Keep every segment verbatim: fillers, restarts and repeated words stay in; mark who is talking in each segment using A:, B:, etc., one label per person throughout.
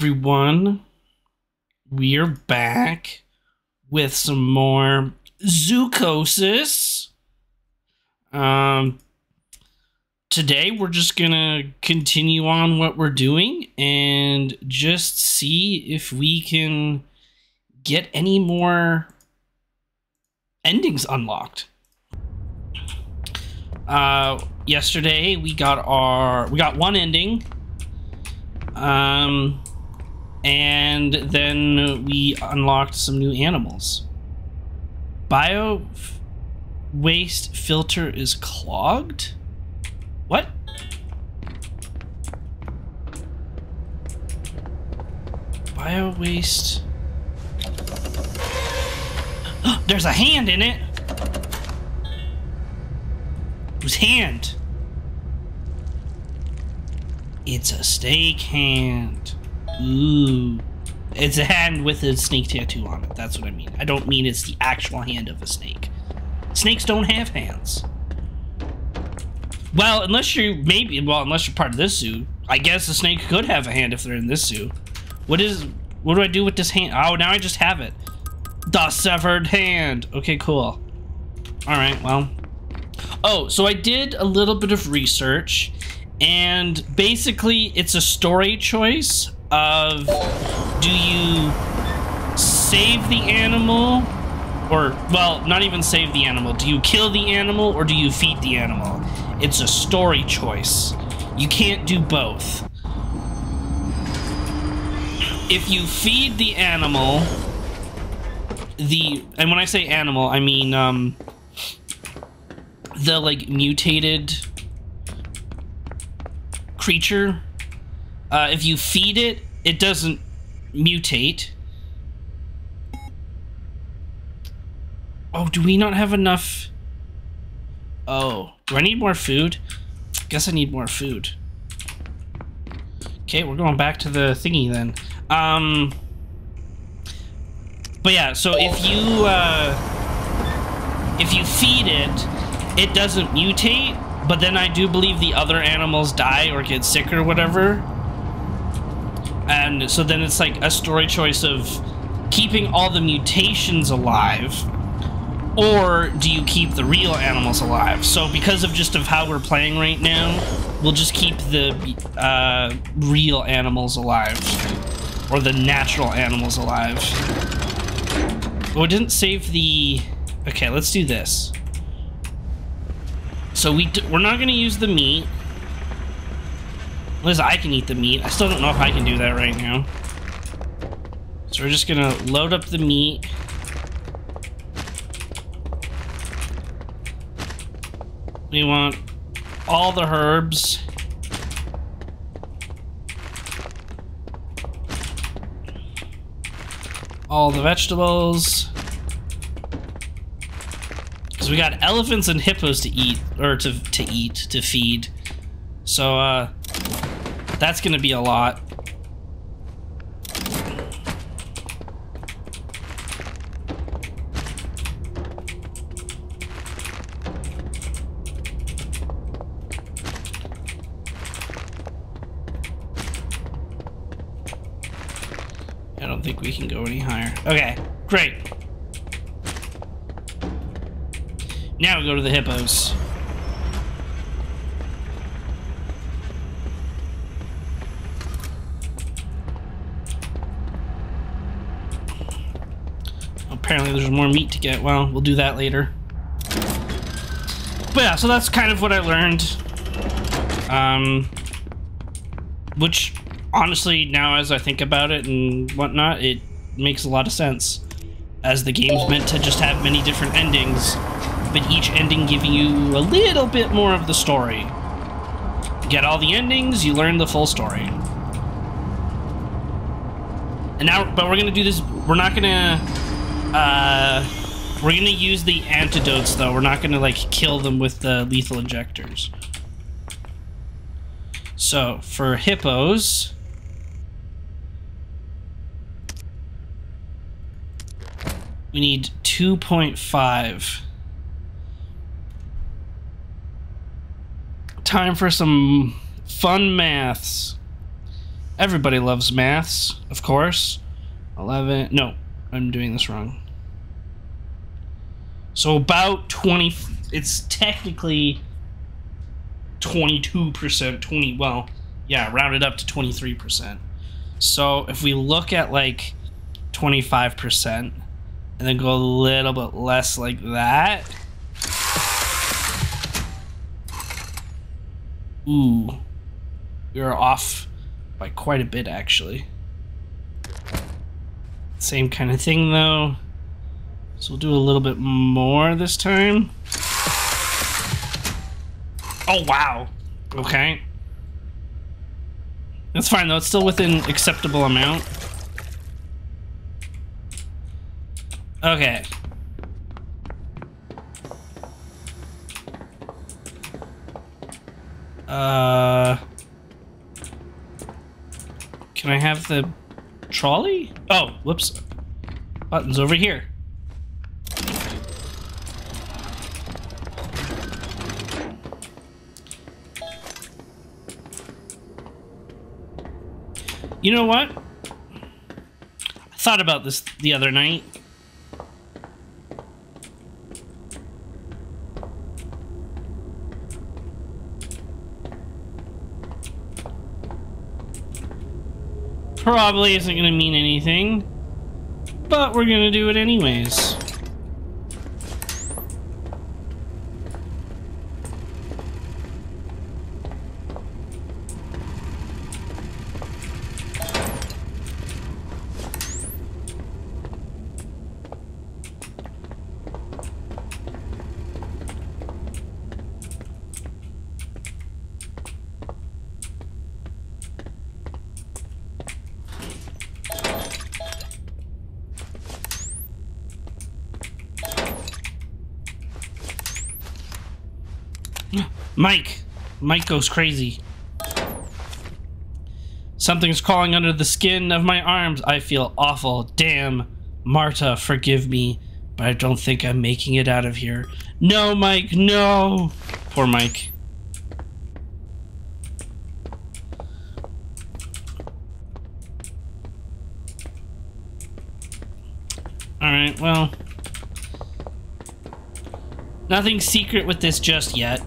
A: everyone. We're back with some more Zoochosis. Um, today we're just gonna continue on what we're doing and just see if we can get any more endings unlocked. Uh, yesterday we got our we got one ending. Um, and then we unlocked some new animals. Bio waste filter is clogged? What? Bio waste. There's a hand in it. Whose hand? It's a snake hand. Ooh. It's a hand with a snake tattoo on it. That's what I mean. I don't mean it's the actual hand of a snake. Snakes don't have hands. Well, unless you maybe, well, unless you're part of this zoo. I guess a snake could have a hand if they're in this zoo. What is, what do I do with this hand? Oh, now I just have it. The severed hand. Okay, cool. All right, well. Oh, so I did a little bit of research. And basically, it's a story choice of do you save the animal or, well, not even save the animal. Do you kill the animal or do you feed the animal? It's a story choice. You can't do both. If you feed the animal, the, and when I say animal, I mean, um, the, like, mutated creature, uh, if you feed it, it doesn't mutate. Oh, do we not have enough? Oh, do I need more food? Guess I need more food. Okay, we're going back to the thingy then. Um, but yeah, so if you, uh, if you feed it, it doesn't mutate. But then I do believe the other animals die or get sick or whatever. And so then it's like a story choice of keeping all the mutations alive, or do you keep the real animals alive? So because of just of how we're playing right now, we'll just keep the uh, real animals alive, or the natural animals alive. Oh, it didn't save the... Okay, let's do this. So we d we're not going to use the meat. At least I can eat the meat. I still don't know if I can do that right now. So we're just going to load up the meat. We want all the herbs. All the vegetables. We got elephants and hippos to eat, or to, to eat, to feed. So, uh, that's gonna be a lot. I don't think we can go any higher. Okay, great. Now we go to the hippos. Apparently there's more meat to get. Well, we'll do that later. But yeah, so that's kind of what I learned. Um, which, honestly, now as I think about it and whatnot, it makes a lot of sense. As the game's meant to just have many different endings, but each ending giving you a little bit more of the story. You get all the endings, you learn the full story. And now, but we're gonna do this, we're not gonna, uh, we're gonna use the antidotes though. We're not gonna like kill them with the lethal injectors. So, for hippos, we need two point five. Time for some fun maths. Everybody loves maths, of course. eleven. No, I'm doing this wrong. So about twenty. It's technically twenty-two percent. twenty. Well, yeah, rounded up to twenty-three percent. So if we look at like twenty-five percent and then go a little bit less like that. Ooh. You're off by quite a bit, actually. Same kind of thing, though. So we'll do a little bit more this time. Oh, wow. Okay. That's fine, though. It's still within acceptable amount. Okay. Uh... Can I have the trolley? Oh, whoops. Button's over here. You know what? I thought about this the other night. Probably isn't gonna mean anything, but we're gonna do it anyways. Mike! Mike goes crazy. Something's crawling under the skin of my arms. I feel awful. Damn. Marta, forgive me, but I don't think I'm making it out of here. No, Mike, no! Poor Mike. Alright, well. Nothing secret with this just yet.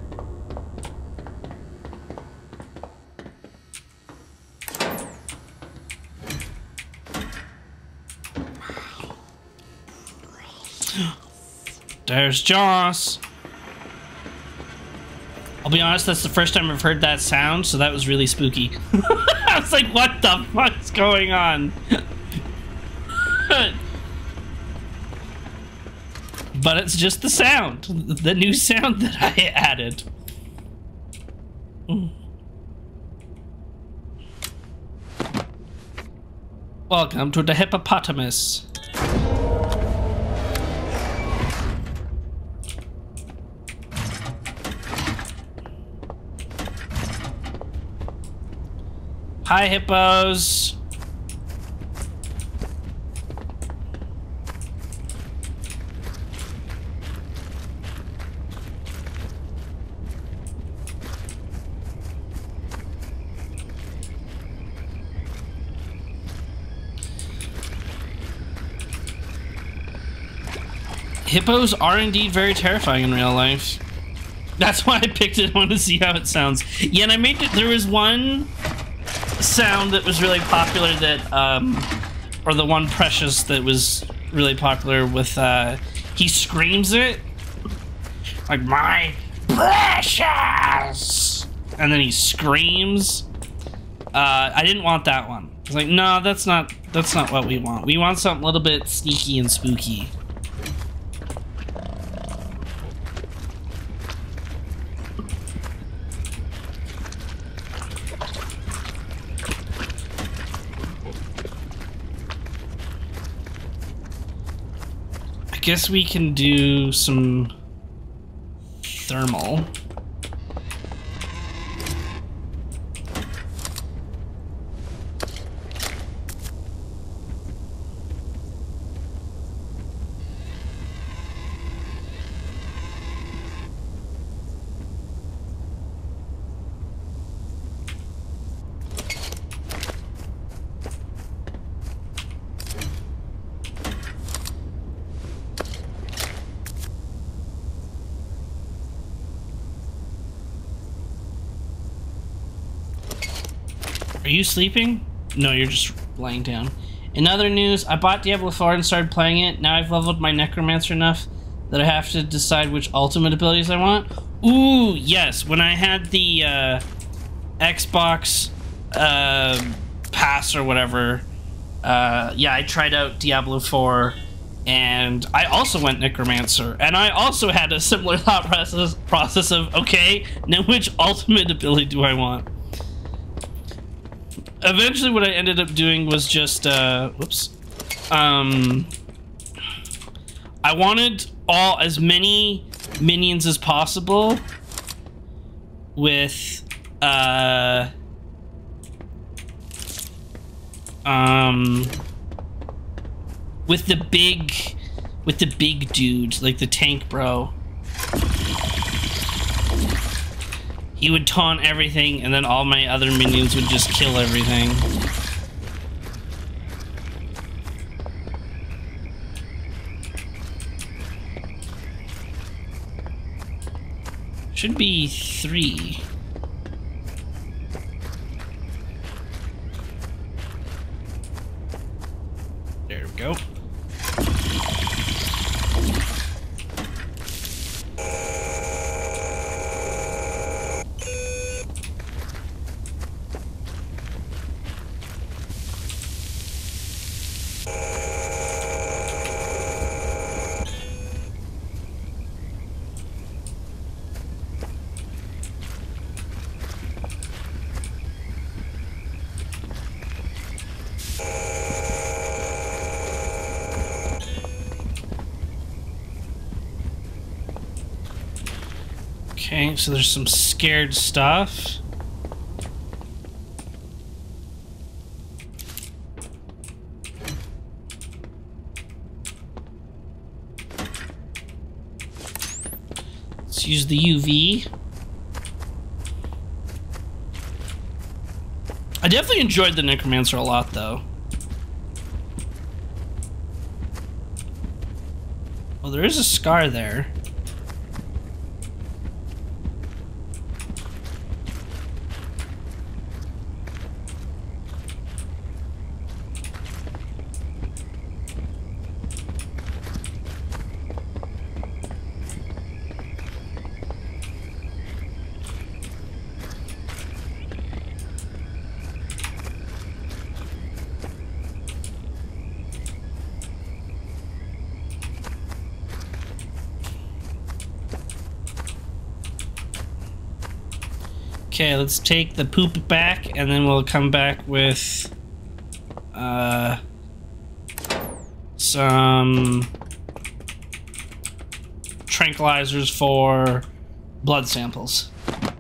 A: There's Joss. I'll be honest, that's the first time I've heard that sound, so that was really spooky. I was like, what the fuck's going on? But it's just the sound. The new sound that I added. Welcome to the hippopotamus. Hi, hippos. Hippos are indeed very terrifying in real life. That's why I picked it. I wanted to see how it sounds. Yeah, and I made it. There was one sound that was really popular that, um, or the one Precious that was really popular with, uh, he screams it. Like, my precious! And then he screams. Uh, I didn't want that one. I was like, no, that's not, that's not what we want. We want something a little bit sneaky and spooky. I guess we can do some thermal. Are you sleeping? No, you're just laying down. In other news, I bought Diablo four and started playing it. Now I've leveled my Necromancer enough that I have to decide which ultimate abilities I want. Ooh, yes. When I had the uh, Xbox uh, Pass or whatever, uh, yeah, I tried out Diablo four, and I also went Necromancer, and I also had a similar thought process, process of, okay, now which ultimate ability do I want? Eventually what I ended up doing was just, uh, whoops, um, I wanted all, as many minions as possible with, uh, um, with the big, with the big dude, like the tank bro. He would taunt everything, and then all my other minions would just kill everything. Should be three. There we go. Okay, so there's some scared stuff. Let's use the U V. I definitely enjoyed the Necromancer a lot, though. Well, there is a scar there. Okay, let's take the poop back, and then we'll come back with uh, some tranquilizers for blood samples.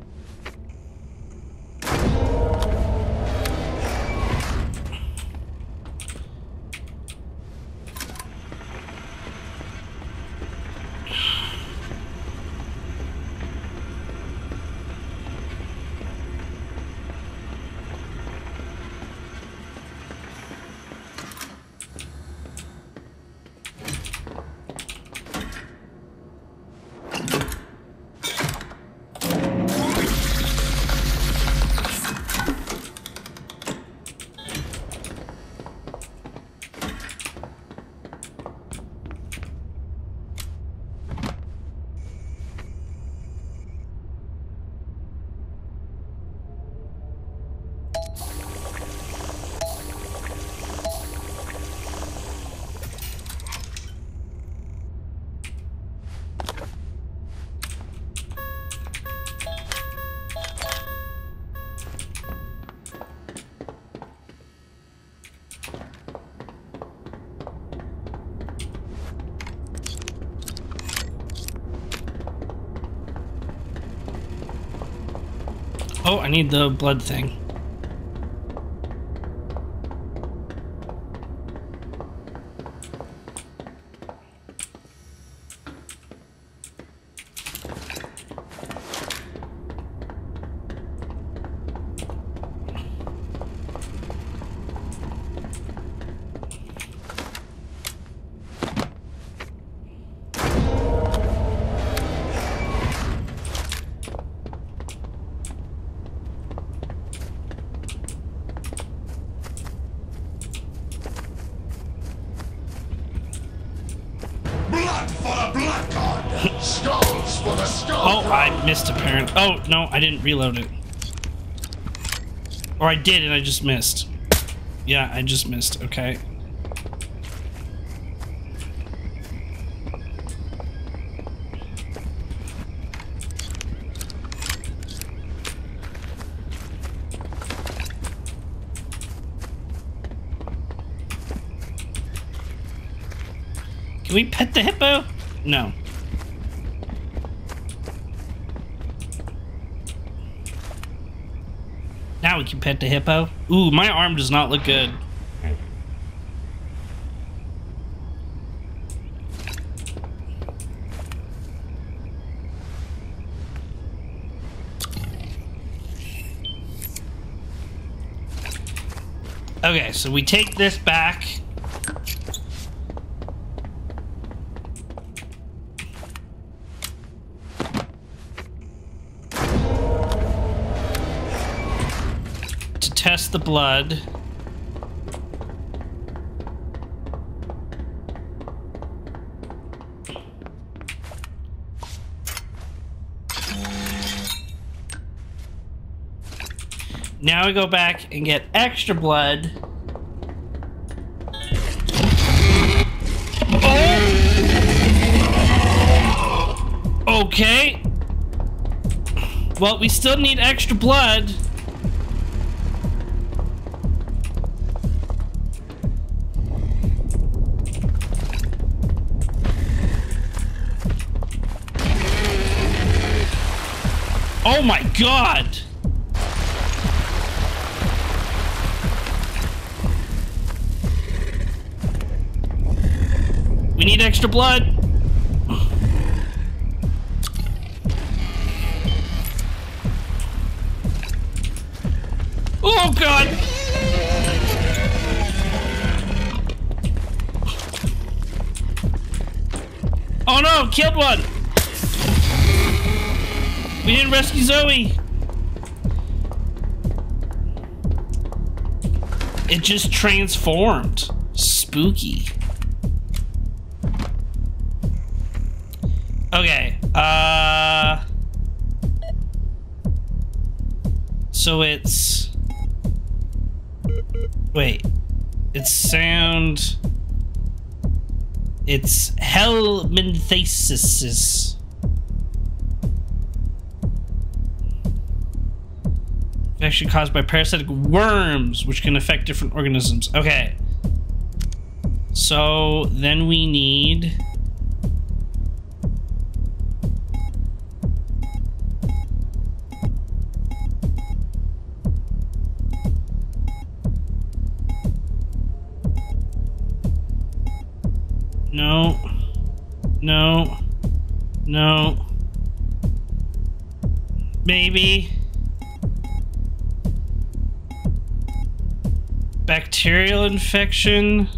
A: Oh, I need the blood thing.
B: for the Blood God. Skulls for the Skull.
A: Oh, I missed apparently. Oh, no, I didn't reload it. Or I did and I just missed. Yeah, I just missed. Okay. Can we pet the hippo? No. Now we can pet the hippo. Ooh, my arm does not look good. Okay, so we take this back. Test the blood. Now we go back and get extra blood. Oh! Okay. Well, we still need extra blood. Oh my god! We need extra blood. Oh god! Oh no, killed one! We didn't rescue Zoe! It just transformed. Spooky. Okay, uh... so it's... Wait. It's sound... It's helminthasis. Infection caused by parasitic worms, which can affect different organisms. Okay. So then we need... No. No. No. Maybe. Bacterial infection.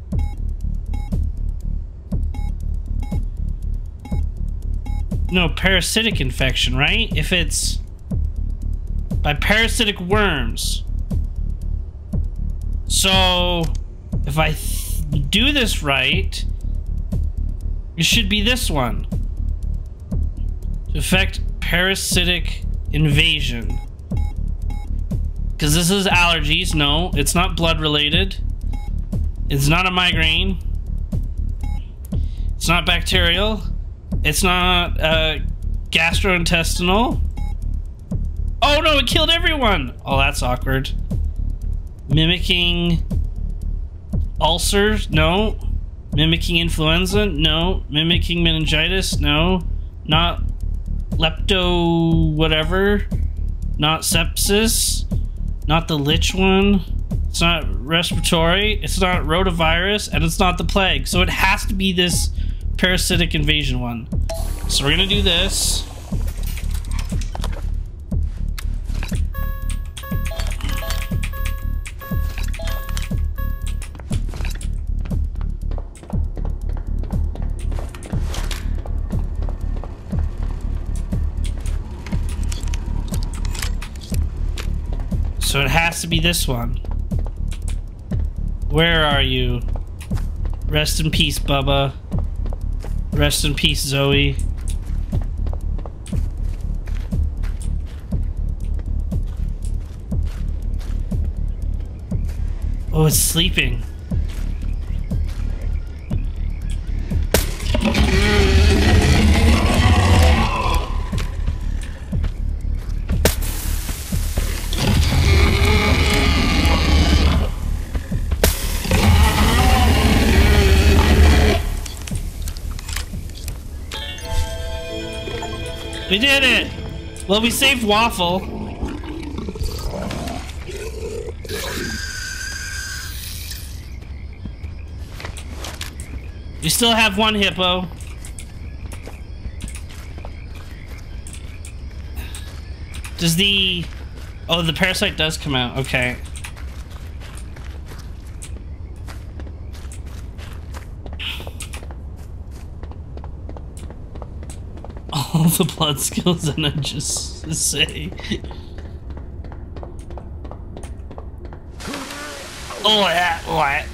A: No, parasitic infection, right? If it's by parasitic worms. So, if I th- do this right, it should be this one. To affect parasitic invasion. Because this is allergies. No, it's not blood related. It's not a migraine. It's not bacterial. It's not uh, gastrointestinal. Oh no, it killed everyone! Oh, that's awkward. Mimicking ulcers? No. Mimicking influenza? No. Mimicking meningitis? No. Not lepto whatever. Not sepsis. Not the lich one. It's not respiratory. It's not rotavirus. And it's not the plague. So it has to be this parasitic invasion one. So we're gonna do this. So it has to be this one. Where are you? Rest in peace, Bubba. Rest in peace, Zoe. Oh, it's sleeping. We did it! Well, we saved Waffle. You still have one hippo. Does the... Oh, the parasite does come out. Okay. All the blood skills and I just say. Oh, yeah, what?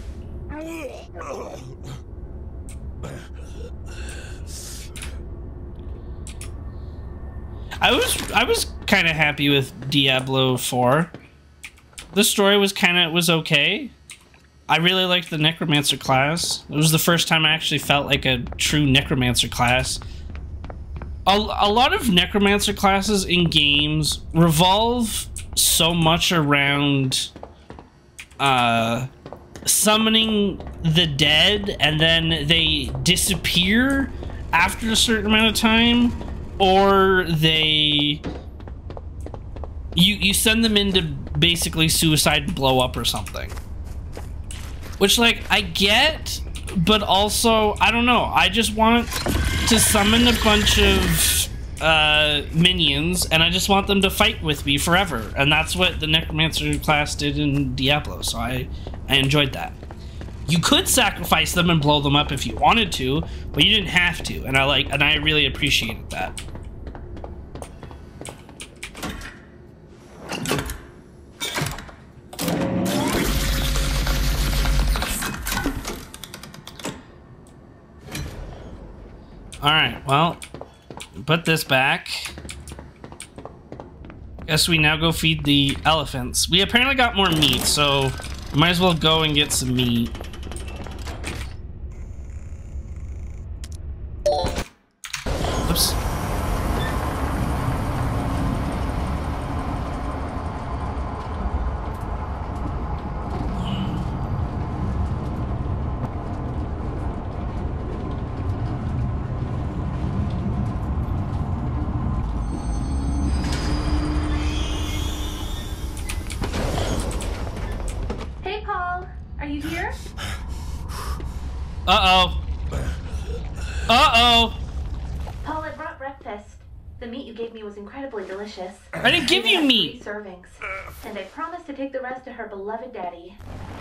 A: I was I was kind of happy with Diablo four. The story was kind of was okay. I really liked the Necromancer class. It was the first time I actually felt like a true Necromancer class. A, a lot of Necromancer classes in games revolve so much around uh, summoning the dead and then they disappear after a certain amount of time, or they you you send them in to basically suicide and blow up or something. Which, like, I get, but also, I don't know. I just want to summon a bunch of uh, minions, and I just want them to fight with me forever. And that's what the Necromancer class did in Diablo, so I, I enjoyed that. You could sacrifice them and blow them up if you wanted to, but you didn't have to, and I like, and I really appreciated that. Alright, well, put this back. Guess we now go feed the elephants. We apparently got more meat, so we might as well go and get some meat. Oops. Uh-oh. Uh-oh.
C: Paul, I brought breakfast. The meat you gave me was incredibly delicious.
A: I didn't give you meat.
C: Three servings. And I promised to take the rest to her beloved daddy.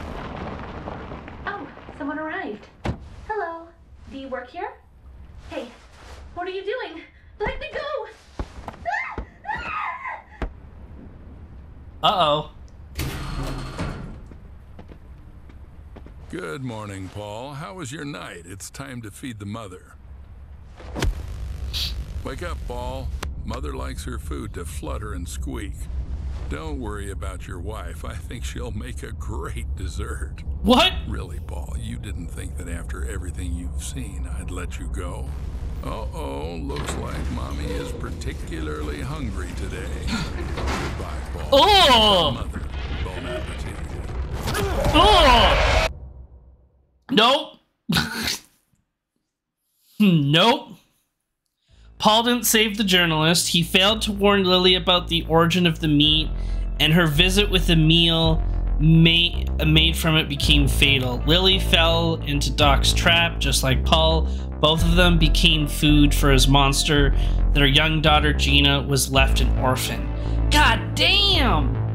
C: Oh, someone arrived. Hello. Do you work here? Hey, what are you doing? Let me go!
A: Uh-oh.
D: Good morning, Paul. How was your night? It's time to feed the mother. Wake up, Paul. Mother likes her food to flutter and squeak. Don't worry about your wife. I think she'll make a great dessert.
A: What?
D: Really, Paul, you didn't think that after everything you've seen, I'd let you go? Uh-oh, looks like Mommy is particularly hungry today. Goodbye, Paul.
A: Oh!
D: Mother, bon appetit.
A: Oh! Nope. Nope. Paul didn't save the journalist. He failed to warn Lily about the origin of the meat, and her visit with the meal made, made from it became fatal. Lily fell into Doc's trap, just like Paul. Both of them became food for his monster. Their young daughter, Gina, was left an orphan. God damn!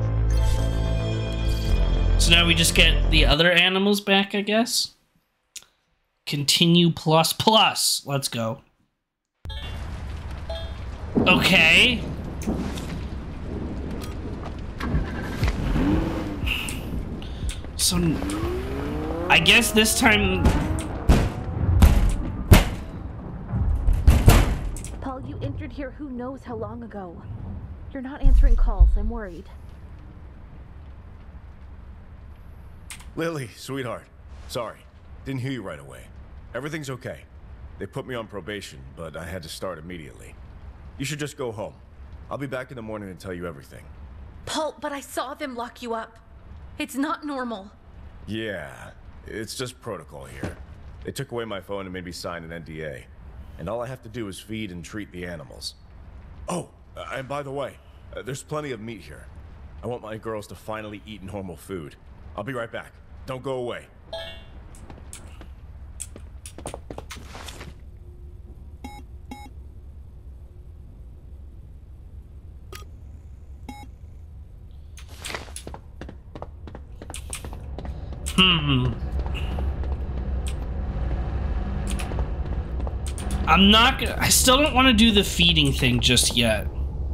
A: So now we just get the other animals back, I guess? Continue plus plus. Let's go. Okay. So, I guess this time...
C: Paul, you entered here who knows how long ago. You're not answering calls. I'm worried.
E: Lily, sweetheart. Sorry. Didn't hear you right away. Everything's okay. They put me on probation, but I had to start immediately. You should just go home. I'll be back in the morning and tell you everything.
C: Paul, but I saw them lock you up. It's not normal.
E: Yeah, it's just protocol here. They took away my phone and made me sign an N D A. And all I have to do is feed and treat the animals. Oh, uh, and by the way, uh, there's plenty of meat here. I want my girls to finally eat normal food. I'll be right back. Don't go away.
A: Hmm. I'm not gonna... I still don't want to do the feeding thing just yet.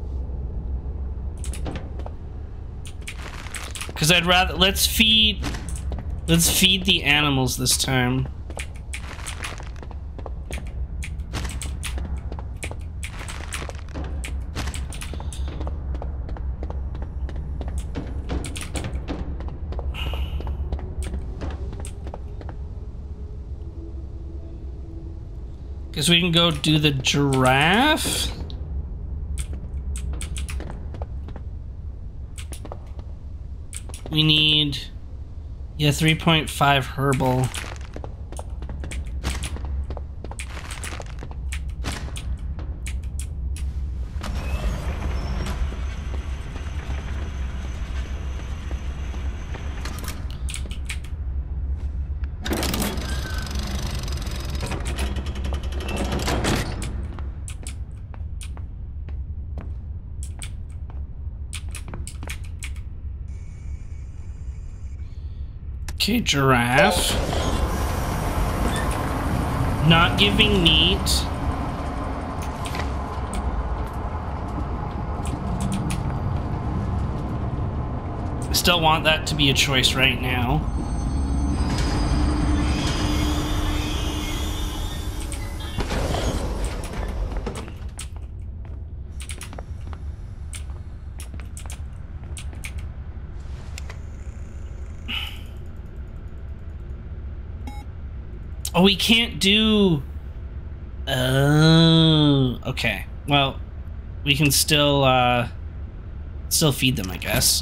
A: Because I'd rather... Let's feed... Let's feed the animals this time. Guess we can go do the giraffe. We need, yeah, three point five herbal. Okay, giraffe. Not giving meat. I still want that to be a choice right now. Oh, we can't do... Oh, okay. Well, we can still, uh... still feed them, I guess.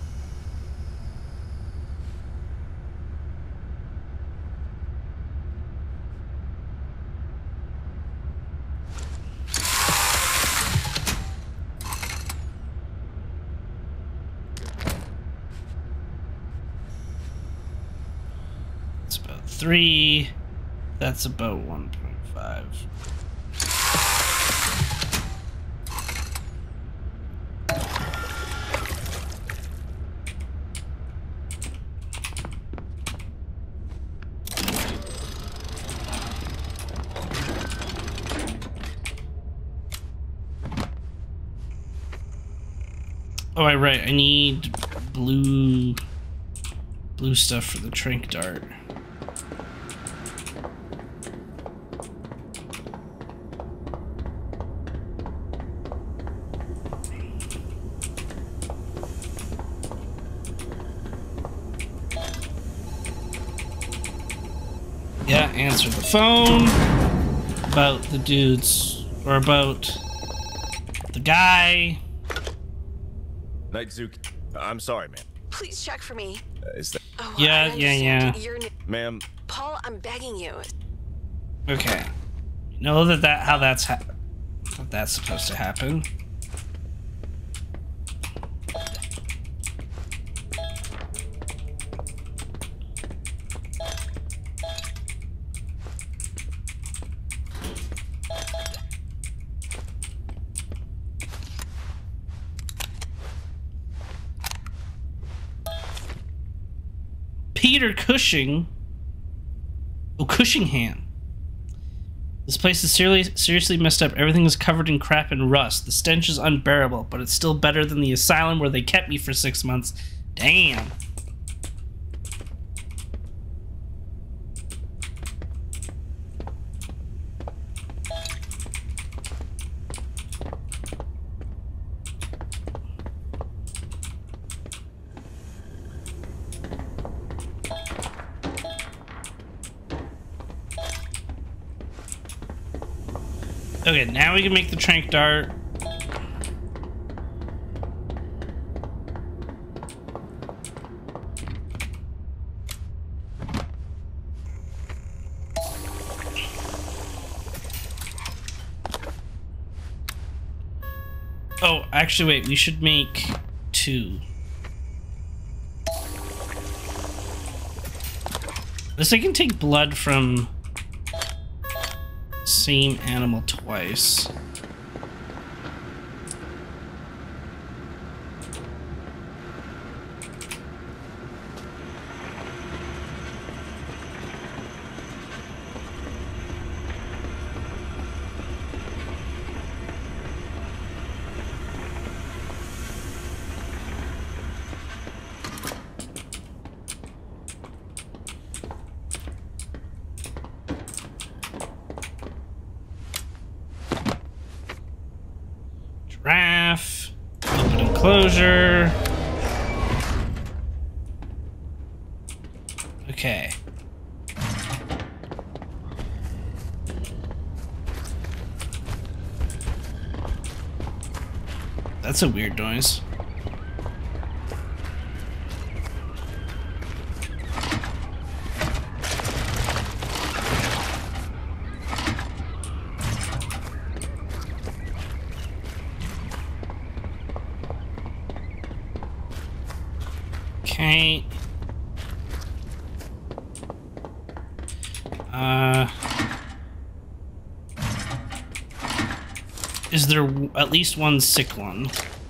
A: It's about three... That's about one point five. Oh, I right. I need blue blue stuff for the trank dart. Yeah, answer the phone about the dudes, or about the guy.
E: Night Zook, I'm sorry, man.
F: Please check for me.
E: Uh, is that...
F: Oh,
A: Yeah,
F: I
A: yeah,
F: understand
A: yeah.
F: You're new.
E: Ma'am,
F: Paul, I'm begging you.
A: Okay, know that that how that's ha how that's supposed to happen. Peter Cushing. Oh, Cushingham. This place is seriously, seriously messed up. Everything is covered in crap and rust. The stench is unbearable, but it's still better than the asylum where they kept me for six months. Damn. Okay, now we can make the trank dart. Oh, actually, wait, we should make two. This I can take blood from same animal twice. Giraffe, open enclosure. Okay. That's a weird noise. Okay. Uh, is there at least one sick one?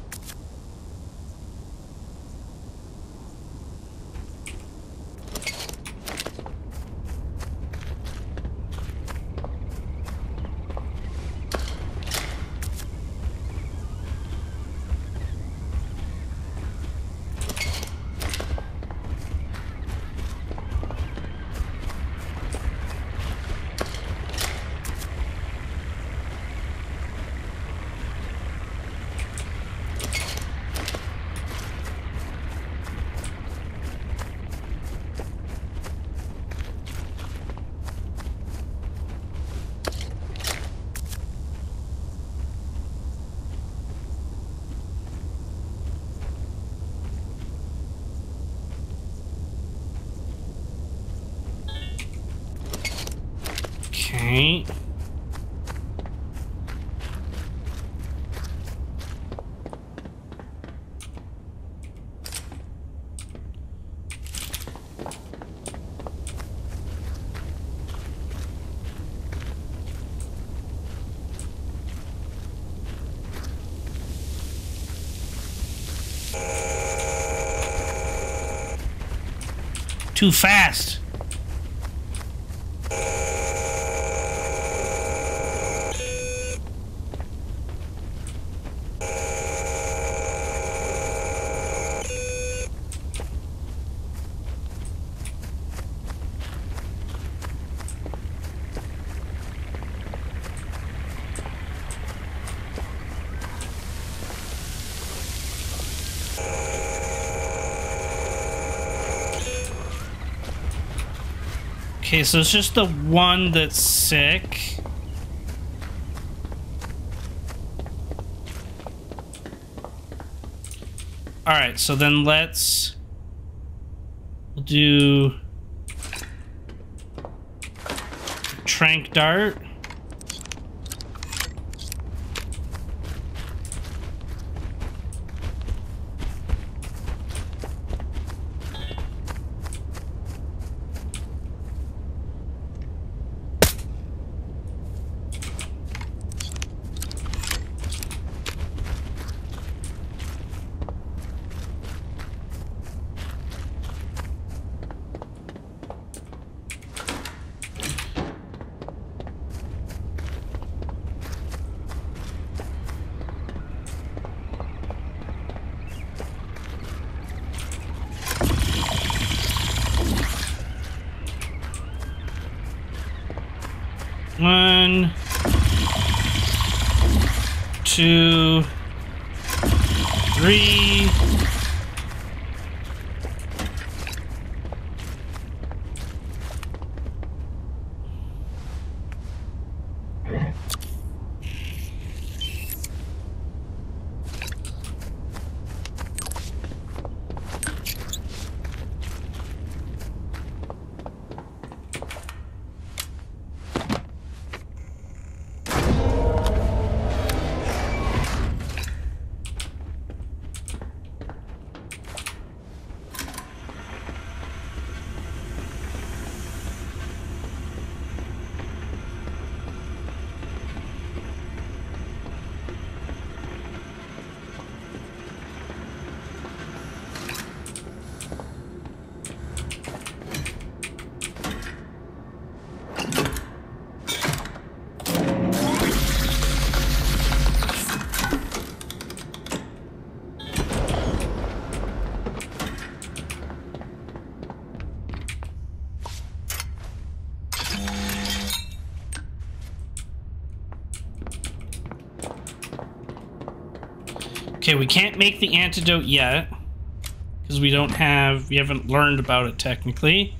A: Okay. Too fast. Okay, so it's just the one that's sick. Alright, so then let's we'll do trank dart. One, two, three. Okay, we can't make the antidote yet because we don't have, we haven't learned about it technically.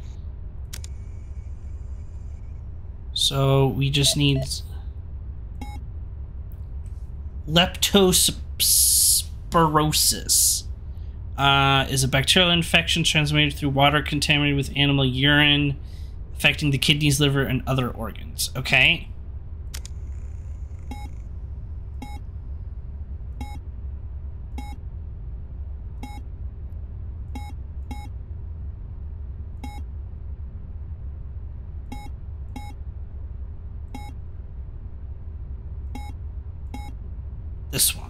A: So we just need leptospirosis. Uh, is a bacterial infection transmitted through water contaminated with animal urine, affecting the kidneys, liver, and other organs. Okay. This one.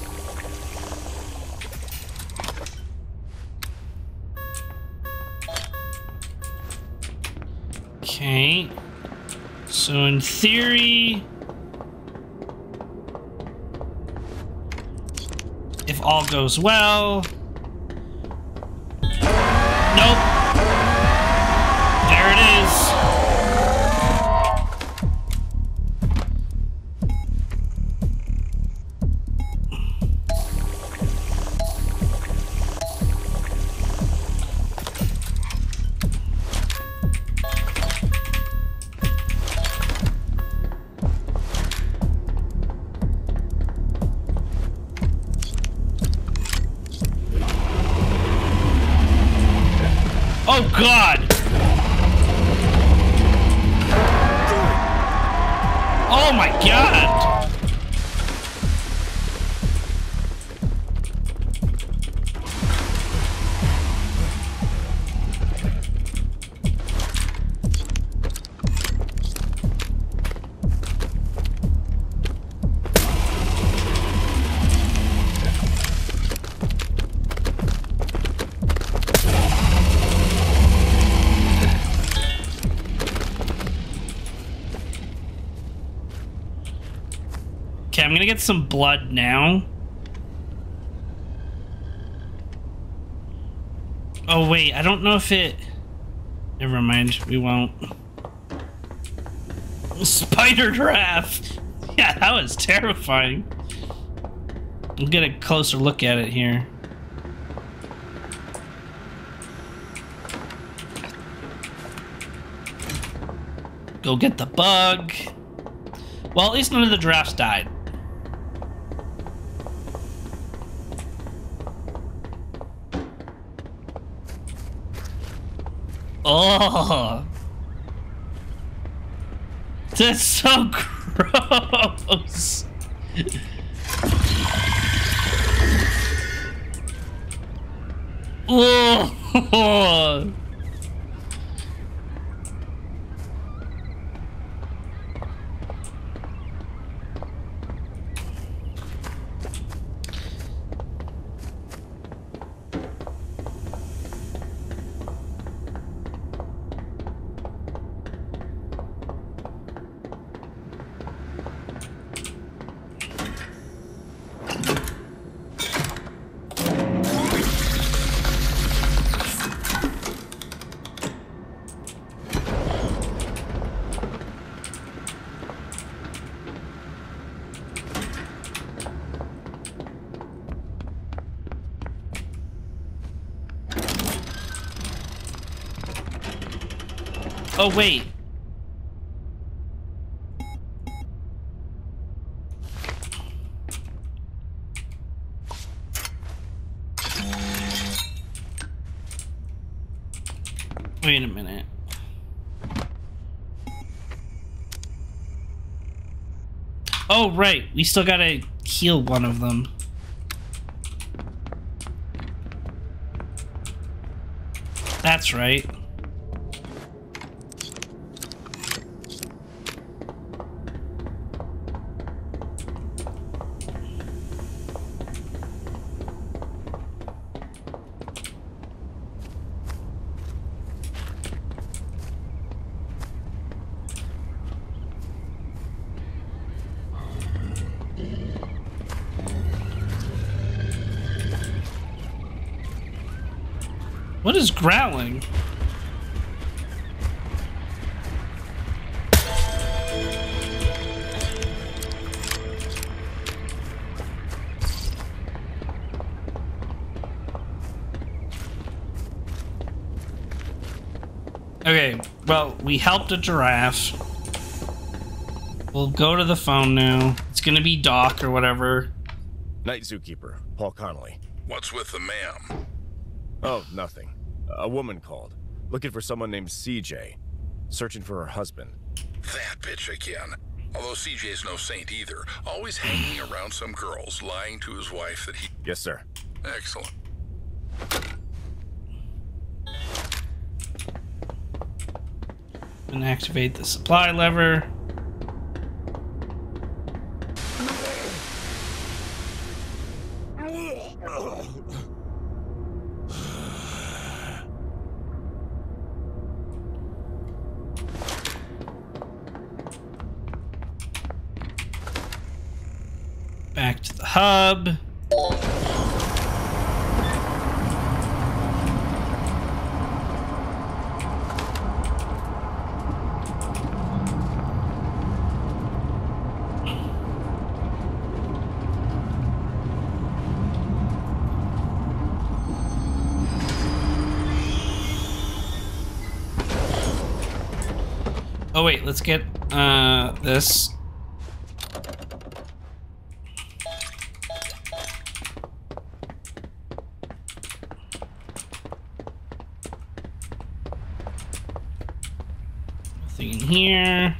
A: Okay. So in theory, if all goes well, nope. There it is. Oh God! Oh my God! Okay, I'm gonna get some blood now. Oh wait, I don't know if it... Never mind, we won't. Spider giraffe! Yeah, that was terrifying. We'll get a closer look at it here. Go get the bug. Well, at least none of the giraffes died. Oh, that's so gross. Oh. Oh, wait. Wait a minute. Oh, right. We still gotta heal one of them. That's right. What is growling? Okay, well, we helped a giraffe. We'll go to the phone now. It's gonna be Doc or whatever.
E: Night Zookeeper, Paul Connolly.
D: What's with the ma'am?
E: Oh, nothing. A woman called, looking for someone named C J, searching for her husband.
D: That bitch again. Although C J's no saint either, always hanging around some girls, lying to his wife that he...
E: Yes, sir.
D: Excellent.
A: And activate the supply lever. Back to the hub. Oh wait, let's get uh this. Nothing in here.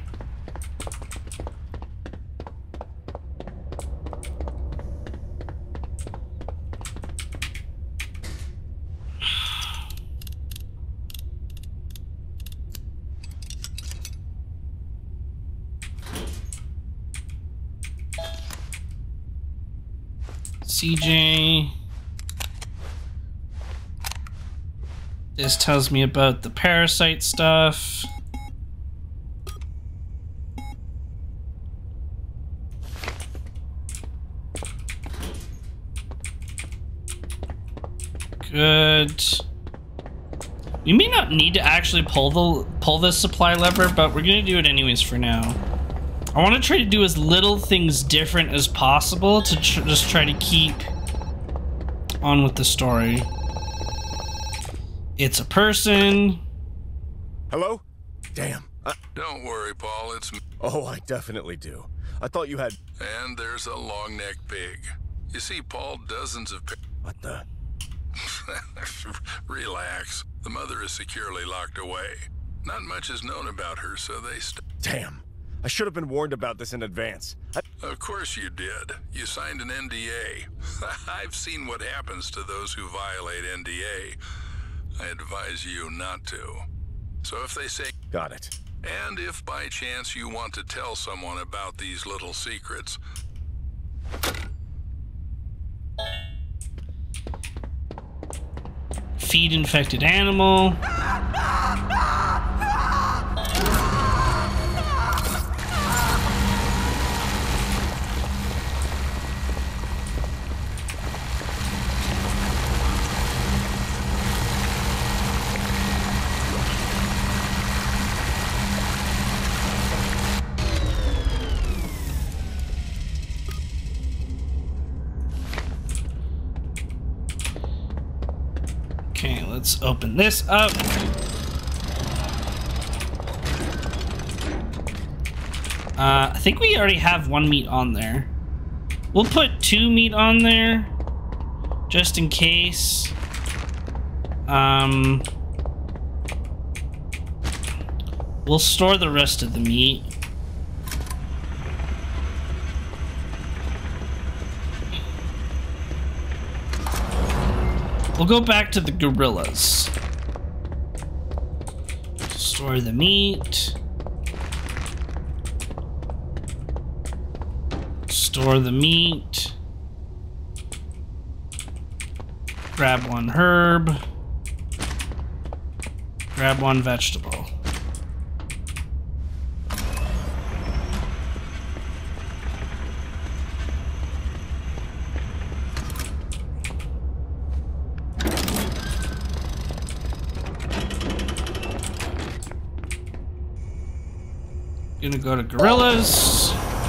A: C J. This tells me about the parasite stuff. Good. We may not need to actually pull the pull this supply lever, but we're gonna do it anyways for now. I want to try to do as little things different as possible to tr just try to keep on with the story. It's a person.
E: Hello? Damn. I
D: Don't worry, Paul, it's me.
E: oh, I definitely do. I thought you had...
D: And there's a long-necked pig. You see, Paul, dozens of pigs...
E: What the...
D: Relax. The mother is securely locked away. Not much is known about her, so they... St
E: Damn. I should have been warned about this in advance. I...
D: Of course you did. You signed an N D A. I've seen what happens to those who violate N D A. I advise you not to. So if they say...
E: Got it.
D: And if by chance you want to tell someone about these little secrets...
A: Feed infected animal. Okay, let's open this up. Uh, I think we already have one meat on there. We'll put two meat on there, just in case. Um, we'll store the rest of the meat. We'll go back to the gorillas. Store the meat. Store the meat. Grab one herb. Grab one vegetable. Gonna go to gorillas.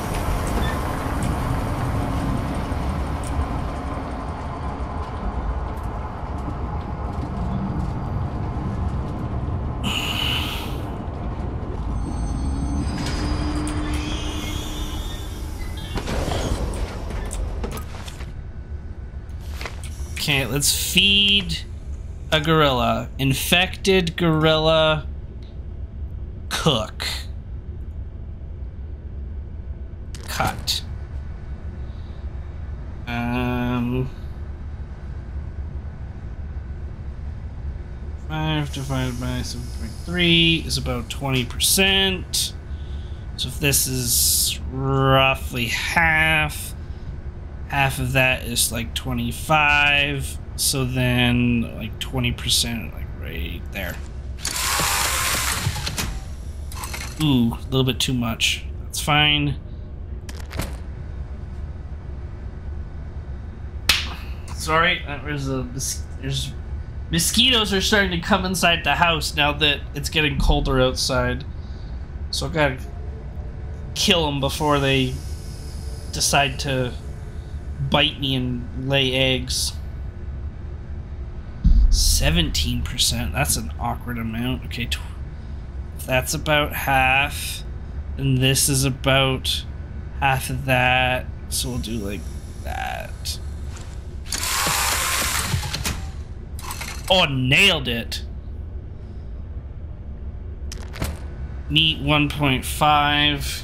A: Okay, let's feed a gorilla. Infected gorilla. Cook. Cut. Um, five divided by seven point three is about twenty percent. So if this is roughly half, half of that is like twenty-five. So then like twenty percent, like right there. Ooh, a little bit too much. That's fine. Sorry, there's a there's mosquitoes are starting to come inside the house now that it's getting colder outside. So I gotta kill them before they decide to bite me and lay eggs. seventeen percent, that's an awkward amount. Okay, if that's about half, and this is about half of that, so we'll do like that. Oh, nailed it. Meat one point five.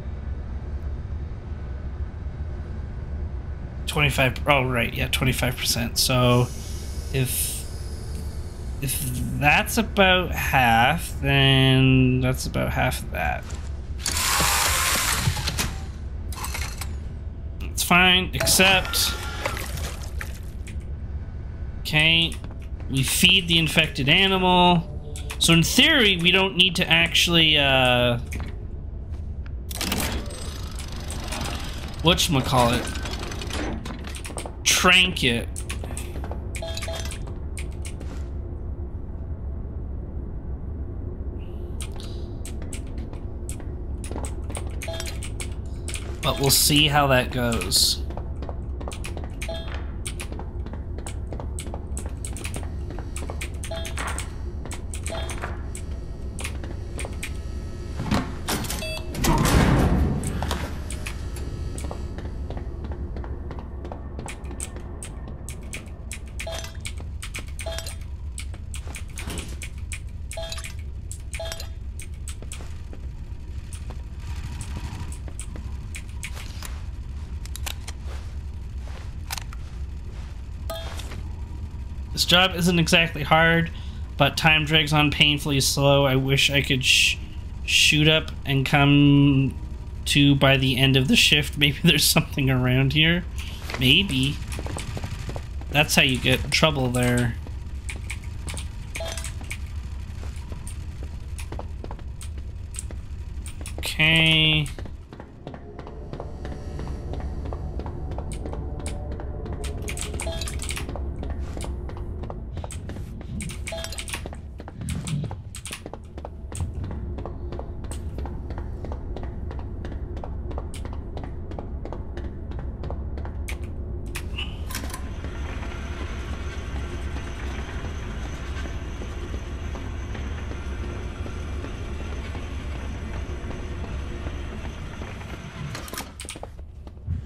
A: twenty-five, oh right, yeah, twenty-five percent. So if if that's about half, then that's about half of that. It's fine, except okay, we feed the infected animal. So in theory, we don't need to actually uh whatchamacallit, trank it. But we'll see how that goes. This job isn't exactly hard, but time drags on painfully slow. I wish I could sh shoot up and come to by the end of the shift. Maybe there's something around here. Maybe. That's how you get in trouble there. Okay.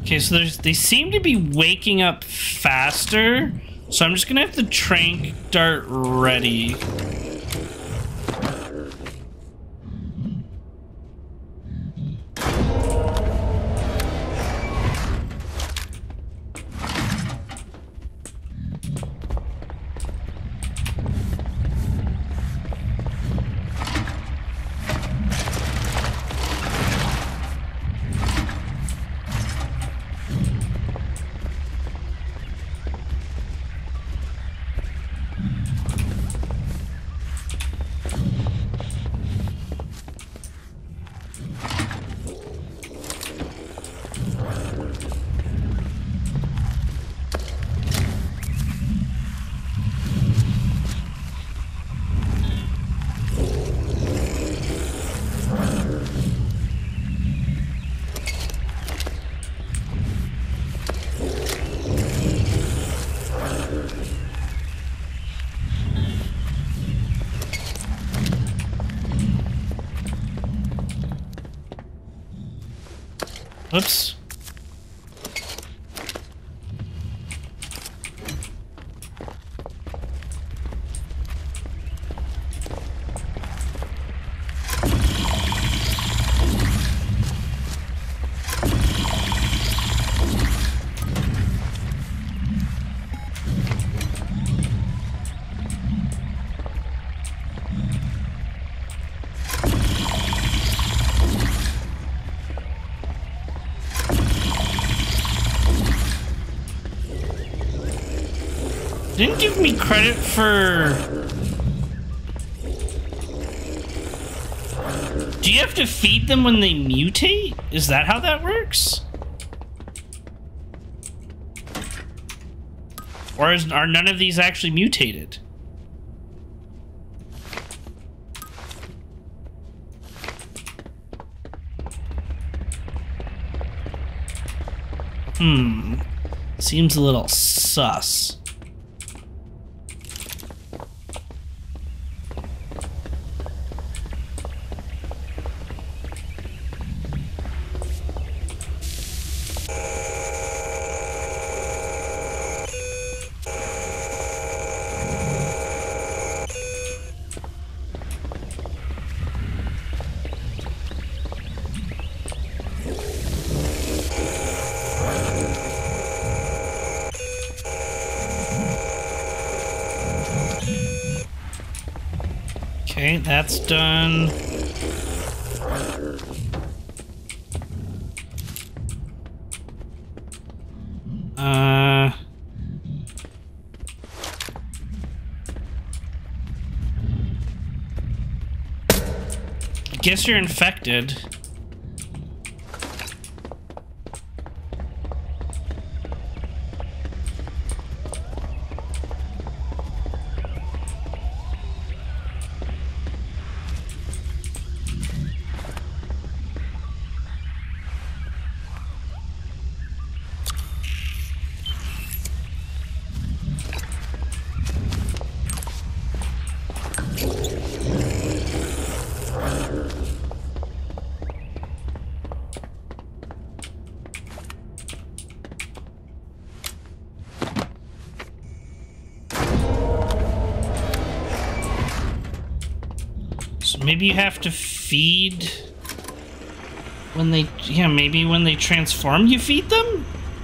A: Okay, so there's they seem to be waking up faster, so I'm just gonna have the trank dart ready. Oops. Didn't give me credit for... Do you have to feed them when they mutate? Is that how that works? Or is, are none of these actually mutated? Hmm. Seems a little sus. Okay, that's done. Uh... I guess you're infected. So maybe you have to feed when they, yeah, maybe when they transform, you feed them?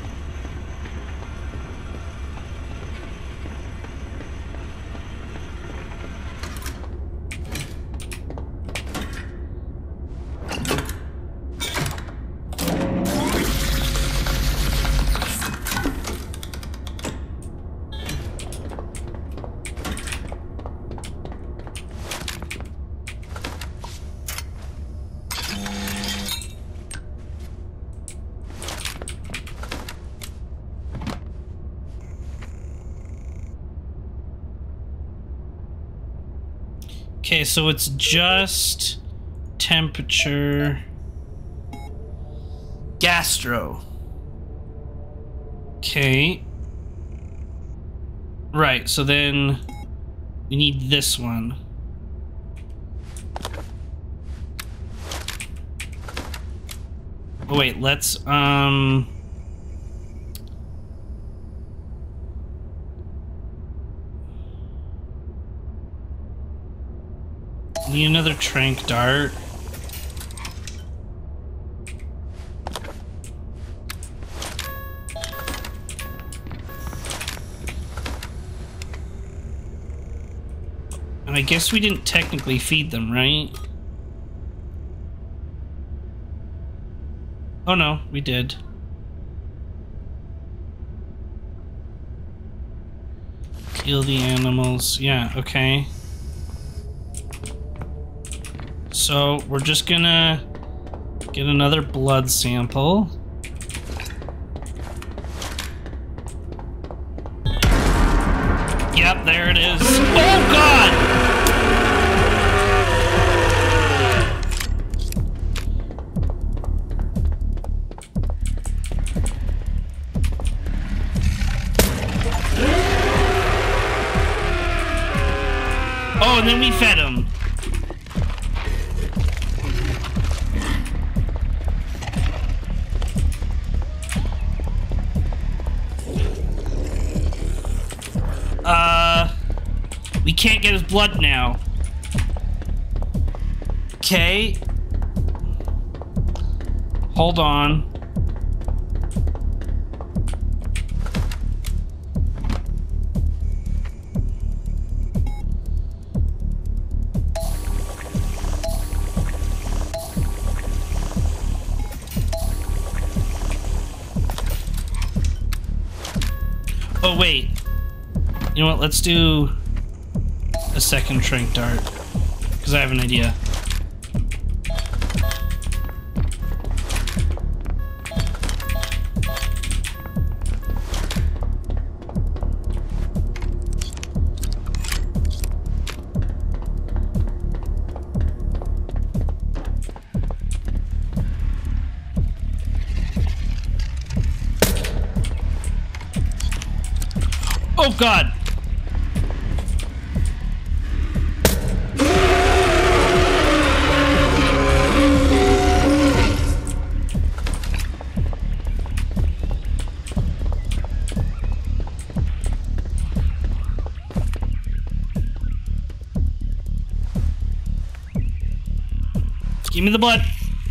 A: Okay, so it's just temperature, gastro. Okay. Right, so then we need this one. Oh wait, let's um Need another trank dart. And I guess we didn't technically feed them, right? Oh no, we did. Kill the animals. Yeah, okay. So we're just gonna get another blood sample. Yep, there it is. Oh God! Oh, and then we fed him. Uh, we can't get his blood now. Okay. Hold on. Oh, wait. You know what? Let's do a second trank dart. Because I have an idea. Oh God! Give me the blood.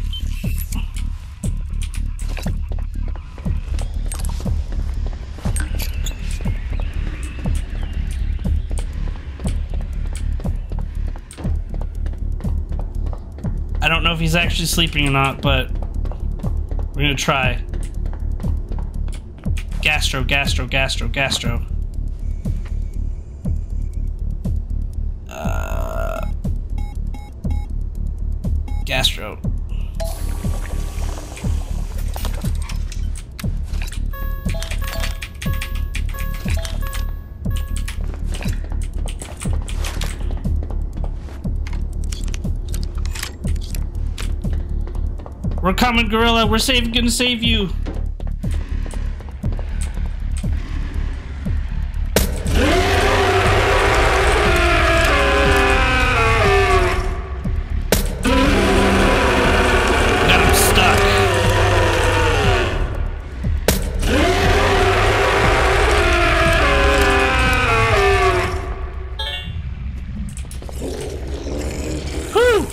A: I don't know if he's actually sleeping or not, but we're gonna try. Gastro, gastro, gastro, gastro. Uh, gastro. We're coming, Gorilla. We're save gonna save you. Got him stuck. Whew.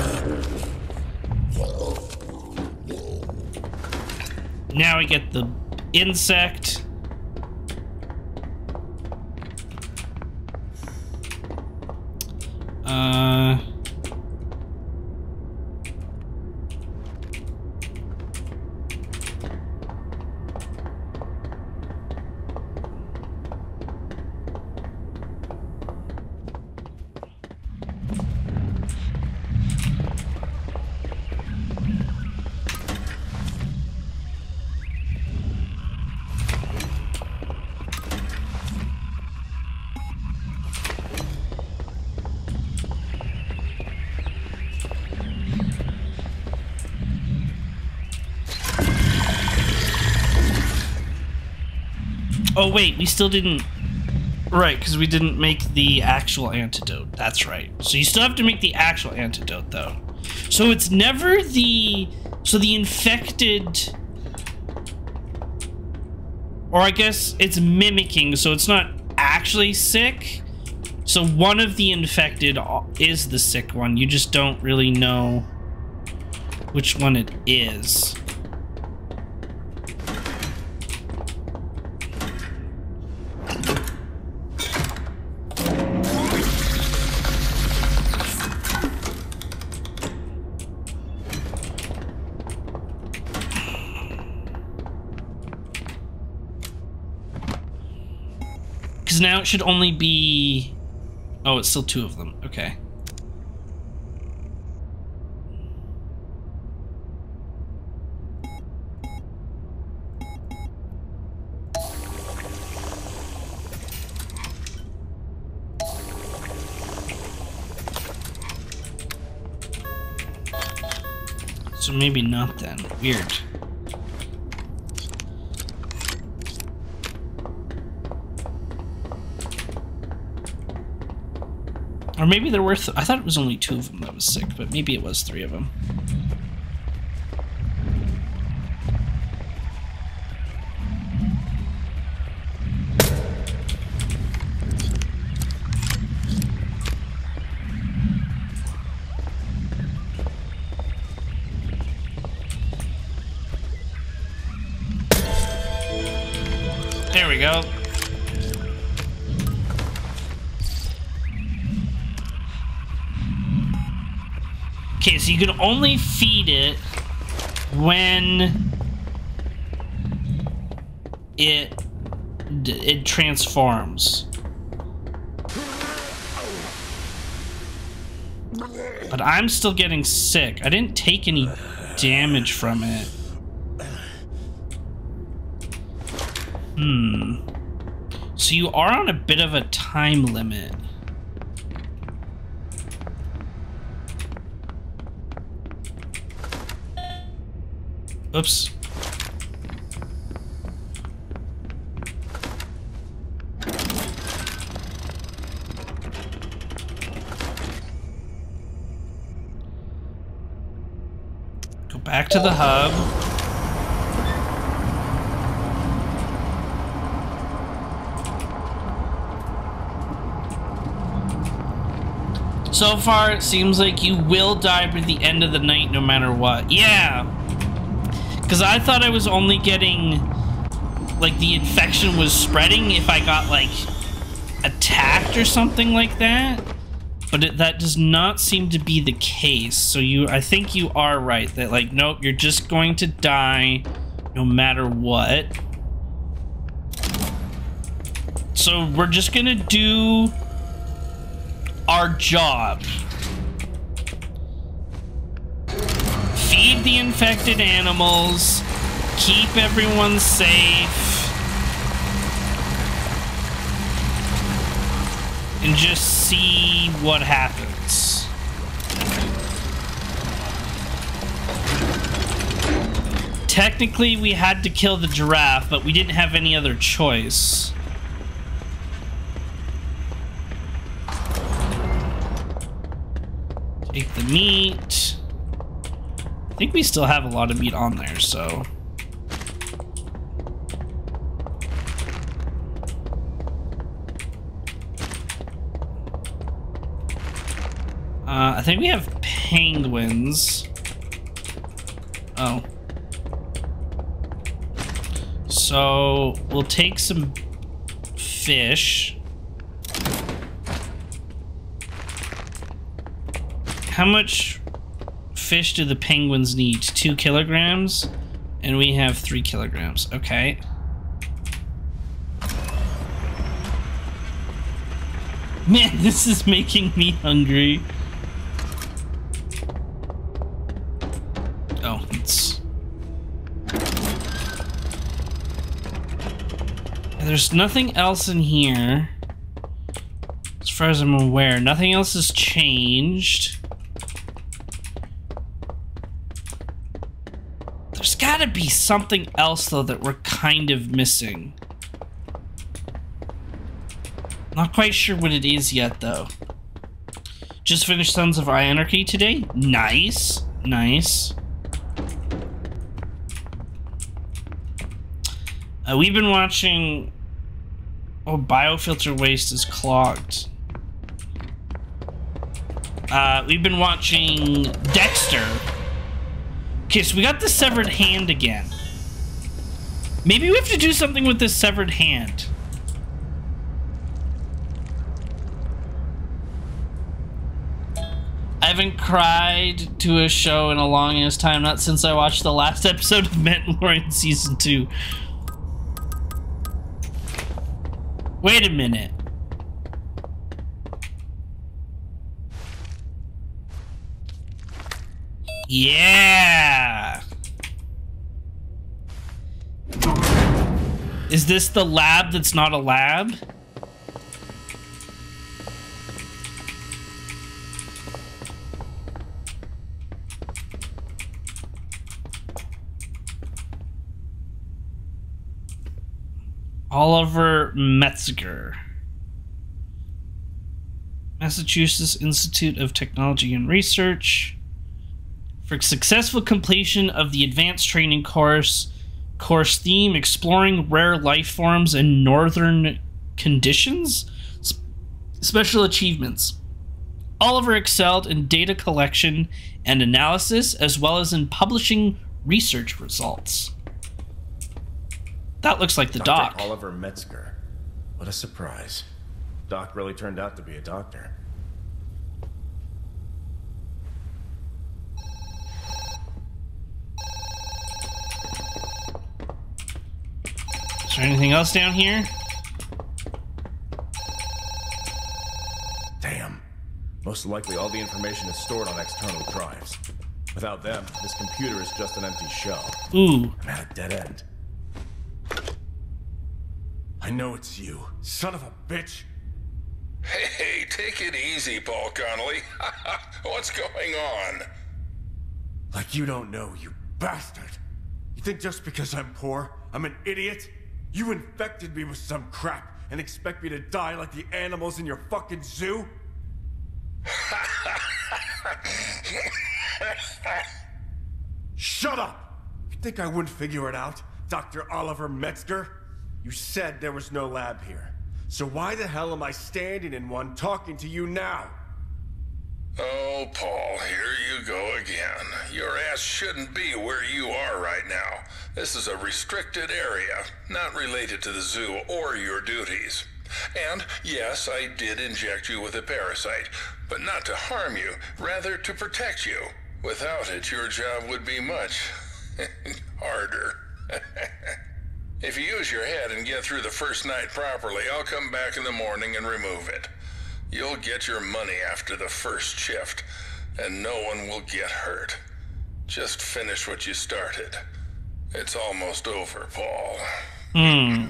A: Now we get the insect. Uh... Oh wait, we still didn't... Right, because we didn't make the actual antidote. That's right. So you still have to make the actual antidote, though. So it's never the... So the infected... Or I guess it's mimicking, so it's not actually sick, So one of the infected is the sick one. You just don't really know which one it is. Because now it should only be... Oh, it's still two of them. Okay. So maybe not then. Weird. Or maybe there were... Th I thought it was only two of them that was sick, but maybe it was three of them. There we go. Okay, so you can only feed it when it it transforms. But I'm still getting sick. I didn't take any damage from it. Hmm. So you are on a bit of a time limit. Oops. Go back to the hub. So far, it seems like you will die by the end of the night no matter what. Yeah! Because I thought I was only getting, like, the infection was spreading if I got, like, attacked or something like that. But it, that does not seem to be the case. So you, I think you are right that, like, nope, you're just going to die no matter what. So we're just going to do our job. Feed the infected animals, keep everyone safe, and just see what happens. Technically, we had to kill the giraffe, but we didn't have any other choice. Take the meat. I think we still have a lot of meat on there, so... Uh, I think we have penguins. Oh. So, we'll take some fish. How much fish do the penguins need? Two kilograms? And we have three kilograms. Okay. Man, this is making me hungry. Oh, it's... There's nothing else in here. As far as I'm aware, nothing else has changed. There's gotta be something else, though, that we're kind of missing. Not quite sure what it is yet, though. Just finished Sons of Anarchy today? Nice. Nice. Uh, we've been watching... Oh, biofilter waste is clogged. Uh, we've been watching Dexter. Okay, so we got the severed hand again. Maybe we have to do something with this severed hand. I haven't cried to a show in a long ass time, not since I watched the last episode of Mandalorian Season two. Wait a minute. Yeah! Is this the lab that's not a lab? Oliver Metzger. Massachusetts Institute of Technology and Research. For successful completion of the advanced training course, course theme exploring rare life forms in northern conditions, S special achievements. Oliver excelled in data collection and analysis, as well as in publishing research results. That looks like the
E: Doctor
A: doc.
E: Oliver Metzger. What a surprise. Doc really turned out to be a doctor.
A: Is there anything else down here?
E: Damn. Most likely all the information is stored on external drives. Without them, this computer is just an empty shell.
A: Ooh.
E: I'm at a dead end. I know it's you, son of a bitch.
D: Hey, hey, take it easy, Paul Connolly. What's going on?
E: Like you don't know, you bastard. You think just because I'm poor, I'm an idiot? You infected me with some crap and expect me to die like the animals in your fucking zoo? Shut up! You think I wouldn't figure it out, Doctor Oliver Metzger? You said there was no lab here. So why the hell am I standing in one talking to you now?
D: Oh, Paul, here you go again. Your ass shouldn't be where you are right now. This is a restricted area, not related to the zoo or your duties. And yes, I did inject you with a parasite, but not to harm you, rather to protect you. Without it, your job would be much harder. If you use your head and get through the first night properly, I'll come back in the morning and remove it. You'll get your money after the first shift, and no one will get hurt. Just finish what you started. It's almost over, Paul.
A: Hmm.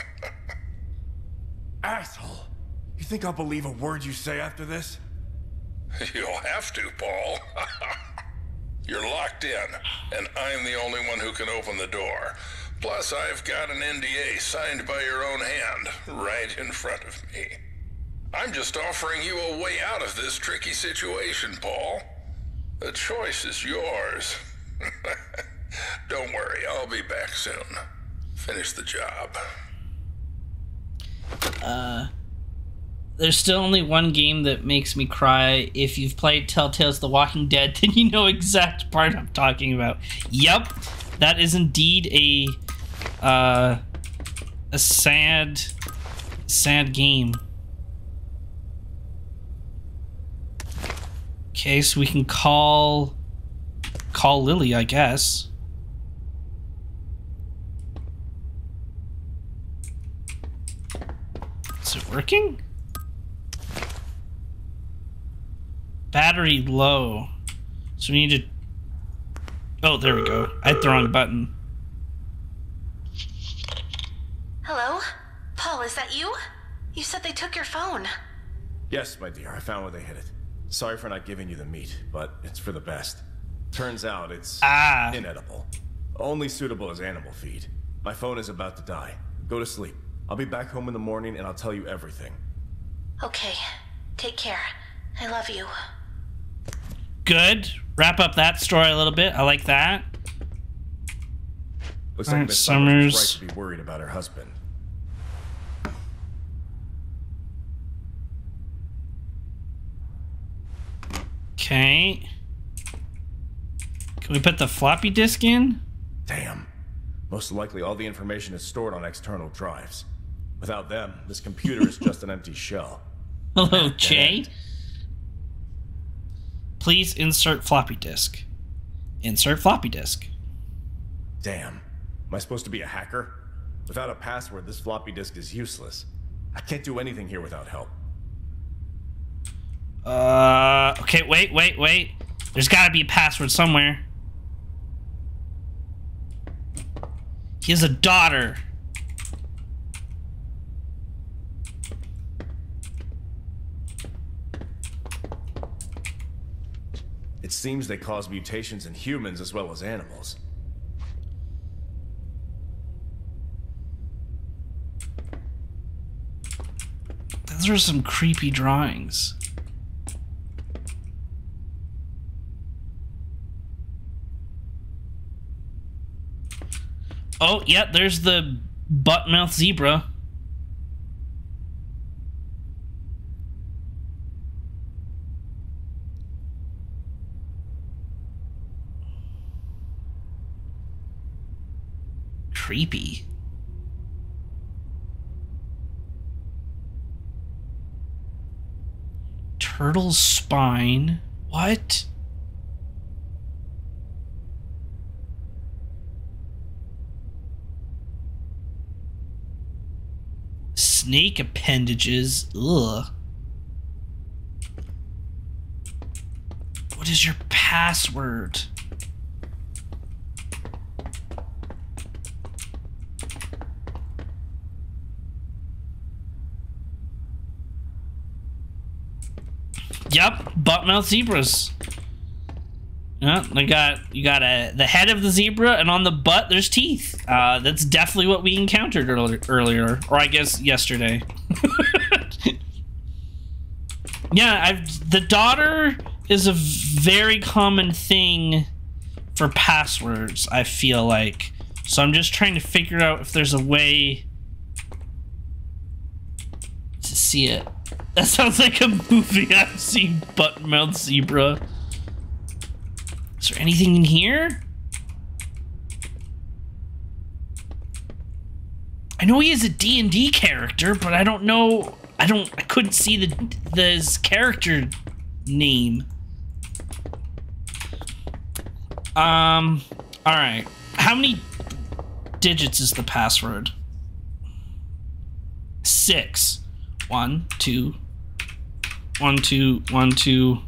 E: Asshole! You think I'll believe a word you say after this?
D: You'll have to, Paul. You're locked in, and I'm the only one who can open the door. Plus, I've got an N D A signed by your own hand, right in front of me. I'm just offering you a way out of this tricky situation, Paul. The choice is yours. Don't worry, I'll be back soon. Finish the job.
A: Uh, there's still only one game that makes me cry. If you've played Telltale's The Walking Dead, then you know exact part I'm talking about. Yep, that is indeed a uh, a sad, sad game. Okay, so we can call call Lily, I guess. Is it working? Battery low. So we need to... Oh, there we go. I hit the wrong button.
F: Hello? Paul, is that you? You said they took your phone.
E: Yes, my dear, I found where they hid it. Sorry for not giving you the meat, but it's for the best. Turns out it's
A: Ah.
E: inedible. Only suitable as animal feed. My phone is about to die. Go to sleep. I'll be back home in the morning and I'll tell you everything.
F: Okay. Take care. I love you.
A: Good. Wrap up that story a little bit. I like that.
E: Looks
A: Alright,
E: like Miss Summers was
A: Summers.
E: right to be worried about her husband.
A: Okay. Can we put the floppy disk in?
E: Damn. Most likely all the information is stored on external drives. Without them, this computer is just an empty shell.
A: Hello, Jay. Please insert floppy disk. Insert floppy disk.
E: Damn. Am I supposed to be a hacker? Without a password, this floppy disk is useless. I can't do anything here without help.
A: Uh, okay, wait, wait, wait. There's gotta be a password somewhere. He has a daughter.
E: It seems they cause mutations in humans as well as animals.
A: Those are some creepy drawings. Oh, yeah, there's the butt-mouth zebra. Creepy. Turtle's spine. What? Snake appendages. Ugh. What is your password? Yep, butt-mouth zebras. Yeah, they got you got a the head of the zebra, and on the butt there's teeth. Uh, that's definitely what we encountered earlier, earlier, or I guess yesterday. Yeah, I've the daughter is a very common thing for passwords. I feel like, so I'm just trying to figure out if there's a way to see it. That sounds like a movie I've seen, butt-mouth zebra. Is there anything in here? I know he is a D and D character, but I don't know. I don't. I couldn't see the, the his character name. Um. All right. How many digits is the password? Six. One, two. One, two, one, two.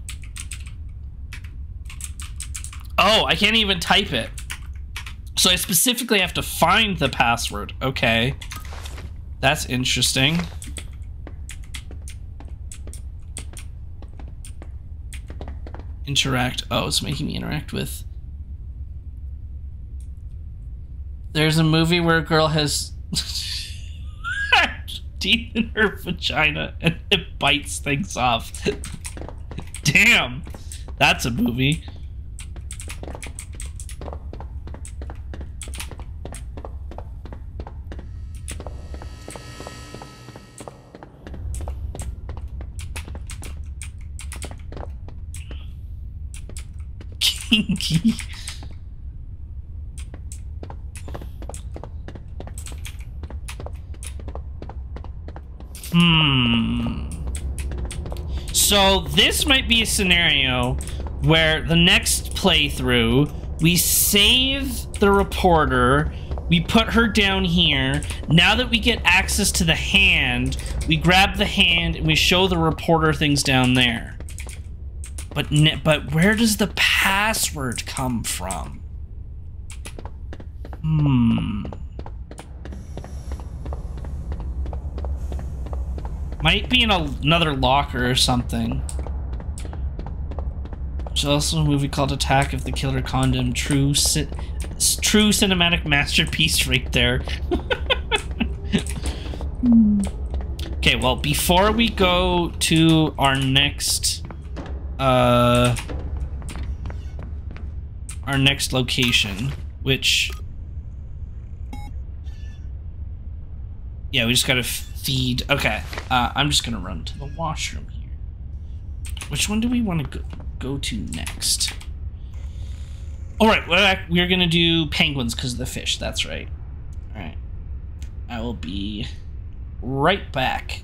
A: Oh, I can't even type it. So I specifically have to find the password. Okay. That's interesting. Interact. Oh, it's making me interact with... There's a movie where a girl has... teeth in her vagina and it bites things off. Damn, that's a movie. Kinky. Hmm. So this might be a scenario where the next playthrough, we save the reporter, we put her down here. Now that we get access to the hand, we grab the hand and we show the reporter things down there. But but where does the password come from? Hmm. Might be in a, another locker or something. There's also a movie called Attack of the Killer Condom. True, ci true cinematic masterpiece right there. Okay, well, before we go to our next, uh, our next location, which, yeah, we just gotta feed. Okay, uh, I'm just gonna run to the washroom here. Which one do we want to go? go to next? All right, well, we're gonna do penguins because of the fish. That's right. All right, I will be right back.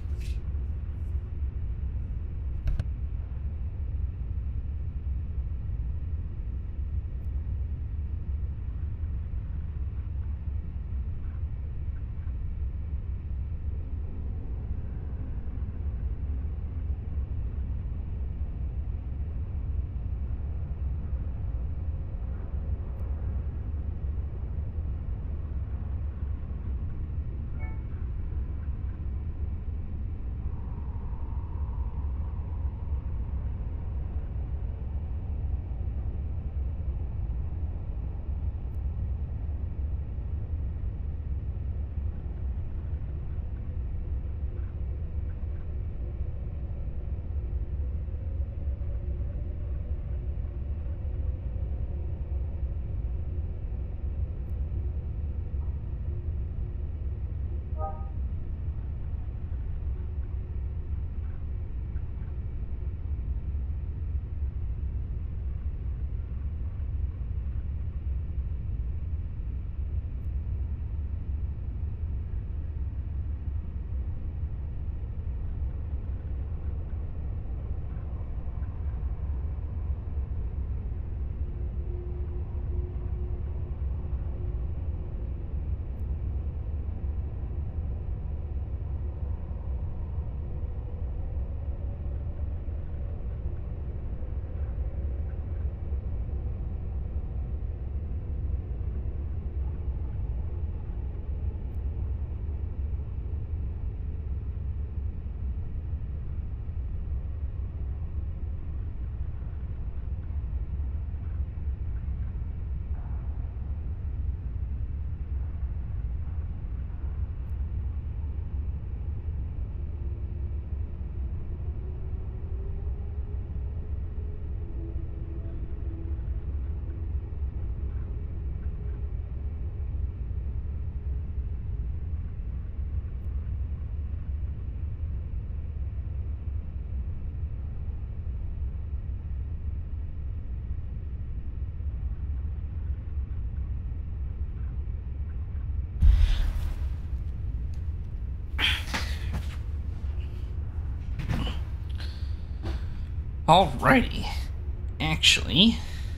A: Alrighty. Actually,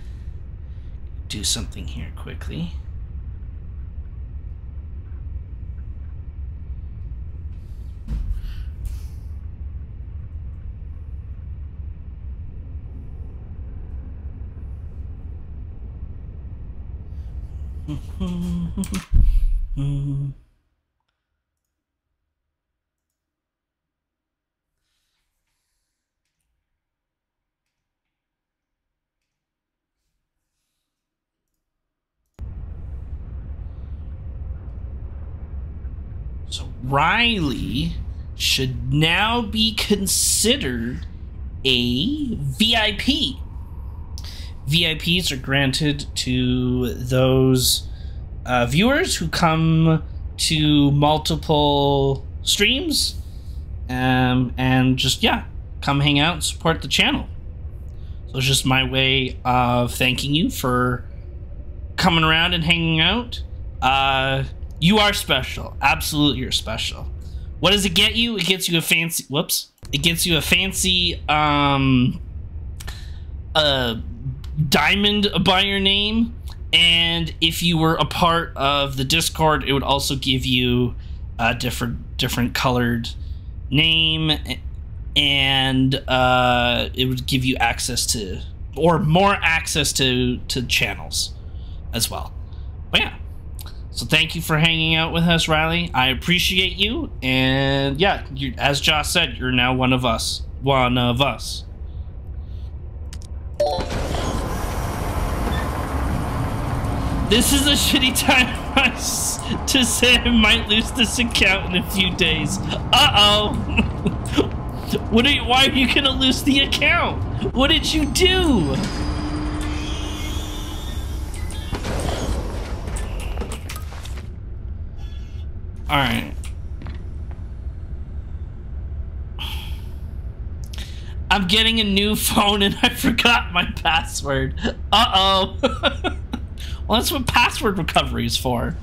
A: do something here quickly. So Riley should now be considered a V I P. V I Ps are granted to those uh, viewers who come to multiple streams um, and just, yeah, come hang out and support the channel. So it's just my way of thanking you for coming around and hanging out. Uh, you are special. Absolutely, you're special. What does it get you? It gets you a fancy, whoops. It gets you a fancy, um, uh, diamond by your name, and if you were a part of the Discord, it would also give you a different different colored name, and uh, it would give you access to, or more access to to channels as well. But yeah, so thank you for hanging out with us, Riley. I appreciate you, and yeah, you, as Josh said, you're now one of us. One of us. This is a shitty time to say I might lose this account in a few days. Uh-oh. What are you, why are you gonna lose the account? What did you do? Alright. I'm getting a new phone and I forgot my password. Uh-oh. Well, that's what password recovery is for.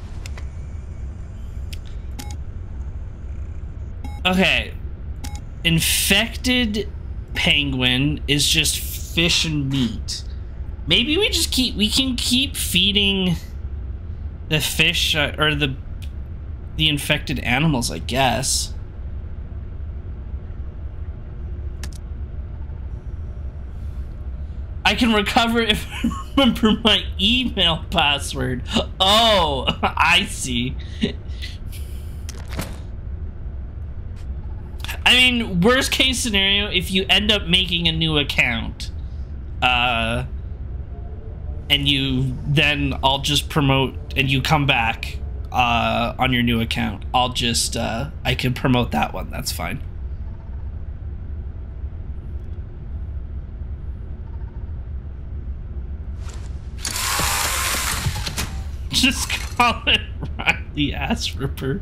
A: Okay. Infected penguin is just fish and meat. Maybe we just keep, we can keep feeding the fish, uh, or the, the infected animals, I guess. I can recover if I remember my email password. Oh, I see. I mean, worst case scenario, if you end up making a new account, uh, and you then I'll just promote, and you come back uh, on your new account, I'll just, uh, I can promote that one. That's fine. Just call it Riley Ass Ripper.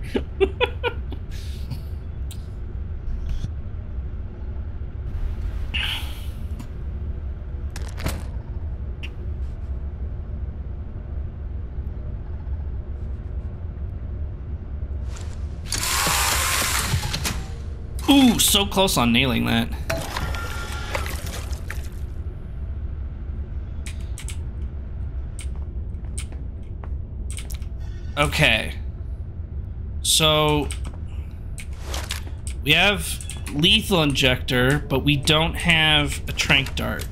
A: Ooh, so close on nailing that. Okay. So we have lethal injector, but we don't have a trank dart.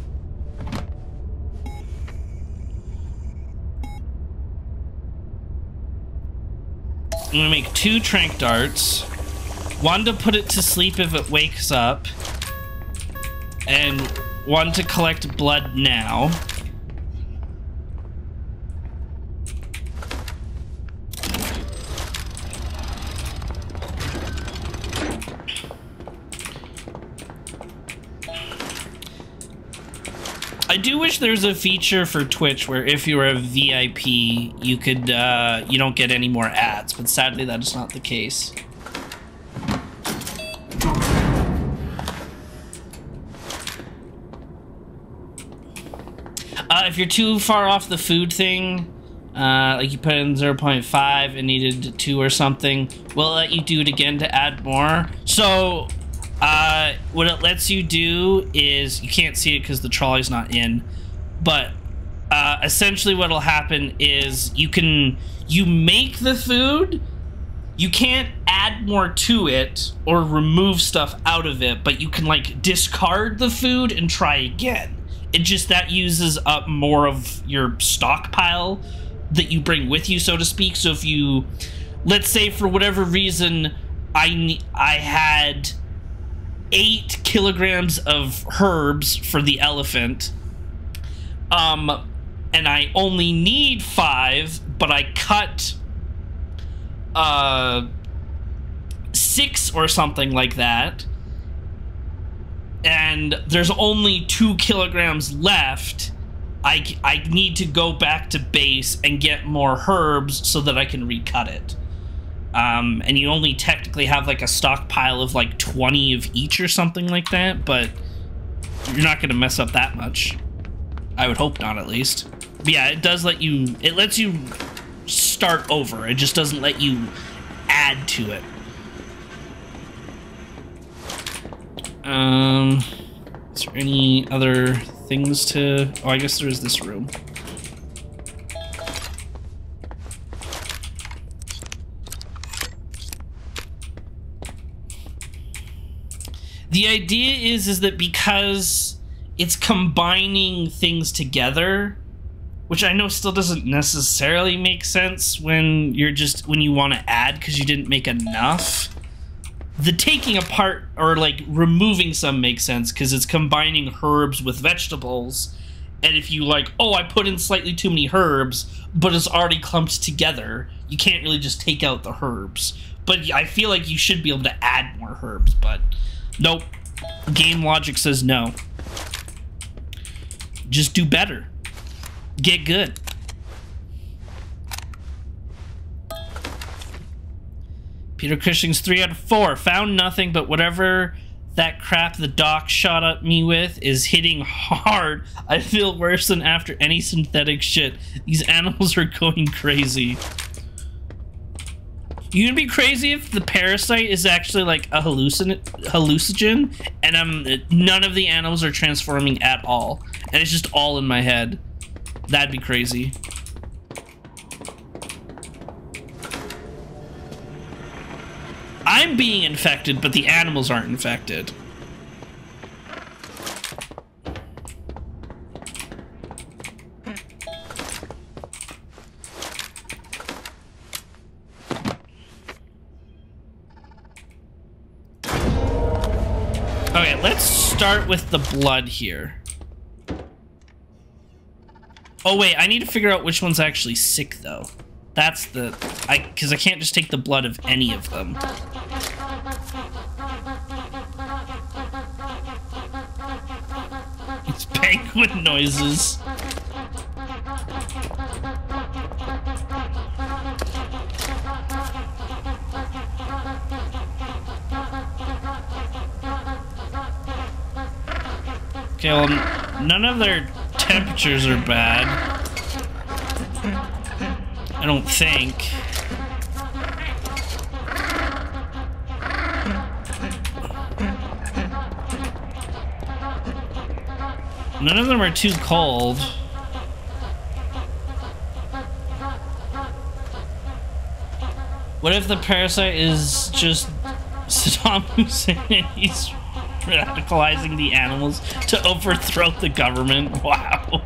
A: I'm gonna make two trank darts. One to put it to sleep if it wakes up, and one to collect blood now. I do wish there's a feature for Twitch where if you're a V I P, you could, uh, you don't get any more ads, but sadly that is not the case. Uh, if you're too far off the food thing, uh, like you put in zero point five and needed two or something, we'll let you do it again to add more. So, uh, what it lets you do is, you can't see it because the trolley's not in, but uh, essentially what'll happen is you can, you make the food, you can't add more to it or remove stuff out of it, but you can like discard the food and try again. It just, that uses up more of your stockpile that you bring with you, so to speak. So if you, let's say for whatever reason, I, I had eight kilograms of herbs for the elephant, um, and I only need five, but I cut uh, six or something like that, and there's only two kilograms left, I, I need to go back to base and get more herbs so that I can recut it. Um, and you only technically have like a stockpile of like twenty of each or something like that, but you're not going to mess up that much. I would hope not, at least. But yeah, it does let you, it lets you start over. It just doesn't let you add to it. Um, is there any other things to... Oh, I guess there is this room. The idea is, is that because it's combining things together, which I know still doesn't necessarily make sense when you're just, when you want to add because you didn't make enough. The taking apart or like removing some makes sense because it's combining herbs with vegetables, and if you like, oh, I put in slightly too many herbs, but it's already clumped together, you can't really just take out the herbs. But I feel like you should be able to add more herbs, but nope. Game logic says no. Just do better. Get good. Peter Cushing's three out of four. Found nothing, but whatever that crap the doc shot at me with is hitting hard. I feel worse than after any synthetic shit. These animals are going crazy. You gonna be crazy if the parasite is actually like a hallucin hallucinogen and um none of the animals are transforming at all and it's just all in my head. That'd be crazy. I'm being infected, but the animals aren't infected. Okay, let's start with the blood here. Oh wait, I need to figure out which one's actually sick though. That's the... I because I can't just take the blood of any of them. It's penguin noises. Okay, well, none of their temperatures are bad. I don't think. None of them are too cold. What if the parasite is just Saddam Hussein and he's radicalizing the animals to overthrow the government? Wow.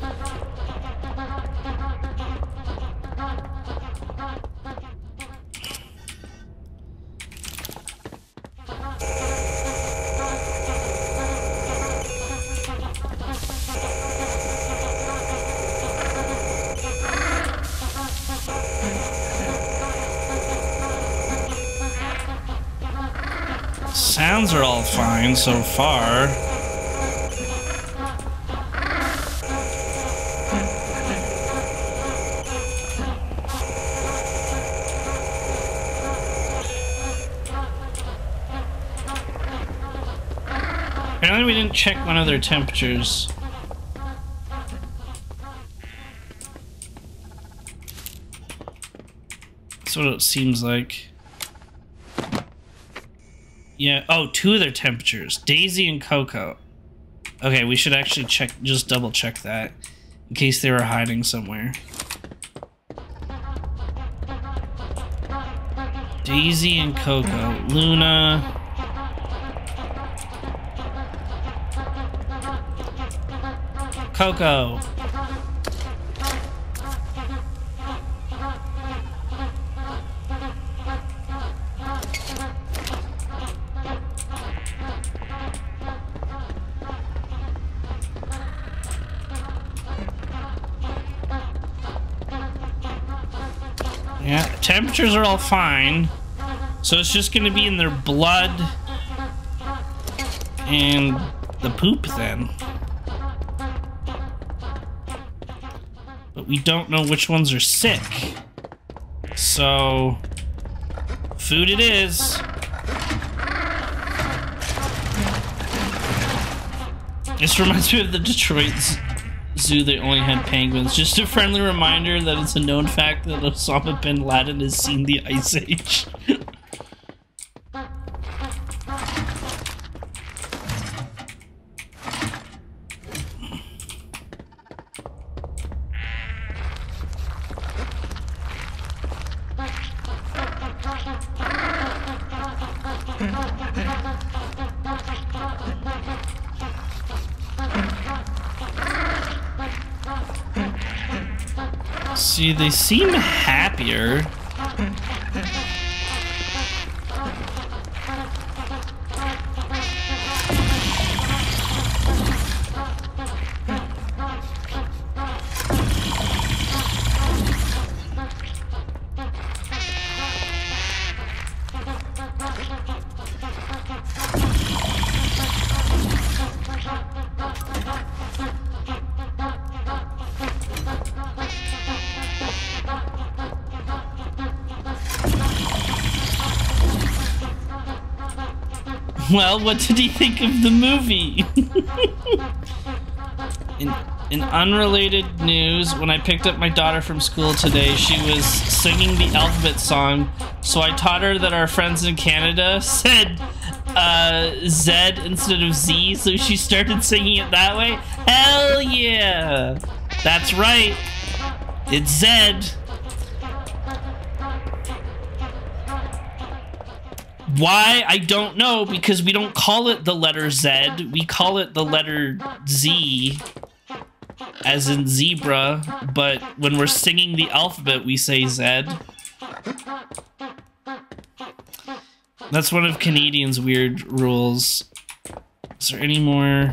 A: Sounds are all fine so far. Apparently we didn't check one of their temperatures. That's what it seems like. Yeah, oh, two of their temperatures. Daisy and Coco. Okay, we should actually check, just double check that. In case they were hiding somewhere. Daisy and Coco. Luna. Coco. Yeah, temperatures are all fine. So it's just gonna be in their blood and the poop then. But we don't know which ones are sick. So, food it is. This reminds me of the Detroit Zoo. They only had penguins. Just a friendly reminder that it's a known fact that Osama bin Laden has seen the Ice Age. See, they seem happier. Well, what did he think of the movie? in, in unrelated news, when I picked up my daughter from school today, she was singing the alphabet song, so I taught her that our friends in Canada said uh, Z instead of Z, so she started singing it that way. Hell yeah! That's right. It's Z. Why? I don't know, because we don't call it the letter Z. We call it the letter Z, as in zebra, but when we're singing the alphabet, we say Z. That's one of Canadians' weird rules. Is there any more?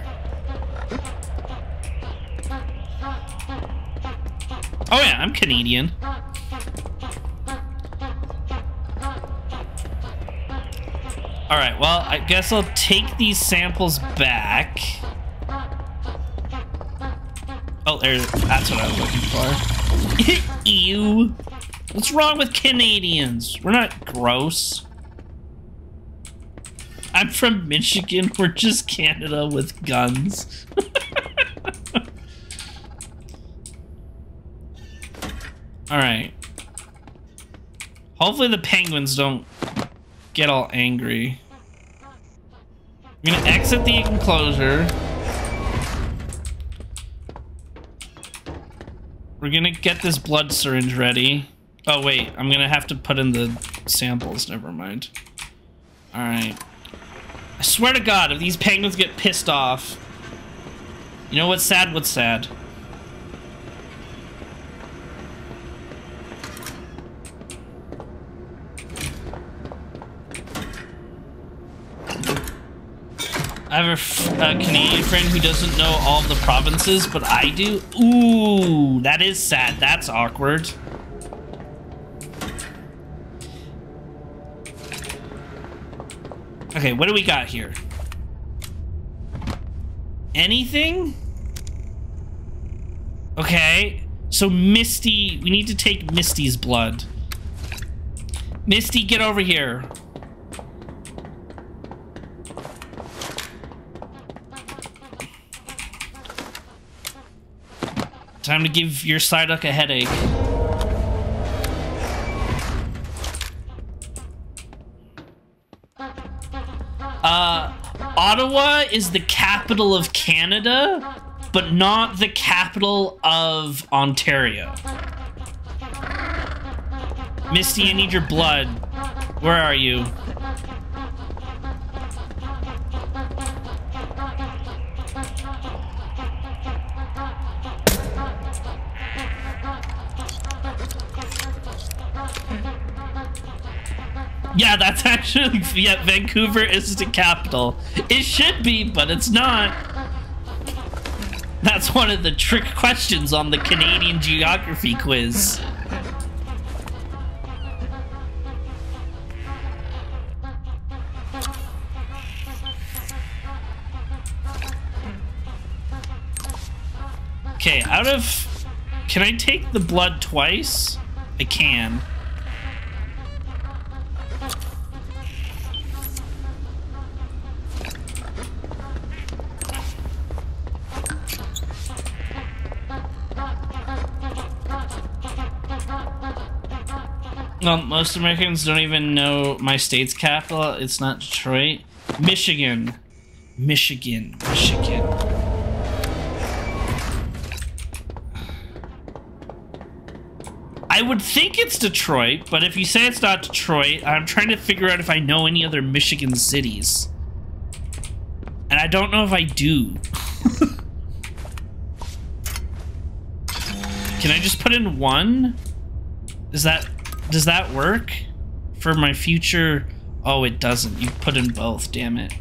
A: Oh yeah, I'm Canadian. Alright, well, I guess I'll take these samples back. Oh, there, that's what I was looking for. Ew. What's wrong with Canadians? We're not gross. I'm from Michigan. We're just Canada with guns. Alright. Hopefully the penguins don't get all angry. I'm gonna exit the enclosure. We're gonna get this blood syringe ready. Oh wait, I'm gonna have to put in the samples, never mind. Alright. I swear to God, if these penguins get pissed off, you know what's sad? What's sad? I have a, f a Canadian friend who doesn't know all of the provinces, but I do. Ooh, that is sad. That's awkward. Okay, what do we got here? Anything? Okay, so Misty, we need to take Misty's blood. Misty, get over here. Time to give your Psyduck a headache. Uh, Ottawa is the capital of Canada, but not the capital of Ontario. Misty, I need your blood. Where are you? Yeah, that's actually, yeah, Vancouver is the capital. It should be, but it's not. That's one of the trick questions on the Canadian geography quiz. Okay, out of... Can I take the blood twice? I can. Well, most Americans don't even know my state's capital. It's not Detroit. Michigan. Michigan. Michigan. I would think it's Detroit, but if you say it's not Detroit, I'm trying to figure out if I know any other Michigan cities. And I don't know if I do. Can I just put in one? Is that... Does that work? For my future... Oh, it doesn't. You put in both, damn it.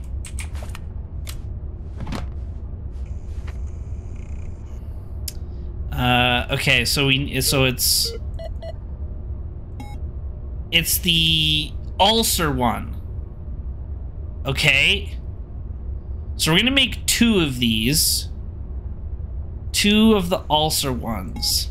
A: Uh, okay, so we... So it's... It's the ulcer one. Okay. So we're gonna make two of these. Two of the ulcer ones.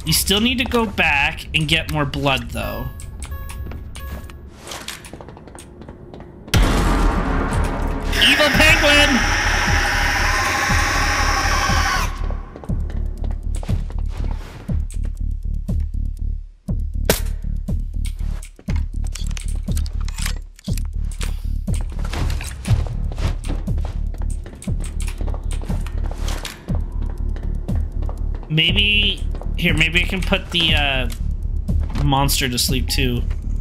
A: You still need to go back and get more blood, though. Evil penguin! Maybe... Here, maybe I can put the uh, monster to sleep, too.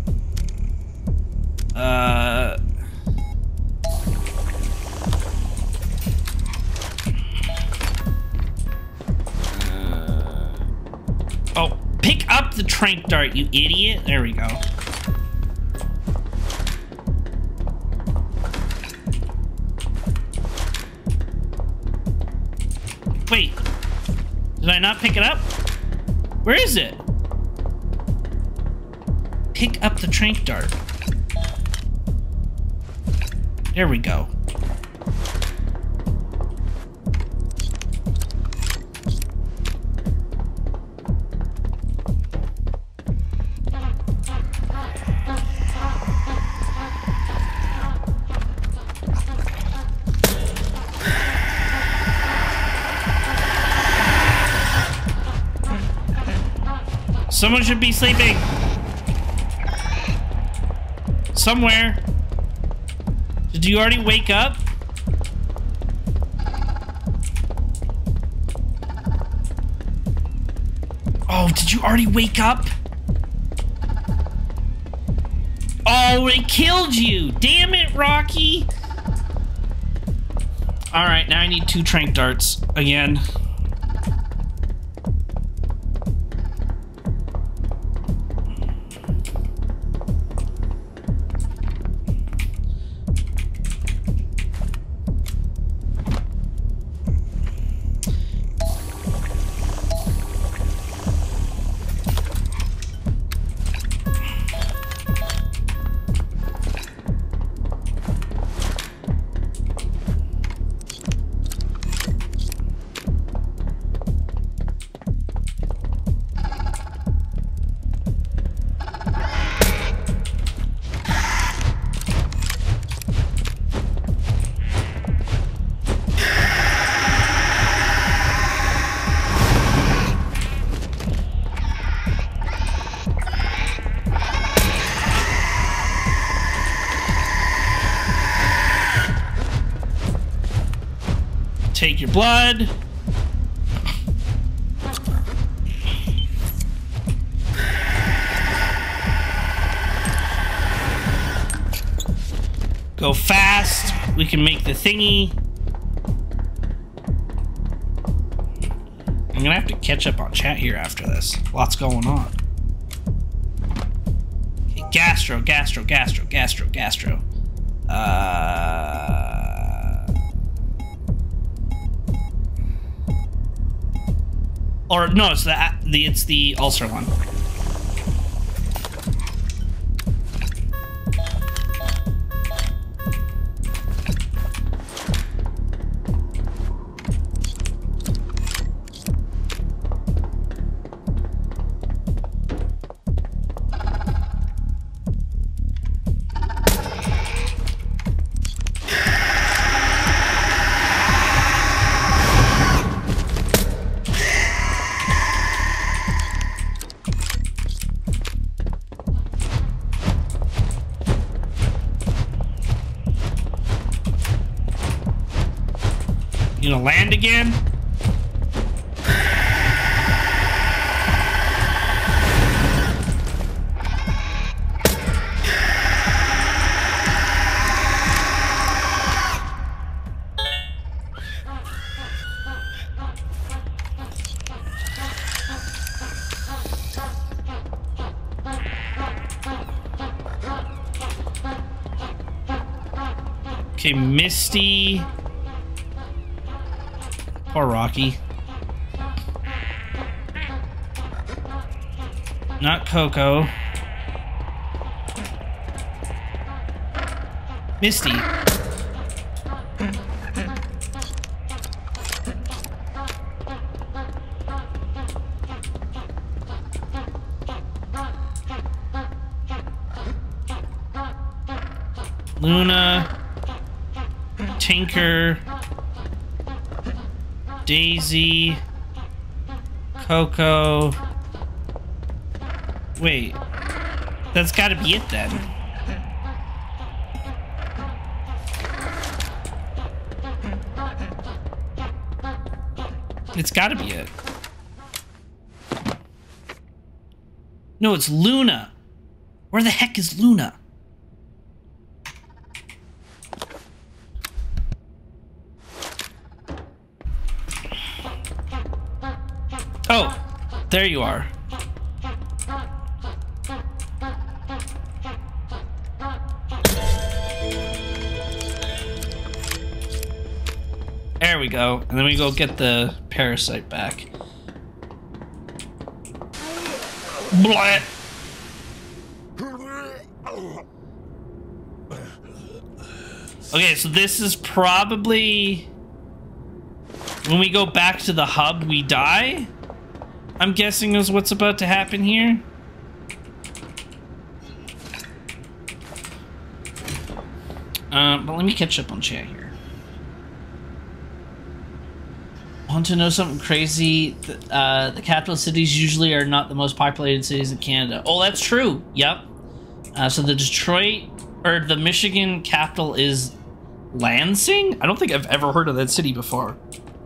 A: Uh... Oh, pick up the trank dart, you idiot. There we go. Wait. Did I not pick it up? Where is it? Pick up the trank dart. There we go. Someone should be sleeping. Somewhere. Did you already wake up? Oh, did you already wake up? Oh, it killed you. Damn it, Rocky. All right, now I need two trank darts again. Take your blood. Go fast. We can make the thingy. I'm gonna have to catch up on chat here after this. Lots going on. Okay, gastro, gastro, gastro, gastro, gastro. Uh... Or no, it's the, the it's the ulcer one. You gonna land again? Okay, Misty. Poor Rocky. Not Coco. Misty. Luna, Tinker, Daisy, Coco. Wait, that's gotta be it then. It's gotta be it. No, it's Luna. Where the heck is Luna? Oh, there you are. There we go. And then we go get the parasite back. Blah. Okay, so this is probably when we go back to the hub, we die. I'm guessing is what's about to happen here. Um, but let me catch up on chat here. Want to know something crazy? Uh, the capital cities usually are not the most populated cities in Canada. Oh, that's true. Yep. Uh, so the Detroit or the Michigan capital is Lansing? I don't think I've ever heard of that city before.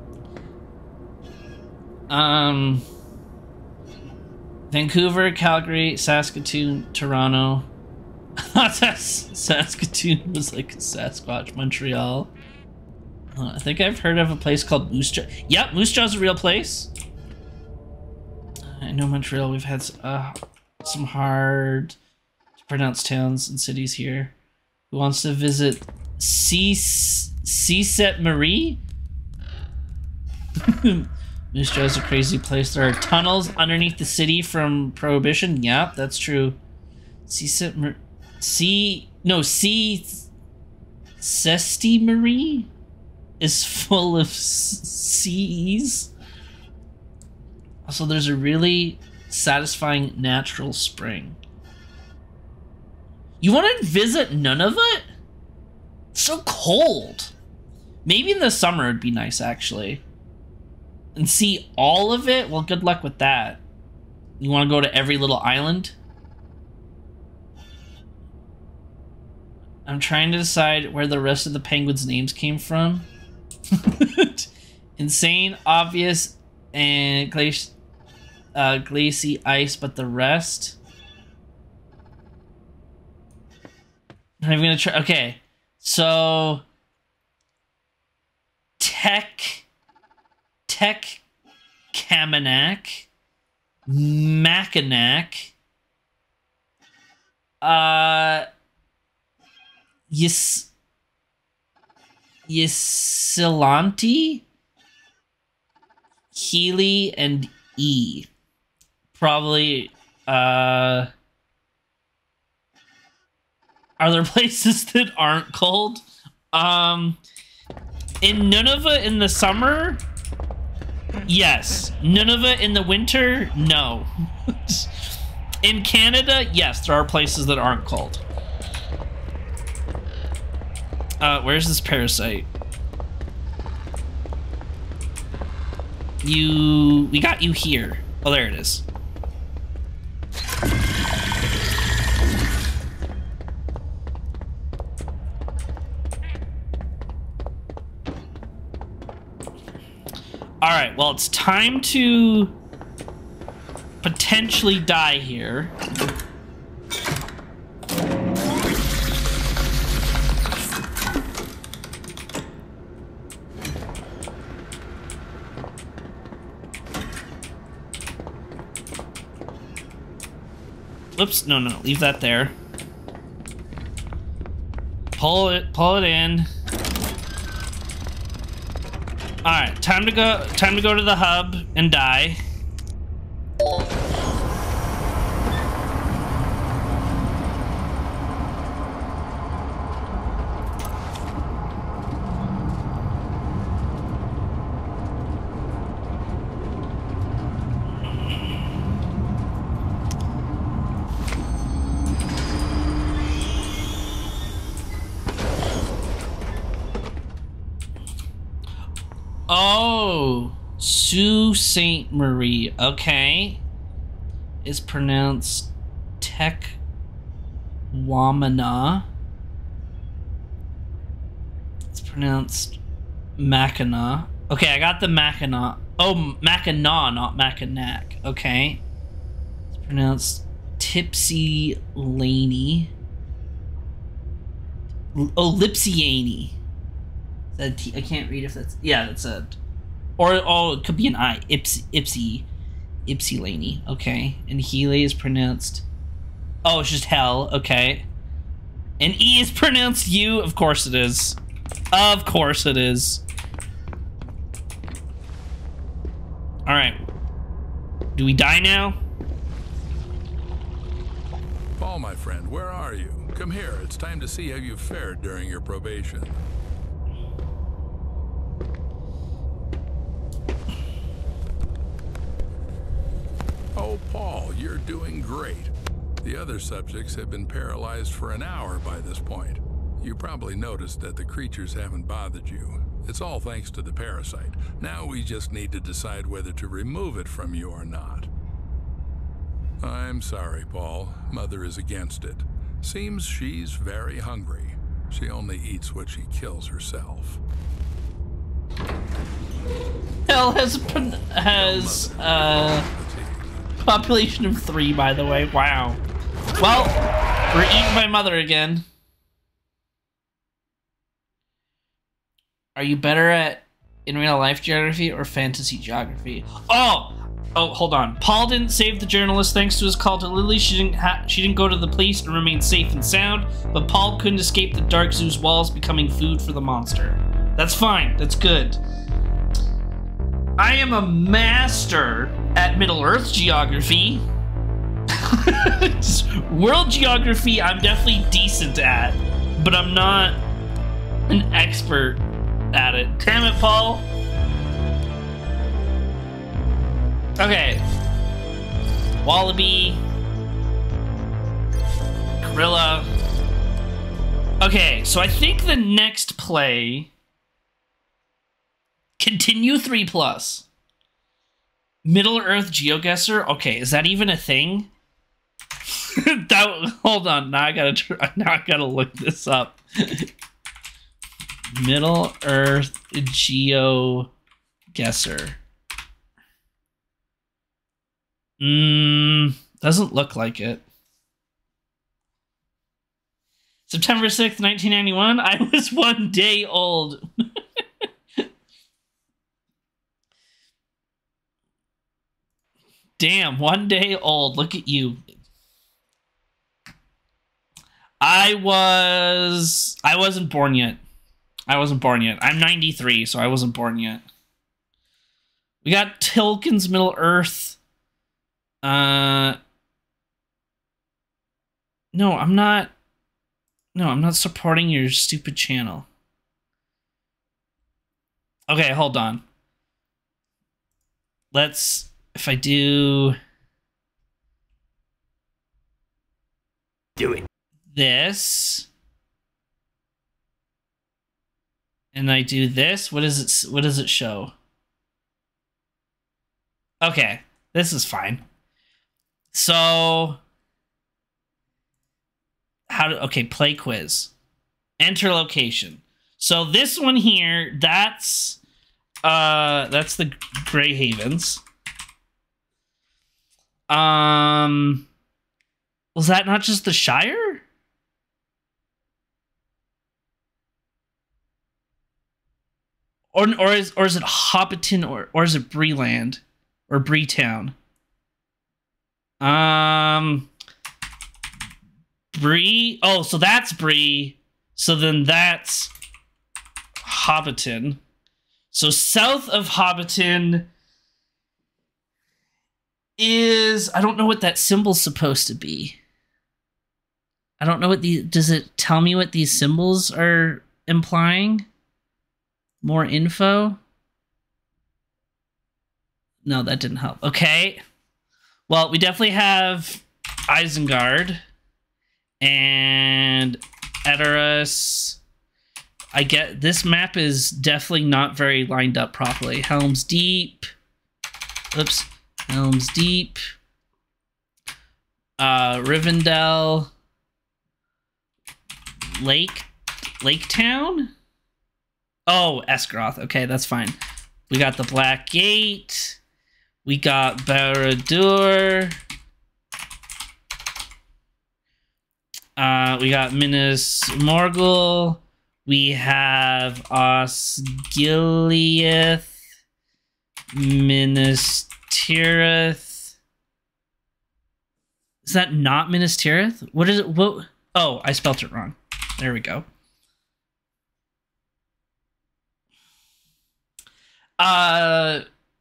A: Um, Vancouver, Calgary, Saskatoon, Toronto. Saskatoon was like Sasquatch, Montreal. Uh, I think I've heard of a place called Moose Jaw. Yep, Moose Jaw's a real place. I know Montreal. We've had uh, some hard to pronounce towns and cities here. Who wants to visit Sault Marie? Moose Jaw's a crazy place. There are tunnels underneath the city from Prohibition. Yep, that's true. Sault Marie. C no C Sault Marie is full of seas. Also, there's a really satisfying natural spring. You want to visit Nunavut? It's so cold. Maybe in the summer it'd be nice, actually. And see all of it? Well, good luck with that. You want to go to every little island? I'm trying to decide where the rest of the penguins' names came from. Insane, obvious, and glaci uh, glacy ice, but the rest. I'm gonna try. Okay, so Tech, Tech, Kamenak, Mackinac, uh. Yes, Ysilanti, Healy, and E. Probably, uh... Are there places that aren't cold? Um, in Nunavut in the summer? Yes. Nunavut in the winter? No. In Canada? Yes, there are places that aren't cold. Uh, where's this parasite? You... We got you here. Oh, there it is. Alright, well, it's time to potentially die here. Oops, no, no, no, leave that there. Pull it, pull it in. All right, time to go. Time to go to the hub and die. Oh, Sault Ste. Marie. Okay. Is pronounced Tequamana. It's pronounced Mackinac. Okay, I got the Mackinac. Oh, Mackinac, not Mackinac. Okay. It's pronounced Tipsy Laney. Oh, Lipsiani. I can't read if that's... Yeah, that's a... Or, oh, it could be an I. Ipsy. Ipsy. Ipsy Laney. Okay. And Healy is pronounced... Oh, it's just hell. Okay. And E is pronounced U. Of course it is. Of course it is. Alright. Do we die now?
G: Paul, my friend, where are you? Come here. It's time to see how you've fared during your probation. Oh, Paul, you're doing great. The other subjects have been paralyzed for an hour by this point. You probably noticed that the creatures haven't bothered you. It's all thanks to the parasite. Now we just need to decide whether to remove it from you or not. I'm sorry, Paul. Mother is against it. Seems she's very hungry. She only eats what she kills herself.
A: Hell has has uh population of three, by the way. Wow. Well, we're eaten by Mother again. Are you better at in real life geography or fantasy geography? Oh, oh, hold on. Paul didn't save the journalist thanks to his call to Lily. She didn't. Ha she didn't go to the police and remain safe and sound. But Paul couldn't escape the Dark Zoo's walls, becoming food for the monster. That's fine. That's good. I am a master at Middle Earth geography. World geography, I'm definitely decent at, but I'm not an expert at it. Damn it, Paul. Okay. Wallaby. Gorilla. Okay, so I think the next play... Continue three plus. Middle Earth GeoGuessr? Okay, is that even a thing? that, hold on, now I gotta try, now I gotta look this up. Middle Earth GeoGuessr. Mmm, doesn't look like it. September sixth, nineteen ninety-one. I was one day old. Damn, one day old. Look at you. I was... I wasn't born yet. I wasn't born yet. I'm ninety-three, so I wasn't born yet. We got Tolkien's Middle Earth. Uh... No, I'm not... No, I'm not supporting your stupid channel. Okay, hold on. Let's... If I do... Do it. This... And I do this, what does it, what does it show? Okay, this is fine. So... How to, okay, play quiz. Enter location. So this one here, that's... Uh, that's the Grey Havens. Um, was that not just the Shire? Or or is or is it Hobbiton or or is it Breeland or Breetown? Um, Bree. Oh, so that's Bree. So then that's Hobbiton. So south of Hobbiton is, I don't know what that symbol's supposed to be. I don't know what the, does it tell me what these symbols are implying? More info? No, that didn't help. Okay. Well, we definitely have Isengard and Edoras. I get this map is definitely not very lined up properly. Helm's Deep. Oops. Helm's Deep. Uh, Rivendell. Lake. Lake Town? Oh, Esgaroth. Okay, that's fine. We got the Black Gate. We got Barad-dûr. Uh, we got Minas Morgul. We have Osgiliath. Minas Tirith. Is that not Minas Tirith? What is it? What? Oh, I spelt it wrong. There we go. Uh...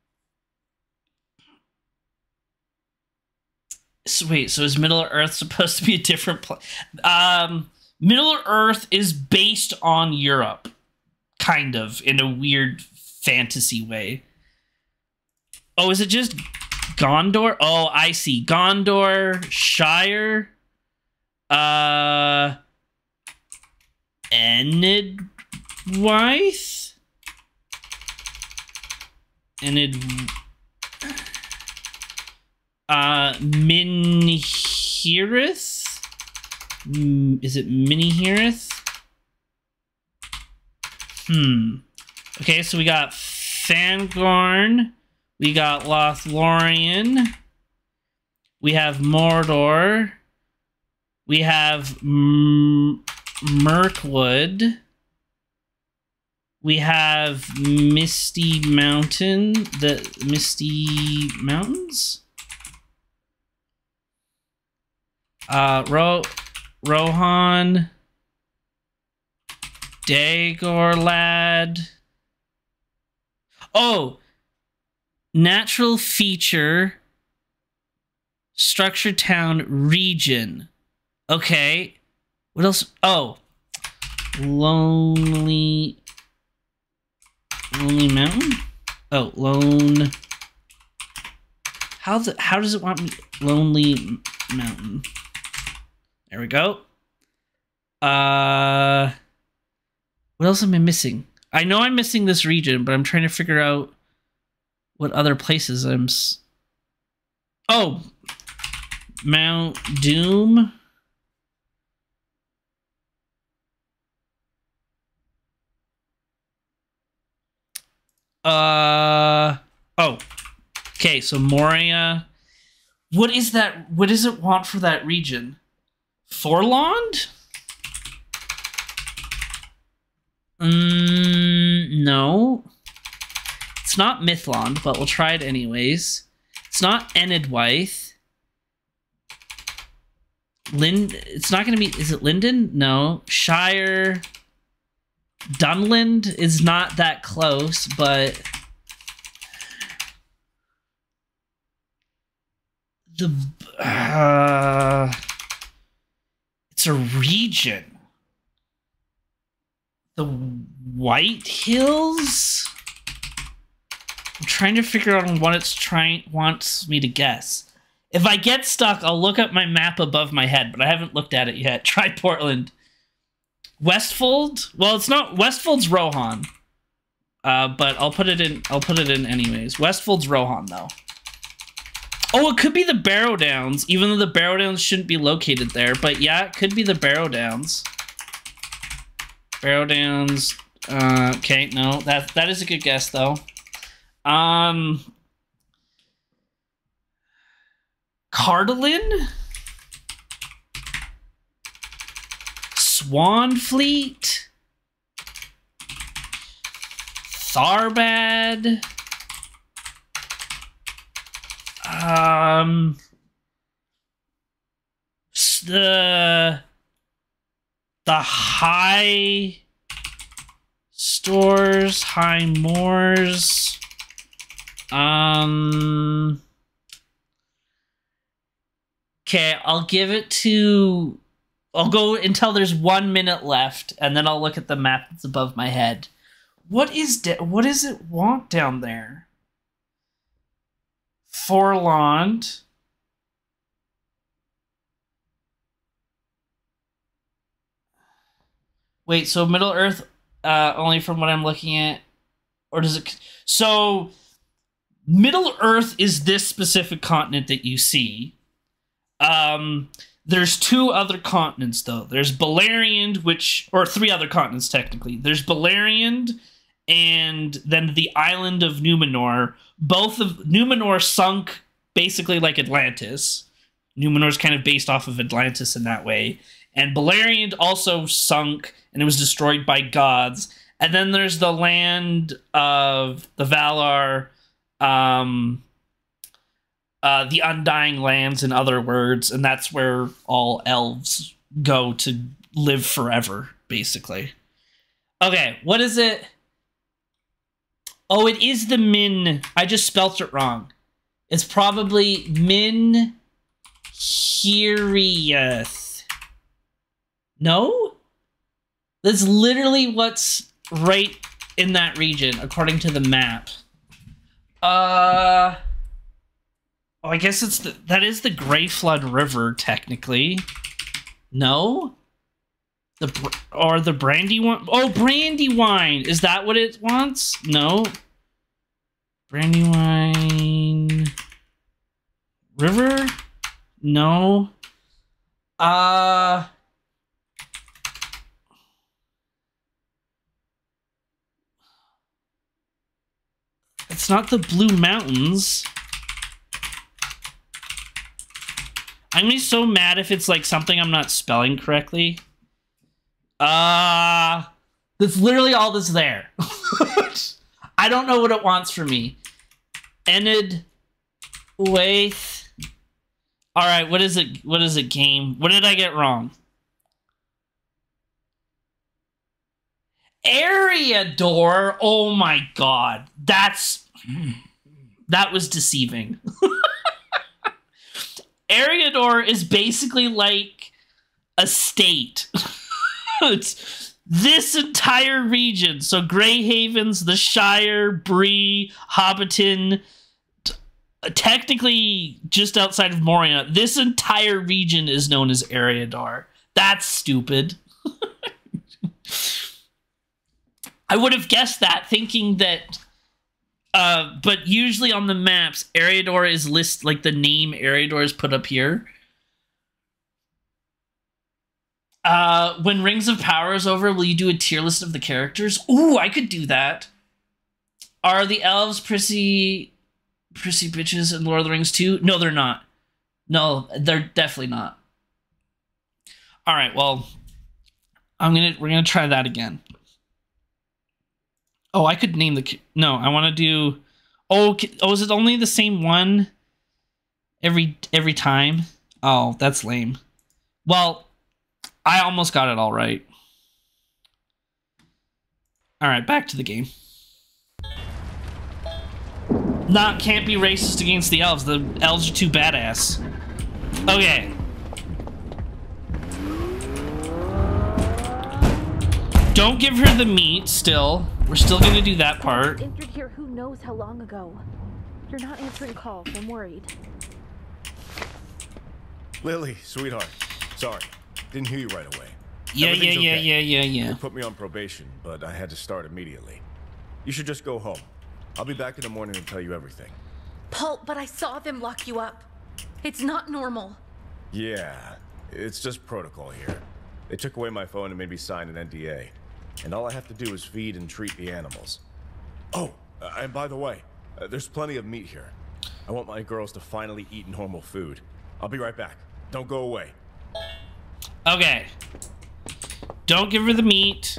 A: So wait, so is Middle-earth supposed to be a different place? Um, Middle-earth is based on Europe. Kind of, in a weird fantasy way. Oh, is it just Gondor? Oh, I see. Gondor, Shire, uh, Enidwaith? Enid... Uh, Minhirith? Mm, is it Minihirith? Hmm. Okay, so we got Fangorn. We got Lothlorien. We have Mordor. We have M Mirkwood. We have Misty Mountain. The Misty Mountains? Uh, Ro Rohan, Dagorlad. Oh, natural feature, structured town region. Okay, what else? Oh, lonely, lonely mountain. Oh, lone. How the how does it want me? Lonely mountain. There we go. Uh, what else am I missing? I know I'm missing this region, but I'm trying to figure out what other places I'm... S oh! Mount Doom. Uh, oh. Okay, so Moria. What is that? What does it want for that region? Forlond? Mm, no. It's not Mithlond, but we'll try it anyways. It's not Enidwaith. Lind. It's not going to be... Is it Linden? No. Shire. Dunland is not that close, but... The... Uh, it's a region. The White Hills? I'm trying to figure out what it's trying wants me to guess. If I get stuck, I'll look up my map above my head, but I haven't looked at it yet. Try Portland. Westfold? Well, it's not... Westfold's Rohan. Uh, but I'll put it in... I'll put it in anyways. Westfold's Rohan, though. Oh, it could be the Barrow Downs, even though the Barrow Downs shouldn't be located there. But yeah, it could be the Barrow Downs. Barrow Downs. Uh, okay, no, that that is a good guess though. Um, Cardalin, Swanfleet, Tharbad. Um, the the high stores, high moors. Um, okay, I'll give it to. I'll go until there's one minute left, and then I'll look at the map that's above my head. What is de- what does it want down there? Forlond. Wait, so Middle Earth uh, only from what I'm looking at. Or does it... So, Middle Earth is this specific continent that you see. Um, there's two other continents, though. There's Beleriand, which... Or three other continents, technically. There's Beleriand, and then the island of Numenor. Both of... Numenor sunk basically like Atlantis. Numenor's kind of based off of Atlantis in that way. And Beleriand also sunk, and it was destroyed by gods. And then there's the land of the Valar, um, uh, the Undying Lands, in other words, and that's where all elves go to live forever, basically. Okay, what is it? Oh, it is the Min. I just spelt it wrong. It's probably Min Hiriath. No? That's literally what's right in that region, according to the map. Uh... Oh, I guess it's the... That is the Grey Flood River, technically. No? The... Or the Brandywine... Oh, Brandywine! Is that what it wants? No. Brandywine... River? No. Uh... It's not the Blue Mountains. I'm gonna be so mad if it's like something I'm not spelling correctly. Uh, that's literally all that's there. I don't know what it wants from me. Enid Waith. Alright, what is it? What is it, game? What did I get wrong? Eriador. Oh my god. That's... That was deceiving. Eriador is basically like a state. It's this entire region. So Grey Havens, the Shire, Bree, Hobbiton, t- technically just outside of Moria. This entire region is known as Eriador. That's stupid. I would have guessed that, thinking that... Uh, but usually on the maps, Eriador is list like the name Eriador is put up here. Uh, when Rings of Power is over, will you do a tier list of the characters? Ooh, I could do that. Are the elves prissy, prissy bitches in Lord of the Rings too? No, they're not. No, they're definitely not. All right, well, I'm gonna we're gonna try that again. Oh, I could name the... No, I want to do... Oh, oh, is it only the same one every every time? Oh, that's lame. Well, I almost got it all right. All right, back to the game. Not can't be racist against the elves. The elves are too badass. Okay. Don't give her the meat still. We're still gonna do that part.
C: Entered here who knows how long ago. You're not answering calls. I'm worried.
E: Lily, sweetheart. Sorry. Didn't hear you right away.
A: Yeah, yeah, yeah,
E: okay.
A: yeah, yeah, yeah.
E: They put me on probation, but I had to start immediately. You should just go home. I'll be back in the morning and tell you everything.
F: Paul, but I saw them lock you up. It's not normal.
E: Yeah, it's just protocol here. They took away my phone and made me sign an N D A. And all I have to do is feed and treat the animals. Oh, uh, and by the way, uh, there's plenty of meat here. I want my girls to finally eat normal food. I'll be right back. Don't go away.
A: Okay. Don't give her the meat.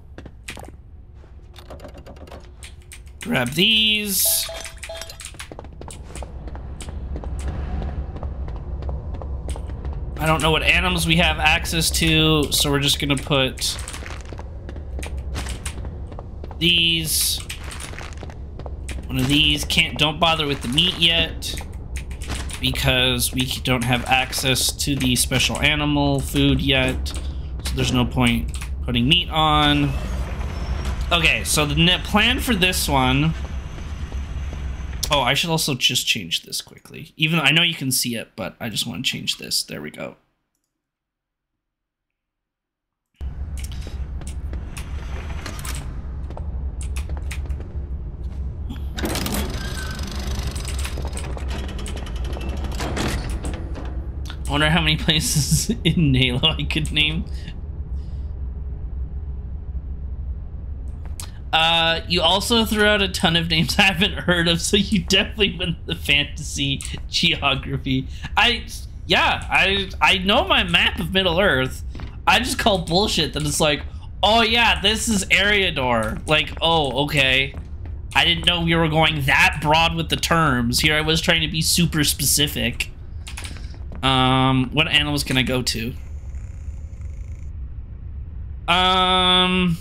A: Grab these. I don't know what animals we have access to, so we're just gonna put these. One of these. Can't, don't bother with the meat yet, because we don't have access to the special animal food yet, so there's no point putting meat on. Okay, so the net plan for this one... Oh, I should also just change this quickly. Even though I know you can see it, but I just want to change this. There we go. I wonder how many places in Halo I could name. Uh, you also threw out a ton of names I haven't heard of, so you definitely win the fantasy geography. I, yeah, I I know my map of Middle Earth. I just call bullshit that it's like, oh yeah, this is Eriador. Like, oh, okay. I didn't know we were going that broad with the terms. Here I was trying to be super specific. Um, what animals can I go to? Um...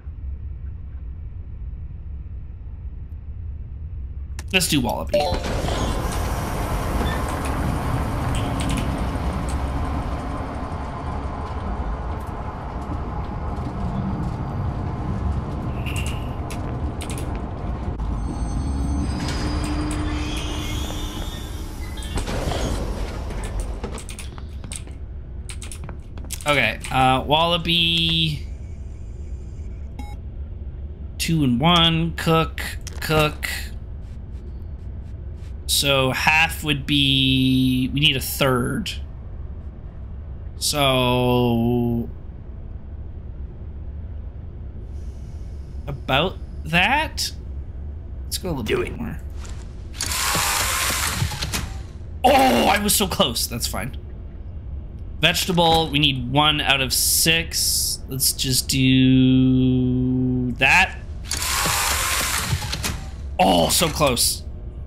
A: Let's do Wallaby. Okay, uh, Wallaby. Two and one, cook, cook. So half would be, we need a third. So about that. Let's go a little bit more. Oh, I was so close. That's fine. Vegetable, we need one out of six. Let's just do that. Oh, so close.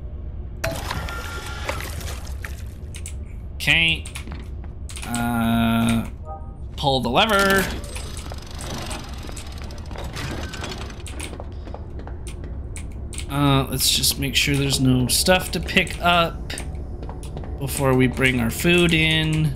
A: Okay. Uh, pull the lever. Uh, let's just make sure there's no stuff to pick up before we bring our food in.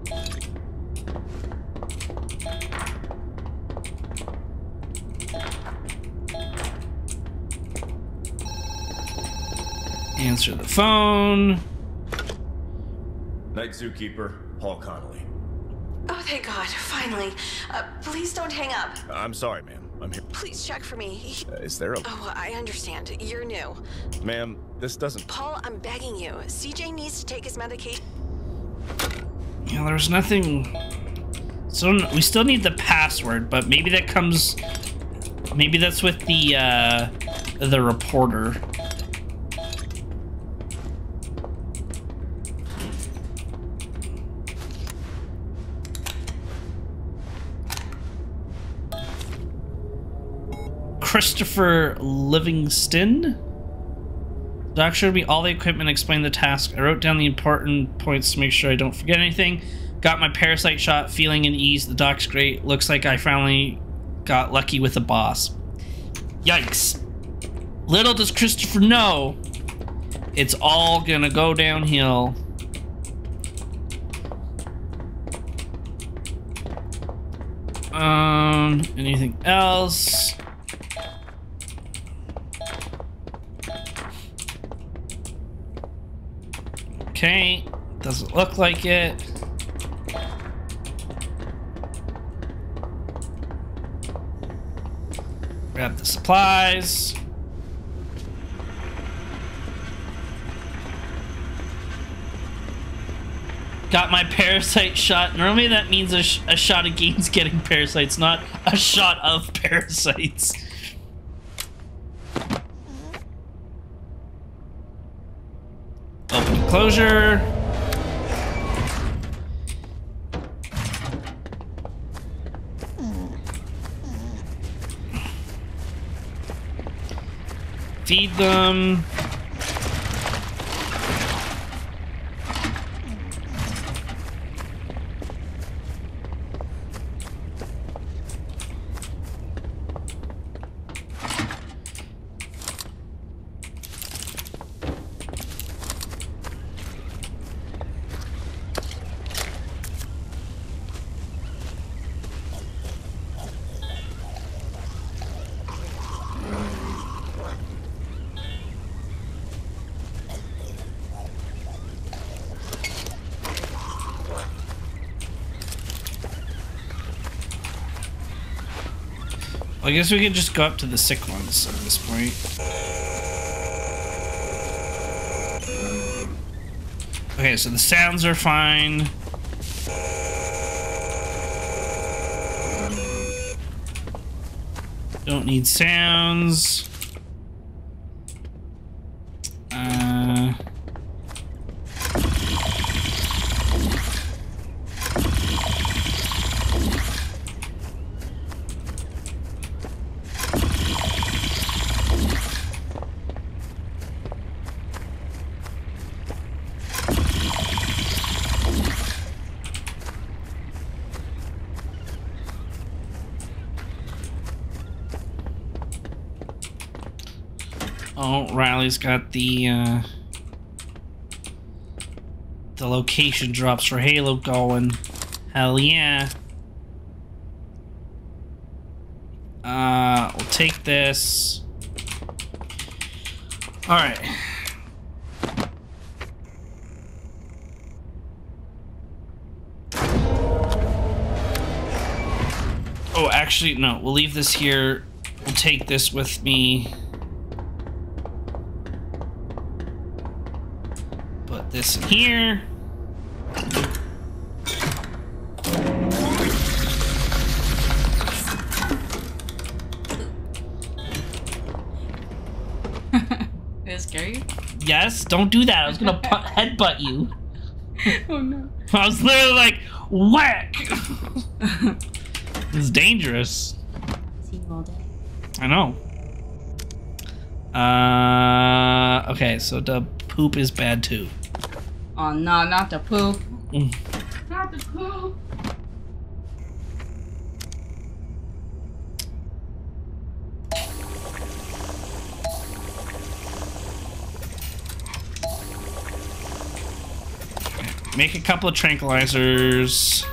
A: Answer the phone.
E: Night Zookeeper, Paul Connolly.
F: Oh, thank God, finally. Uh, please don't hang up.
E: I'm sorry, ma'am. I'm here.
F: Please check for me.
E: Uh, is there a...
F: Oh, I understand. You're new.
E: Ma'am, this doesn't...
F: Paul, I'm begging you. C J needs to take his medication.
A: Yeah, there's nothing... So we still need the password, but maybe that comes... Maybe that's with the, uh... the reporter. Christopher Livingston. Doc showed me all the equipment and explained the task. I wrote down the important points to make sure I don't forget anything. Got my parasite shot, feeling at ease. The doc's great. Looks like I finally got lucky with the boss. Yikes. Little does Christopher know, it's all gonna go downhill. Um, anything else? Okay, doesn't look like it. Grab the supplies. Got my parasite shot. Normally that means a, sh a shot against getting parasites, not a shot of parasites. Open closure. Feed them. I guess we could just go up to the sick ones at this point. Okay, so the sounds are fine. Don't need sounds. Uh... Oh, Riley's got the uh, the location drops for Halo going. Hell yeah. Uh, we'll take this. All right. Oh, actually, no. We'll leave this here. We'll take this with me. Put this in here.
H: Did it scare you?
A: Yes, don't do that. I was gonna pu- headbutt you.
H: Oh no.
A: I was literally like, whack! It's dangerous.
H: See you all day.
A: I know. Uh, okay, so the poop is bad too.
H: Oh no, not the poop.
A: Mm.
H: Not the poop.
A: Make a couple of tranquilizers.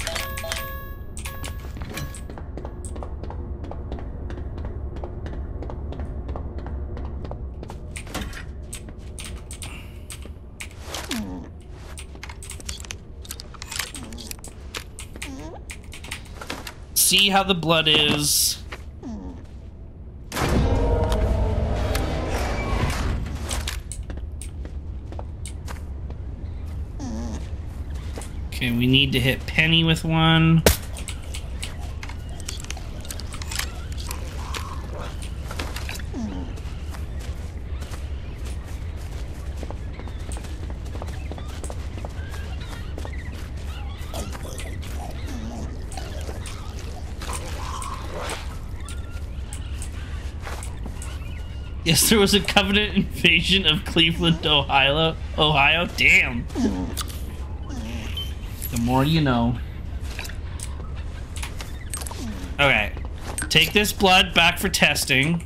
A: See how the blood is. Okay, we need to hit Penny with one. Yes, there was a Covenant invasion of Cleveland, Ohio. Ohio, damn. The more you know. Okay. Take this blood back for testing.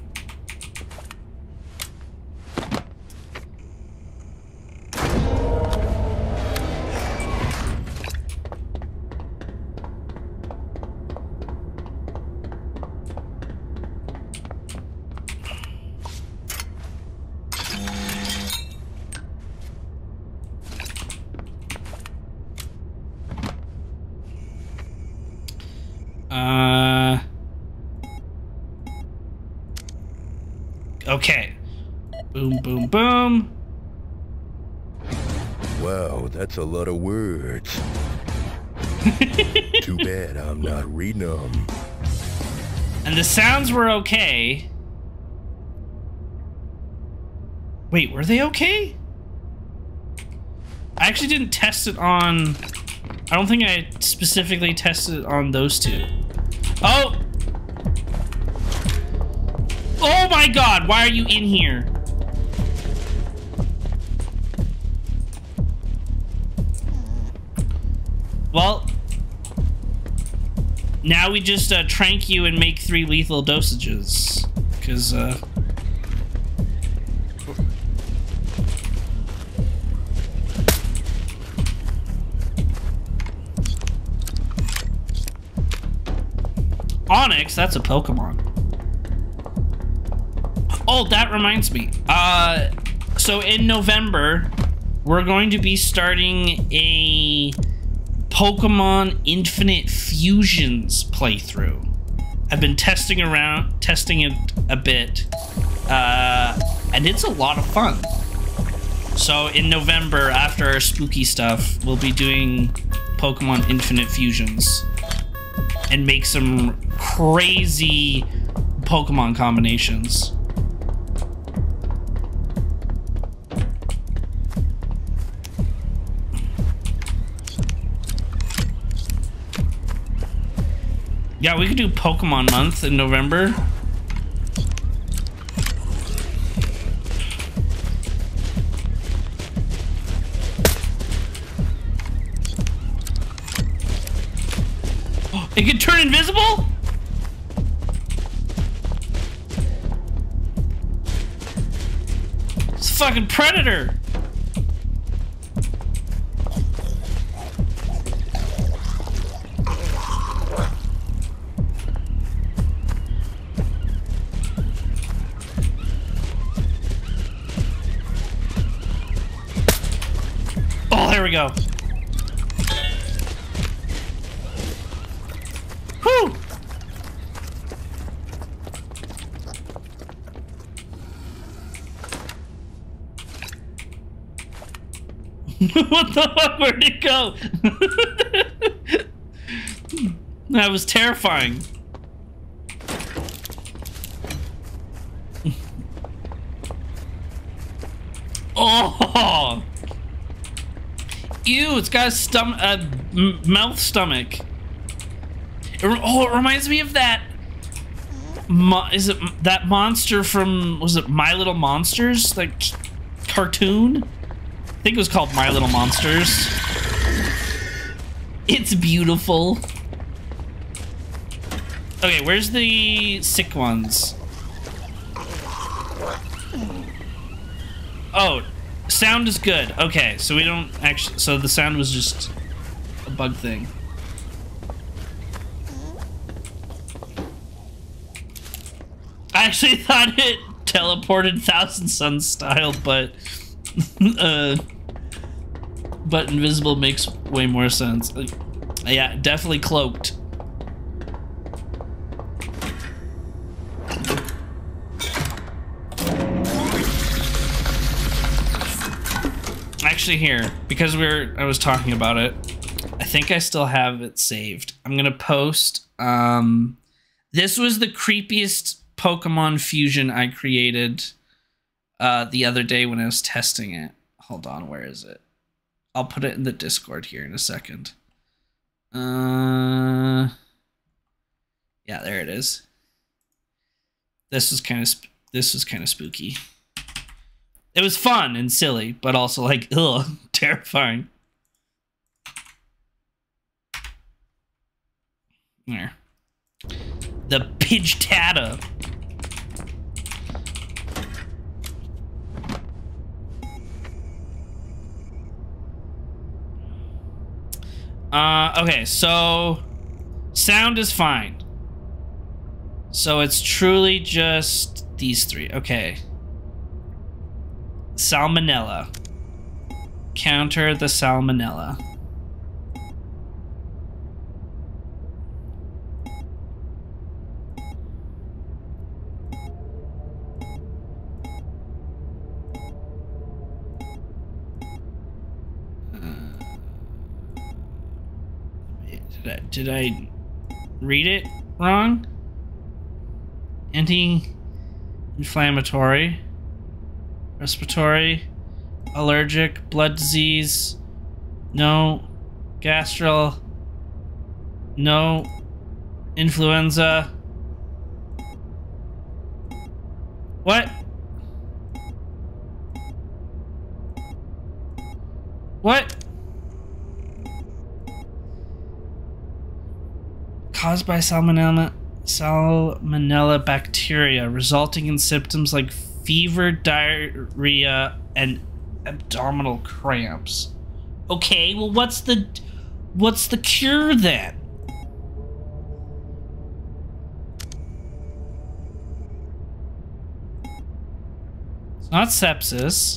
A: Uh, okay. Boom, boom, boom.
I: Wow, that's a lot of words. Too bad I'm not reading them.
A: And the sounds were okay. Wait, were they okay? I actually didn't test it on... I don't think I specifically tested it on those two. Oh! Oh my god, why are you in here? Well, now we just uh, trank you and make three lethal dosages. Because, uh... Onyx, that's a Pokemon. Oh, that reminds me. Uh, so in November, we're going to be starting a Pokemon Infinite Fusions playthrough. I've been testing around, testing it a bit, uh, and it's a lot of fun. So in November, after our spooky stuff, we'll be doing Pokemon Infinite Fusions and make some crazy Pokemon combinations. Yeah, we could do Pokemon month in November. It can turn invisible? It's a fucking predator. Oh, there we go. Whew. What the fuck? Where'd it go? That was terrifying. Oh! Ew, it's got a stom- a m mouth stomach. It oh, it reminds me of that. Mo is it that monster from, was it My Little Monsters? Like, cartoon? I think it was called My Little Monsters. It's beautiful. Okay, where's the sick ones? Oh, sound is good. Okay, so we don't actually, so the sound was just a bug thing. I actually thought it teleported Thousand Suns style, but uh, but invisible makes way more sense. Uh, yeah, definitely cloaked. Actually, here, because we we're I was talking about it, I think I still have it saved. I'm gonna post. Um, this was the creepiest Pokemon fusion I created uh, the other day when I was testing it. Hold on, where is it? I'll put it in the Discord here in a second. Uh, yeah, there it is. This was kind of this was kind of spooky. It was fun and silly, but also like, ugh, terrifying. There. The Pidgeotto. Uh, okay, so sound is fine. So it's truly just these three. Okay. Salmonella. Counter the salmonella. Did I, did I read it wrong? Anti-inflammatory, respiratory, allergic, blood disease, no, gastral, no, influenza. What? What? Caused by salmonella, salmonella bacteria, resulting in symptoms like fever, diarrhea, and abdominal cramps. Okay, well, what's the what's the cure then? It's not sepsis.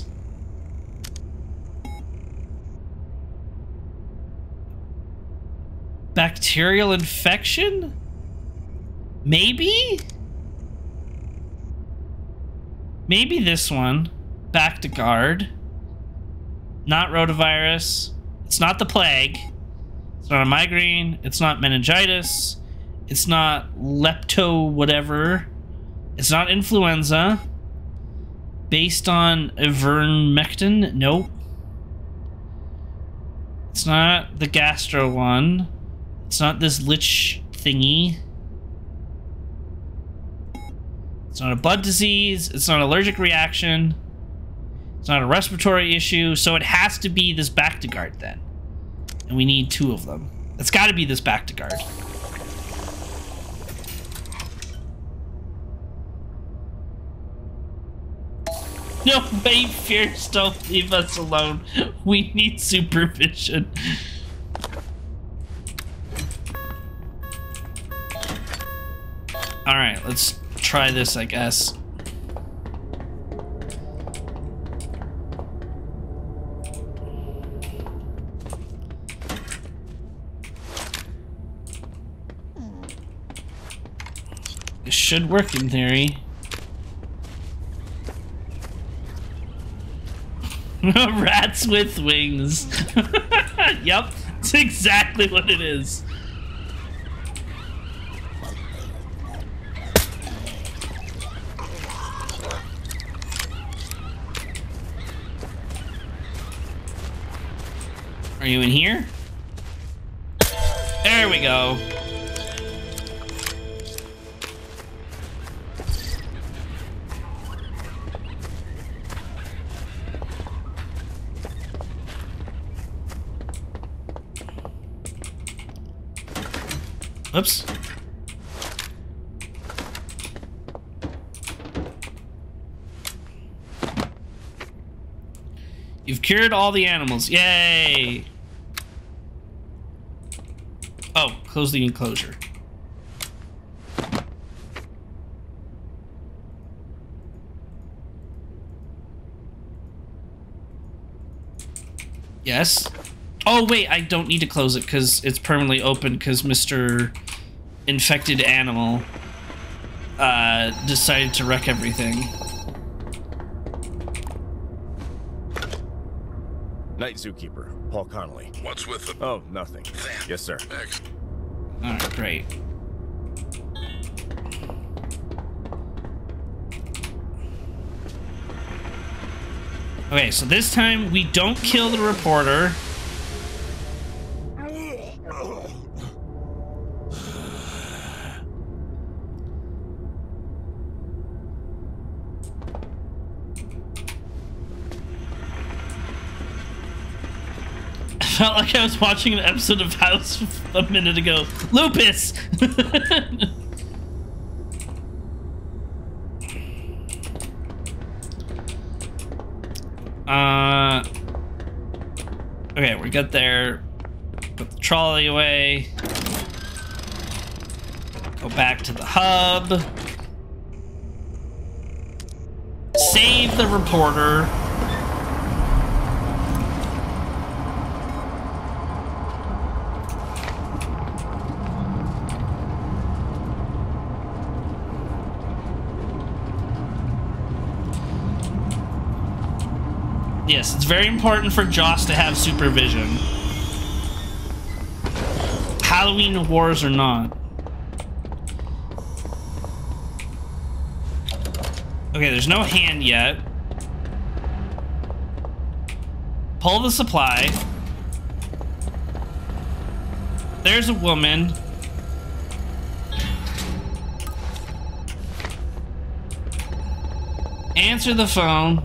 A: Bacterial infection? Maybe? Maybe this one. Back to guard. Not rotavirus. It's not the plague. It's not a migraine. It's not meningitis. It's not lepto whatever. It's not influenza. Based on ivermectin? Nope. It's not the gastro one. It's not this lich thingy. It's not a blood disease. It's not an allergic reaction. It's not a respiratory issue. So it has to be this Bactiguard then. And we need two of them. It's got to be this Bactiguard. No way, Fierce, don't leave us alone. We need supervision. Alright, let's try this, I guess. It should work in theory. Rats with wings. Yep, it's exactly what it is. Are you in here? There we go. Oops. You've cured all the animals. Yay! Oh, close the enclosure. Yes. Oh, wait, I don't need to close it because it's permanently open because Mister Infected Animal uh, decided to wreck everything.
E: Night Zookeeper, Paul Connolly.
D: What's with the...
E: Oh, nothing. Yes, sir.
D: Excellent.
A: Alright, great. Okay, so this time we don't kill the reporter. I felt like I was watching an episode of House a minute ago. Lupus! uh, okay, we got there. Put the trolley away. Go back to the hub. Save the reporter. Yes, it's very important for Joss to have supervision. Halloween wars or not. Okay, there's no hand yet. Pull the supply. There's a woman. Answer the phone.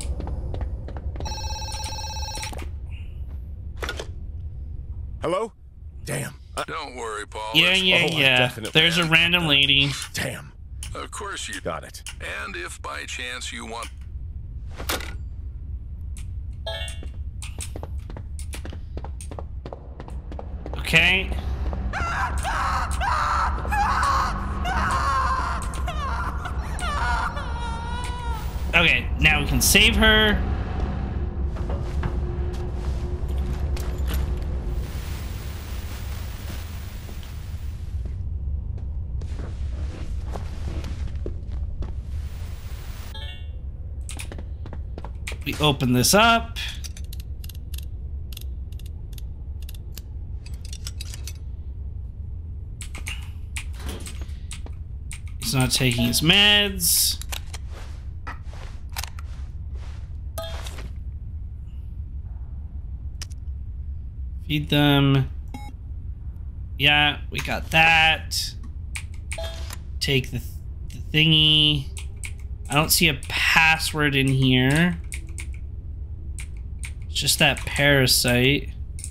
E: Hello? Damn. Uh,
G: Don't worry, Paul.
A: Yeah,
G: It's-
A: yeah,
E: oh, I
A: yeah.
E: definitely
A: There's a
E: am.
A: random lady.
E: Damn.
G: Of course you...
E: Got it.
G: And if by chance you want...
A: Okay. Okay, now we can save her. We open this up. He's not taking his meds. Feed them. Yeah, we got that. Take the, th the thingy. I don't see a password in here. It's just that parasite.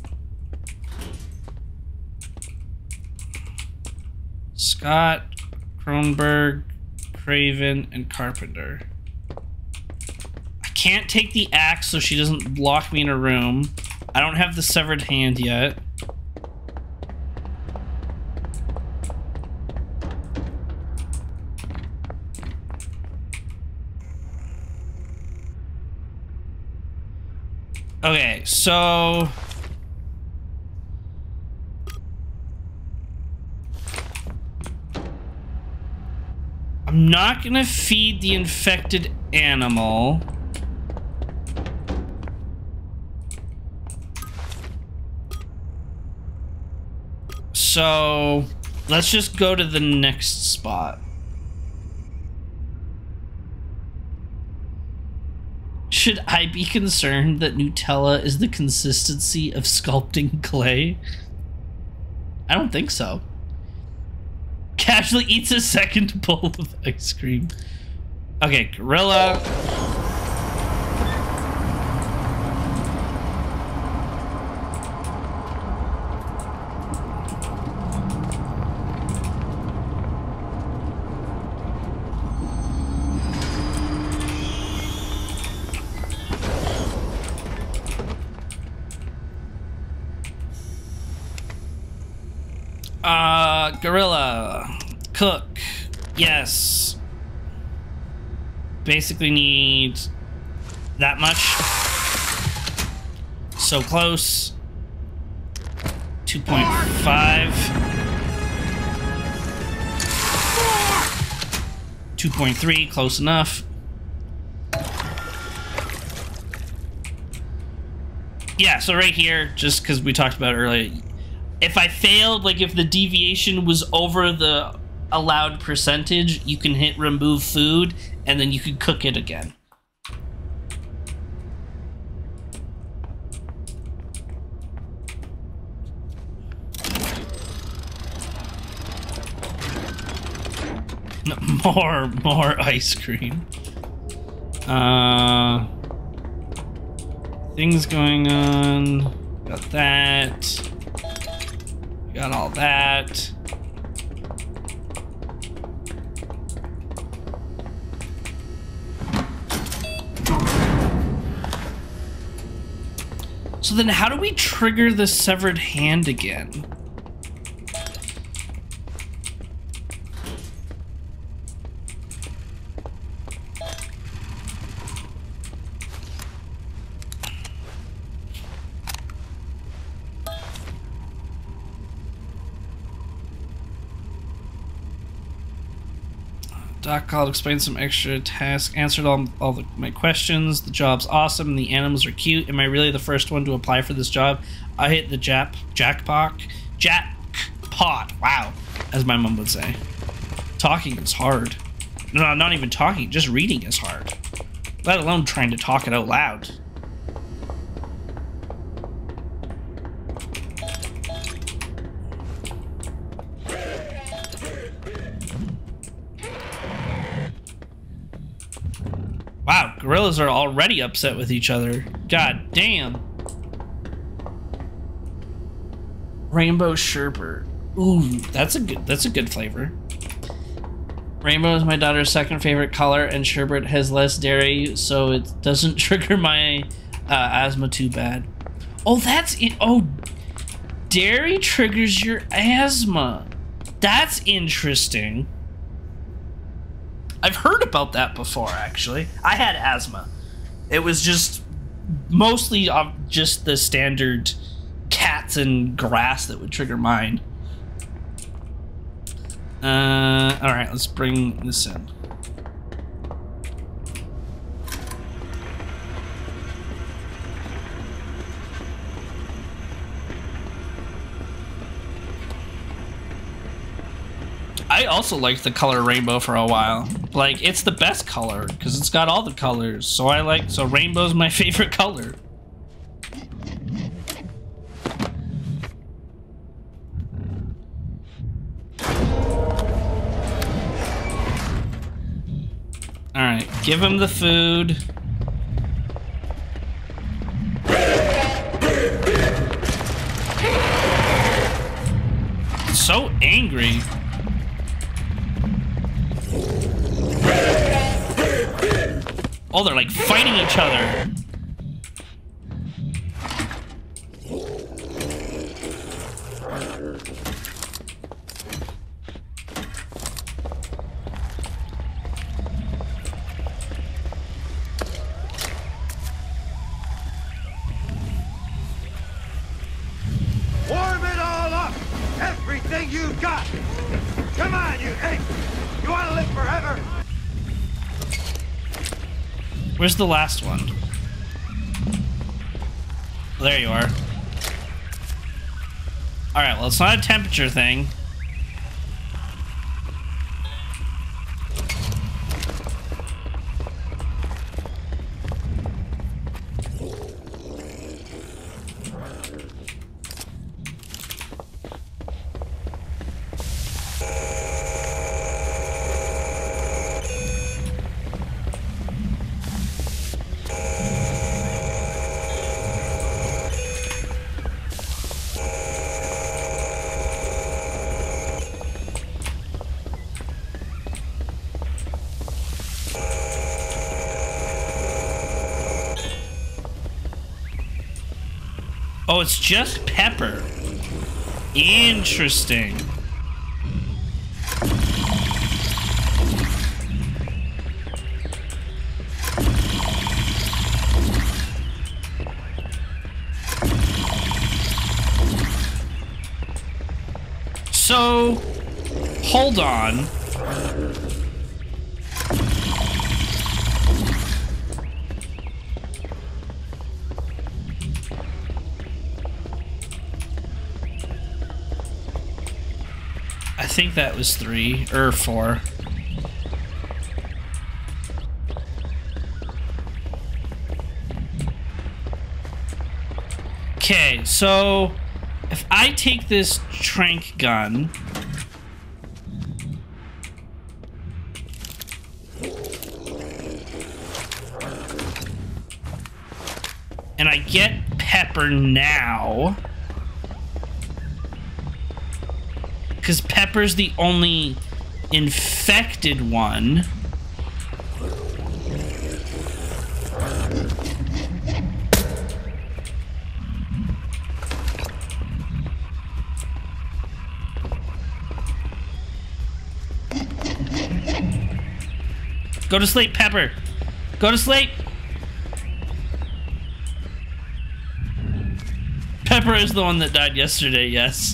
A: Scott, Kronberg, Craven, and Carpenter. I can't take the axe so she doesn't lock me in a room. I don't have the severed hand yet. Okay, so... I'm not gonna feed the infected animal. So, let's just go to the next spot. Should I be concerned that Nutella is the consistency of sculpting clay? I don't think so. Casually eats a second bowl of ice cream. Okay, gorilla. Uh, gorilla. Cook. Yes. Basically need that much. So close. two point five. two point three, close enough. Yeah, so right here, just because we talked about it earlier, if I failed, like if the deviation was over the allowed percentage, you can hit remove food, and then you can cook it again. More, more ice cream. Uh, things going on. Got that. Got all that. So then how do we trigger the severed hand again? Doc called, explained some extra tasks, answered all, all the, my questions. The job's awesome, and the animals are cute. Am I really the first one to apply for this job? I hit the jap, jackpot. Jackpot. Wow. As my mom would say. Talking is hard. No, not even talking. Just reading is hard. Let alone trying to talk it out loud. Wow, gorillas are already upset with each other. God damn. Rainbow sherbet. Ooh, that's a good that's a good flavor. Rainbow is my daughter's second favorite color, and sherbet has less dairy, so it doesn't trigger my uh, asthma too bad. Oh, that's it. Oh, dairy triggers your asthma. That's interesting. I've heard about that before, actually. I had asthma. It was just mostly uh, just the standard cats and grass that would trigger mine. Uh, all right, let's bring this in. I I also liked the color rainbow for a while. Like, it's the best color because it's got all the colors. So I like, so rainbow's my favorite color. All right, give him the food. So angry. Oh, they're like fighting each other.
B: Warm it all up! Everything you've got! Come on, you ape! You want to live forever?
A: Where's the last one? There you are. Alright, well, it's not a temperature thing. Oh, it's just pepper. Interesting. So, hold on. I think that was three or four. Okay, so if I take this trank gun and I get pepper now, because Pepper's the only infected one. Go to sleep, Pepper. Go to sleep. Pepper is the one that died yesterday, yes.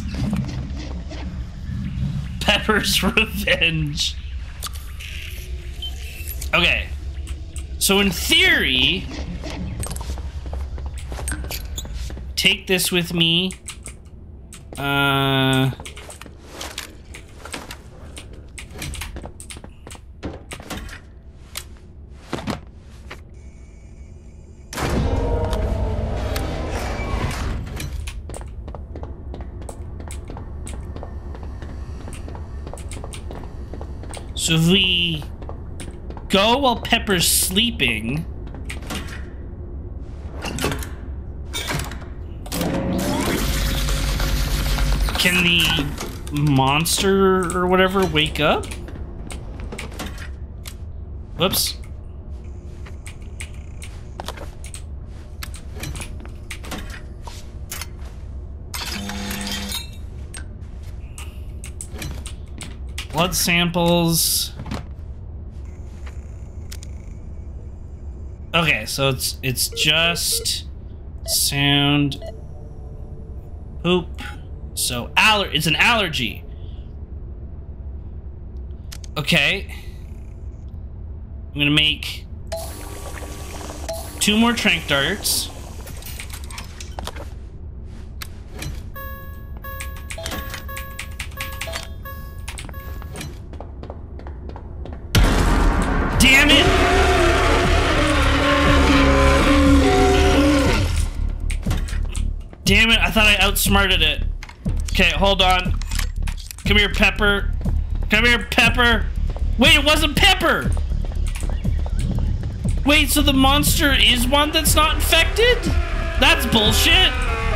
A: Pepper's revenge. Okay. So in theory, take this with me. Uh... So if we go while Pepper's sleeping, can the monster or whatever wake up? Whoops. Blood samples. Okay, so it's it's just sound, poop. So aller it's an allergy. Okay. I'm gonna make two more trank darts. a minute. I thought I outsmarted it. Okay, hold on. Come here, Pepper. Come here, Pepper. Wait, it wasn't Pepper. Wait, so the monster is one that's not infected? That's bullshit.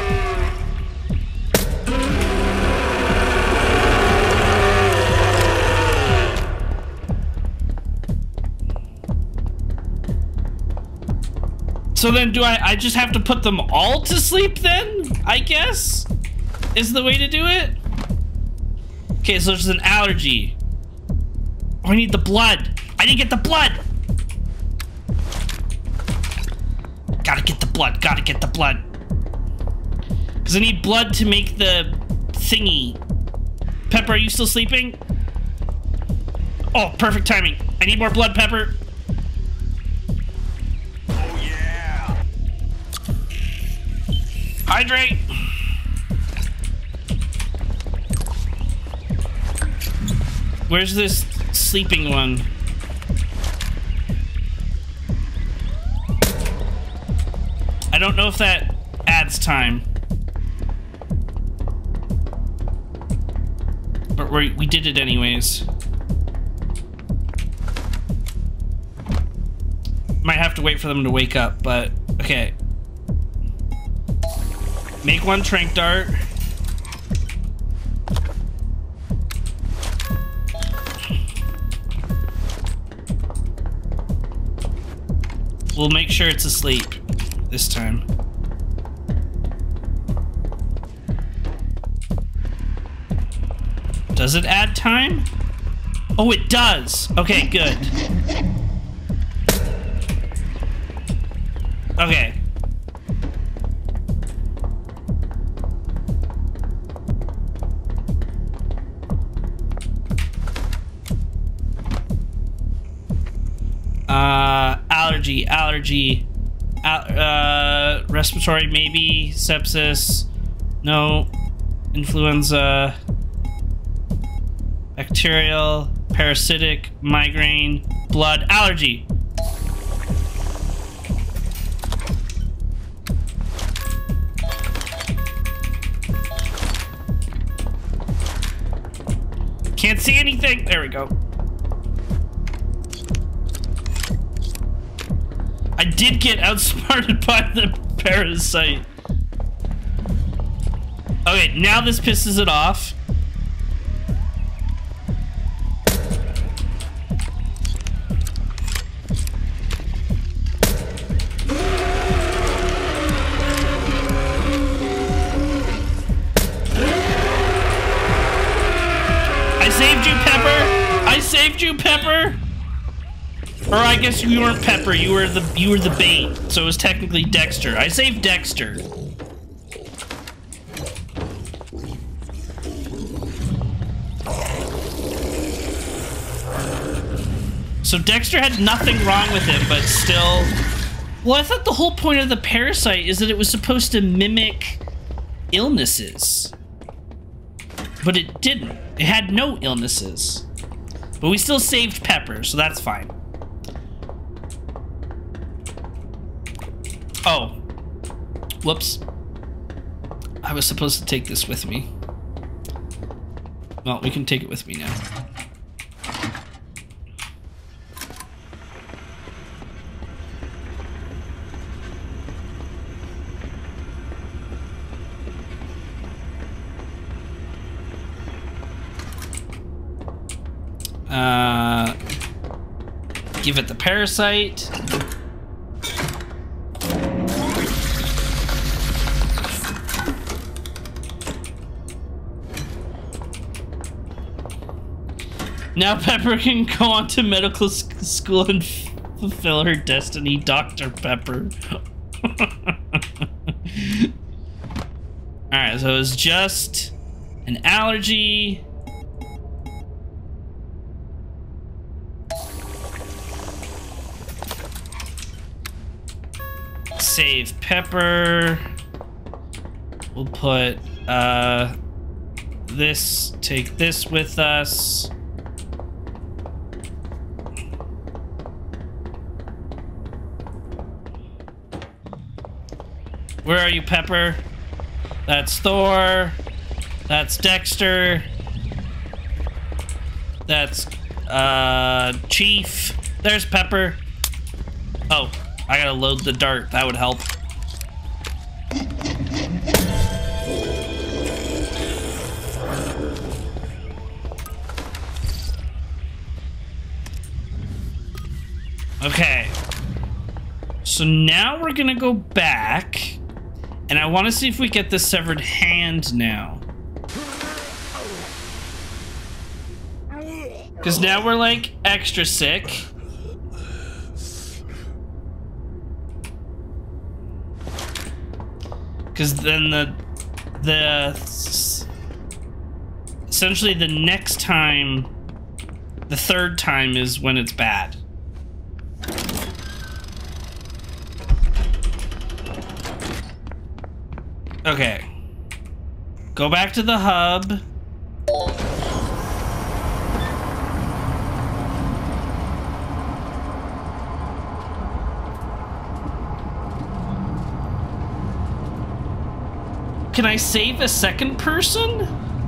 A: So then do I, I just have to put them all to sleep then? I guess? Is the way to do it? Okay, so there's an allergy. Oh, I need the blood. I didn't get the blood. Gotta get the blood, gotta get the blood. Because I need blood to make the thingy. Pepper, are you still sleeping? Oh, perfect timing. I need more blood, Pepper. Hydrate! Where's this sleeping one? I don't know if that adds time. But we we did it anyways. Might have to wait for them to wake up, but okay. Make one trank dart. We'll make sure it's asleep this time. Does it add time? Oh, it does. Okay, good. Okay. Uh, allergy, allergy, al uh, respiratory, maybe, sepsis, no, influenza, bacterial, parasitic, migraine, blood, allergy. Can't see anything. There we go. I did get outsmarted by the parasite. Okay, now this pisses it off. I saved you, Pepper! I saved you, Pepper! Or I guess you weren't Pepper, you were the you were the bait, so it was technically Dexter. I saved Dexter. So Dexter had nothing wrong with him, but still... Well, I thought the whole point of the parasite is that it was supposed to mimic illnesses. But it didn't. It had no illnesses. But we still saved Pepper, so that's fine. Oh. Whoops. I was supposed to take this with me. Well, we can take it with me now. Uh, give it the parasite. Now Pepper can go on to medical school and fulfill her destiny, Doctor Pepper. Alright, so it was just an allergy. Save Pepper. We'll put uh, this, take this with us. Where are you, Pepper? That's Thor. That's Dexter. That's uh, Chief. There's Pepper. Oh, I gotta load the dart. That would help. Okay. So now we're gonna go back, and I want to see if we get the severed hand now. Because now we're like extra sick. Because then the the essentially the next time, the third time is when it's bad. Okay. Go back to the hub. Can I save a second person?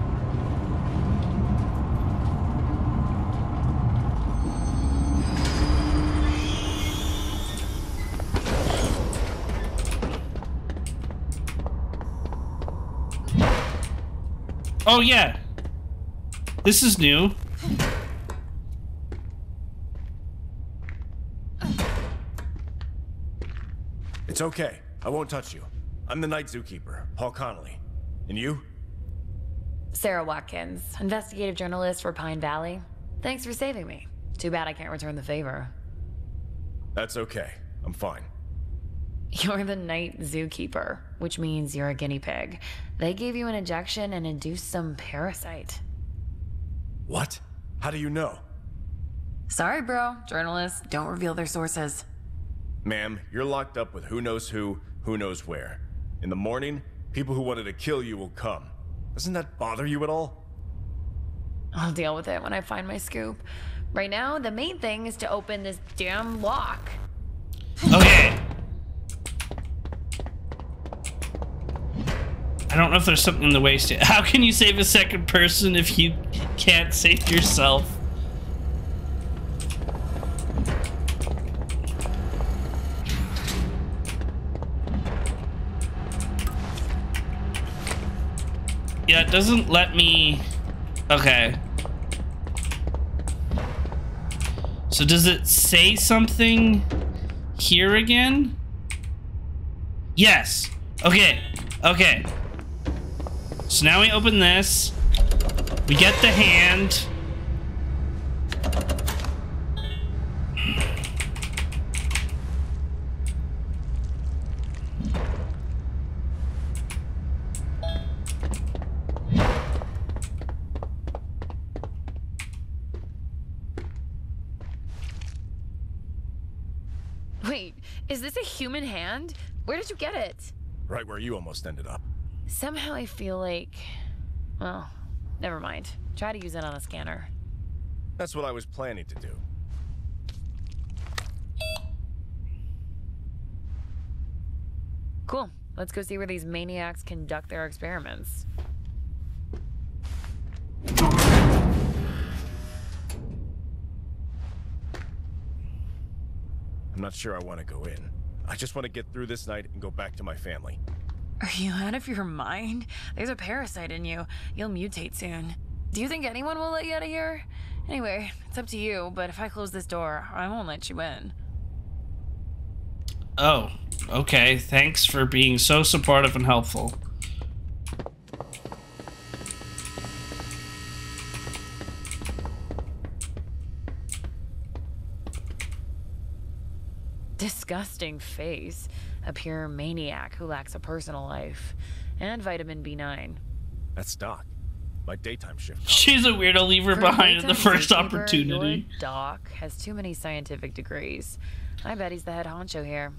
A: Oh yeah. This is new.
E: It's okay. I won't touch you. I'm the night zookeeper, Paul Connolly. And you?
J: Sarah Watkins, investigative journalist for Pine Valley. Thanks for saving me. Too bad I can't return the favor.
E: That's okay. I'm fine.
J: You're the night zookeeper, which means you're a guinea pig. They gave you an injection and induced some parasite.
E: What? How do you know?
J: Sorry, bro. Journalists don't reveal their sources.
E: Ma'am, you're locked up with who knows who, who knows where. In the morning, people who wanted to kill you will come. Doesn't that bother you at all?
J: I'll deal with it when I find my scoop. Right now, the main thing is to open this damn lock.
A: Okay. I don't know if there's something in the way. How can you save a second person if you can't save yourself? Yeah, it doesn't let me... Okay. So does it say something here again? Yes. Okay. Okay. So now we open this. We get the hand.
J: Wait, is this a human hand? Where did you get it?
E: Right where you almost ended up.
J: Somehow I feel like... Well, never mind. Try to use it on a scanner.
E: That's what I was planning to do.
J: Cool. Let's go see where these maniacs conduct their experiments.
E: I'm not sure I want to go in. I just want to get through this night and go back to my family.
J: Are you out of your mind? There's a parasite in you. You'll mutate soon. Do you think anyone will let you out of here? Anyway, it's up to you, but if I close this door, I won't let you in.
A: Oh, okay. Thanks for being so supportive and helpful.
J: Disgusting face. A pure maniac who lacks a personal life. And vitamin B nine.
E: That's Doc. My daytime shift.
A: She's a weirdo. Leave her
J: For a
A: behind at the
J: daytime
A: first
J: zookeeper,
A: opportunity.
J: Your doc has too many scientific degrees. I bet he's the head honcho here.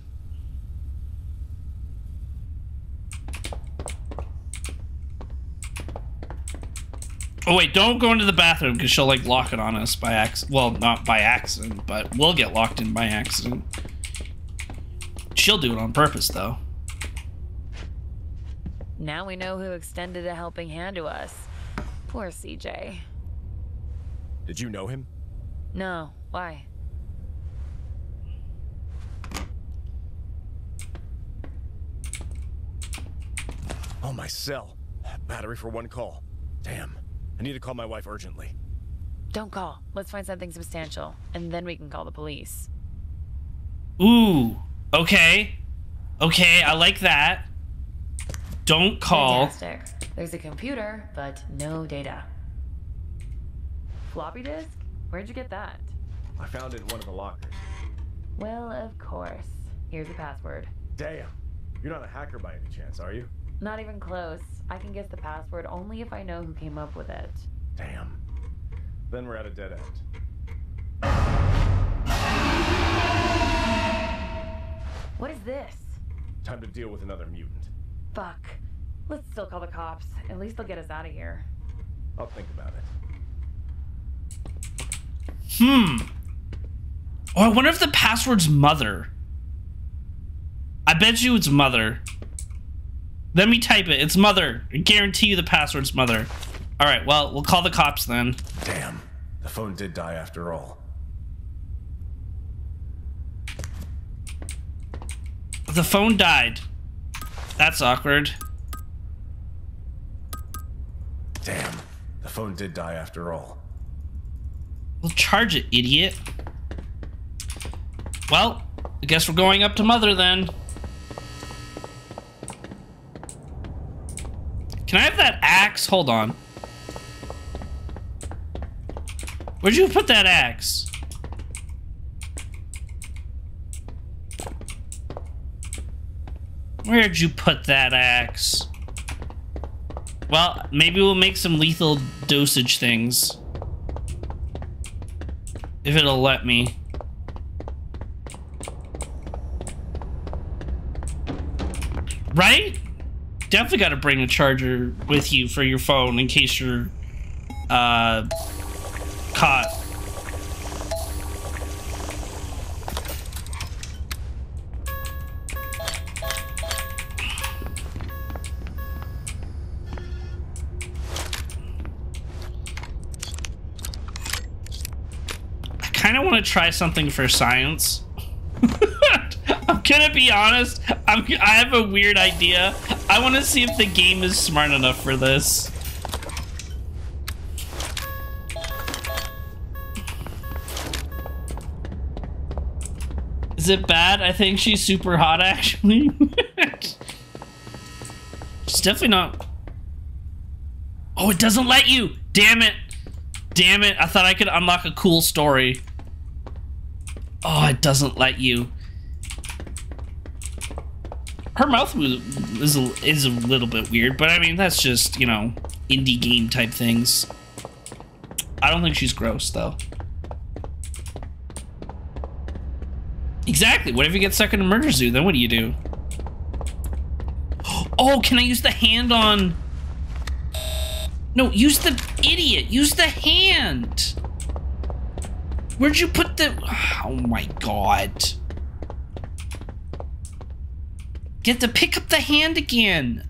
A: Oh wait, don't go into the bathroom because she'll like lock it on us by accident. Well, not by accident, but we'll get locked in by accident. She'll do it on purpose though.
J: Now we know who extended a helping hand to us. Poor C J.
E: Did you know him?
J: No, why?
E: Oh, my cell. Battery for one call. Damn. I need to call my wife urgently.
J: Don't call. Let's find something substantial, and then we can call the police.
A: Ooh. Okay. Okay, I like that. Don't call.
J: Fantastic. There's a computer, but no data. Floppy disk? Where'd you get that?
E: I found it in one of the lockers.
J: Well, of course. Here's the password.
E: Damn. You're not a hacker by any chance, are you?
J: Not even close. I can guess the password only if I know who came up with it.
E: Damn. Then we're at a dead end.
J: What is this?
E: Time to deal with another mutant.
J: Fuck. Let's still call the cops. At least they'll get us out of here.
E: I'll think about it.
A: Hmm. Oh, I wonder if the password's mother. I bet you it's mother. Let me type it. It's mother. I guarantee you the password's mother. All right, well, we'll call the cops then.
E: Damn. The phone did die after all.
A: The phone died. That's awkward.
E: Damn. The phone did die after all.
A: We'll charge it, idiot. Well, I guess we're going up to mother then. Can I have that axe? Hold on. Where'd you put that axe? Where'd you put that axe? Well, maybe we'll make some lethal dosage things. If it'll let me. Right? Definitely got to bring a charger with you for your phone in case you're uh, caught. I kind of want to try something for science. I'm gonna be honest. I'm, I have a weird idea. I want to see if the game is smart enough for this. Is it bad? I think she's super hot, actually. It's definitely not. Oh, it doesn't let you. Damn it. Damn it. I thought I could unlock a cool story. Oh, it doesn't let you. Her mouth is a, is a little bit weird, but I mean, that's just, you know, indie game type things. I don't think she's gross, though. Exactly. What if you get stuck in a murder zoo? Then what do you do? Oh, can I use the hand on... No, use the idiot. Use the hand. Where'd you put the... Oh, my God. Get to pick up the hand again.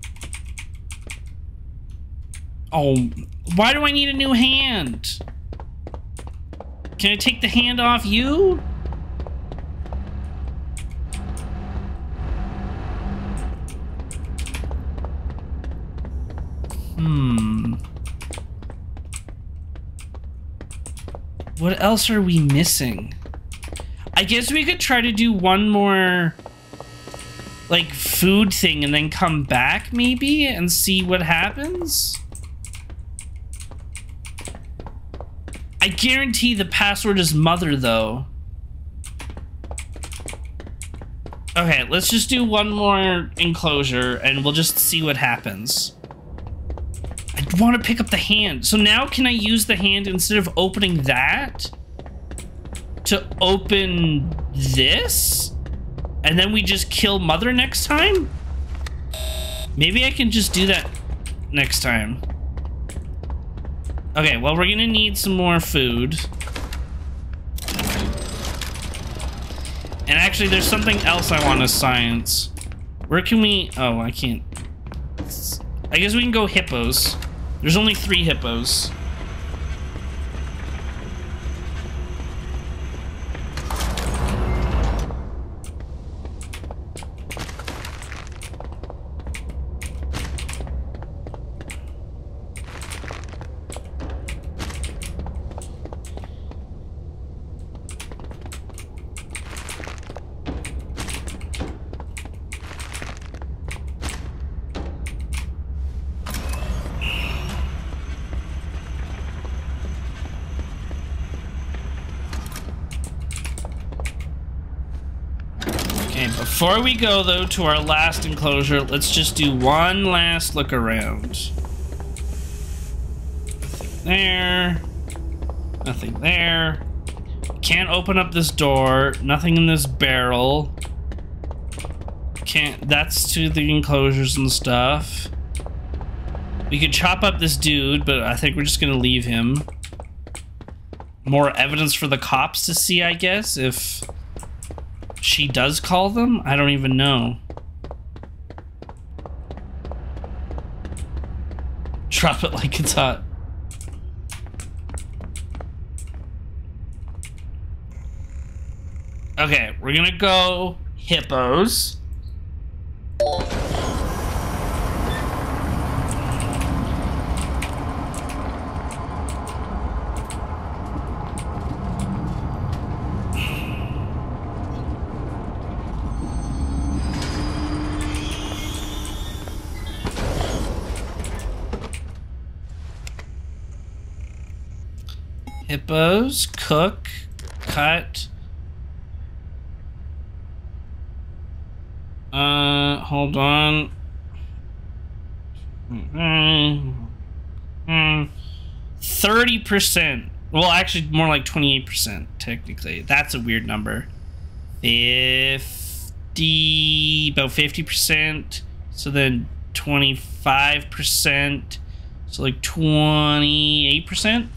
A: Oh, why do I need a new hand? Can I take the hand off you? Hmm. What else are we missing? I guess we could try to do one more... like food thing and then come back maybe and see what happens. I guarantee the password is mother though. Okay, let's just do one more enclosure and we'll just see what happens. I want to pick up the hand. So now can I use the hand instead of opening that to open this? And then we just kill mother next time? Maybe I can just do that next time. Okay, well, we're gonna need some more food. And actually, there's something else I want to science. Where can we... Oh, I can't I guess we can go hippos. There's only three hippos. Before we go, though, to our last enclosure, let's just do one last look around. Nothing there. Nothing there. Can't open up this door. Nothing in this barrel. Can't... That's to the enclosures and stuff. We could chop up this dude, but I think we're just gonna leave him. More evidence for the cops to see, I guess, if... she does call them? I don't even know. Drop it like it's hot. Okay, we're gonna go hippos. Hippos, cook, cut. Uh, hold on. thirty percent. Well, actually, more like twenty-eight percent, technically. That's a weird number. fifty, about fifty percent. So then twenty-five percent. So like twenty-eight percent.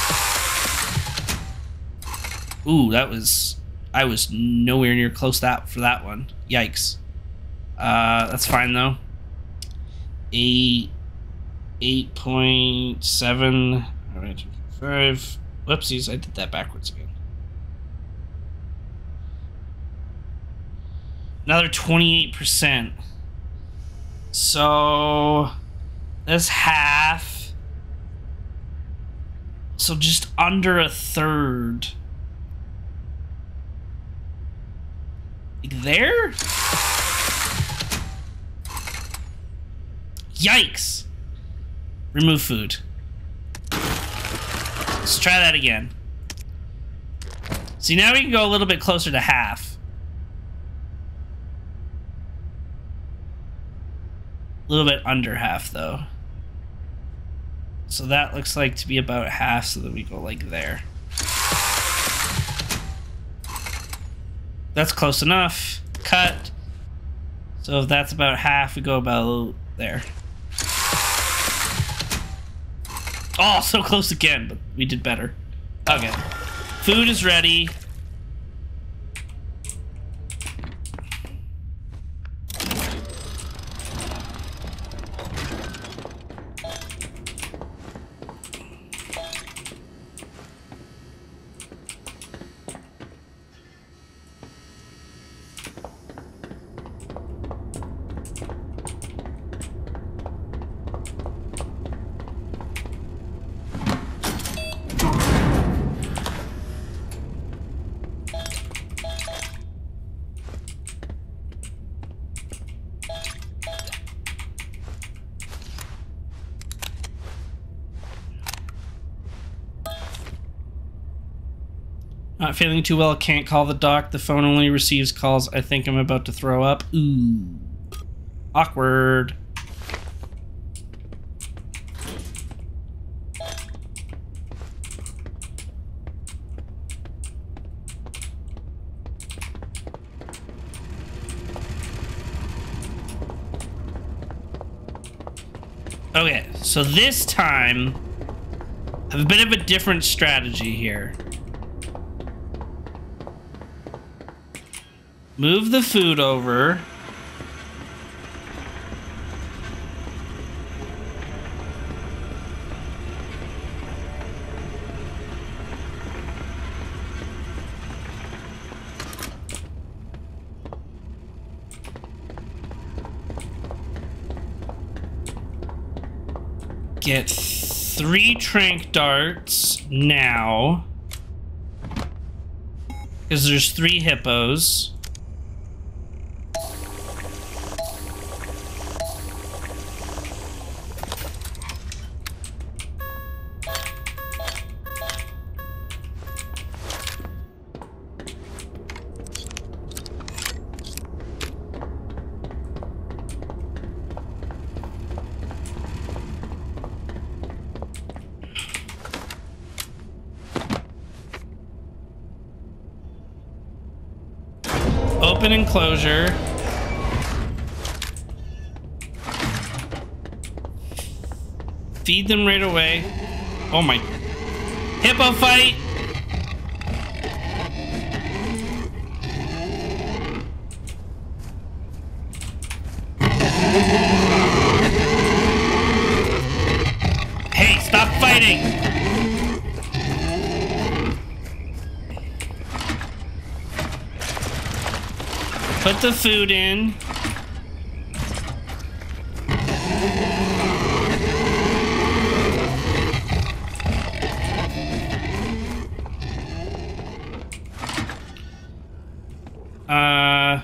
A: Ooh, that was... I was nowhere near close that for that one. Yikes. Uh, that's fine, though. Eight... eight point seven... Alright, five... Whoopsies, I did that backwards again. Another twenty-eight percent. So... that's half. So just under a third. Like there? Yikes. Remove food. Let's try that again. See, now we can go a little bit closer to half. A little bit under half, though. So that looks like to be about half, so that we go like there. That's close enough. Cut. So if that's about half, we go about there. Oh, so close again, but we did better. Okay. Food is ready. Not feeling too well, can't call the doc. The phone only receives calls. I think I'm about to throw up. Ooh. Awkward. Okay, so this time, I have a bit of a different strategy here. Move the food over. Get three trank darts now. Because there's three hippos. Open enclosure. Feed them right away. Oh my. Hippo fight! Hey, stop fighting! Put the food in. Uh,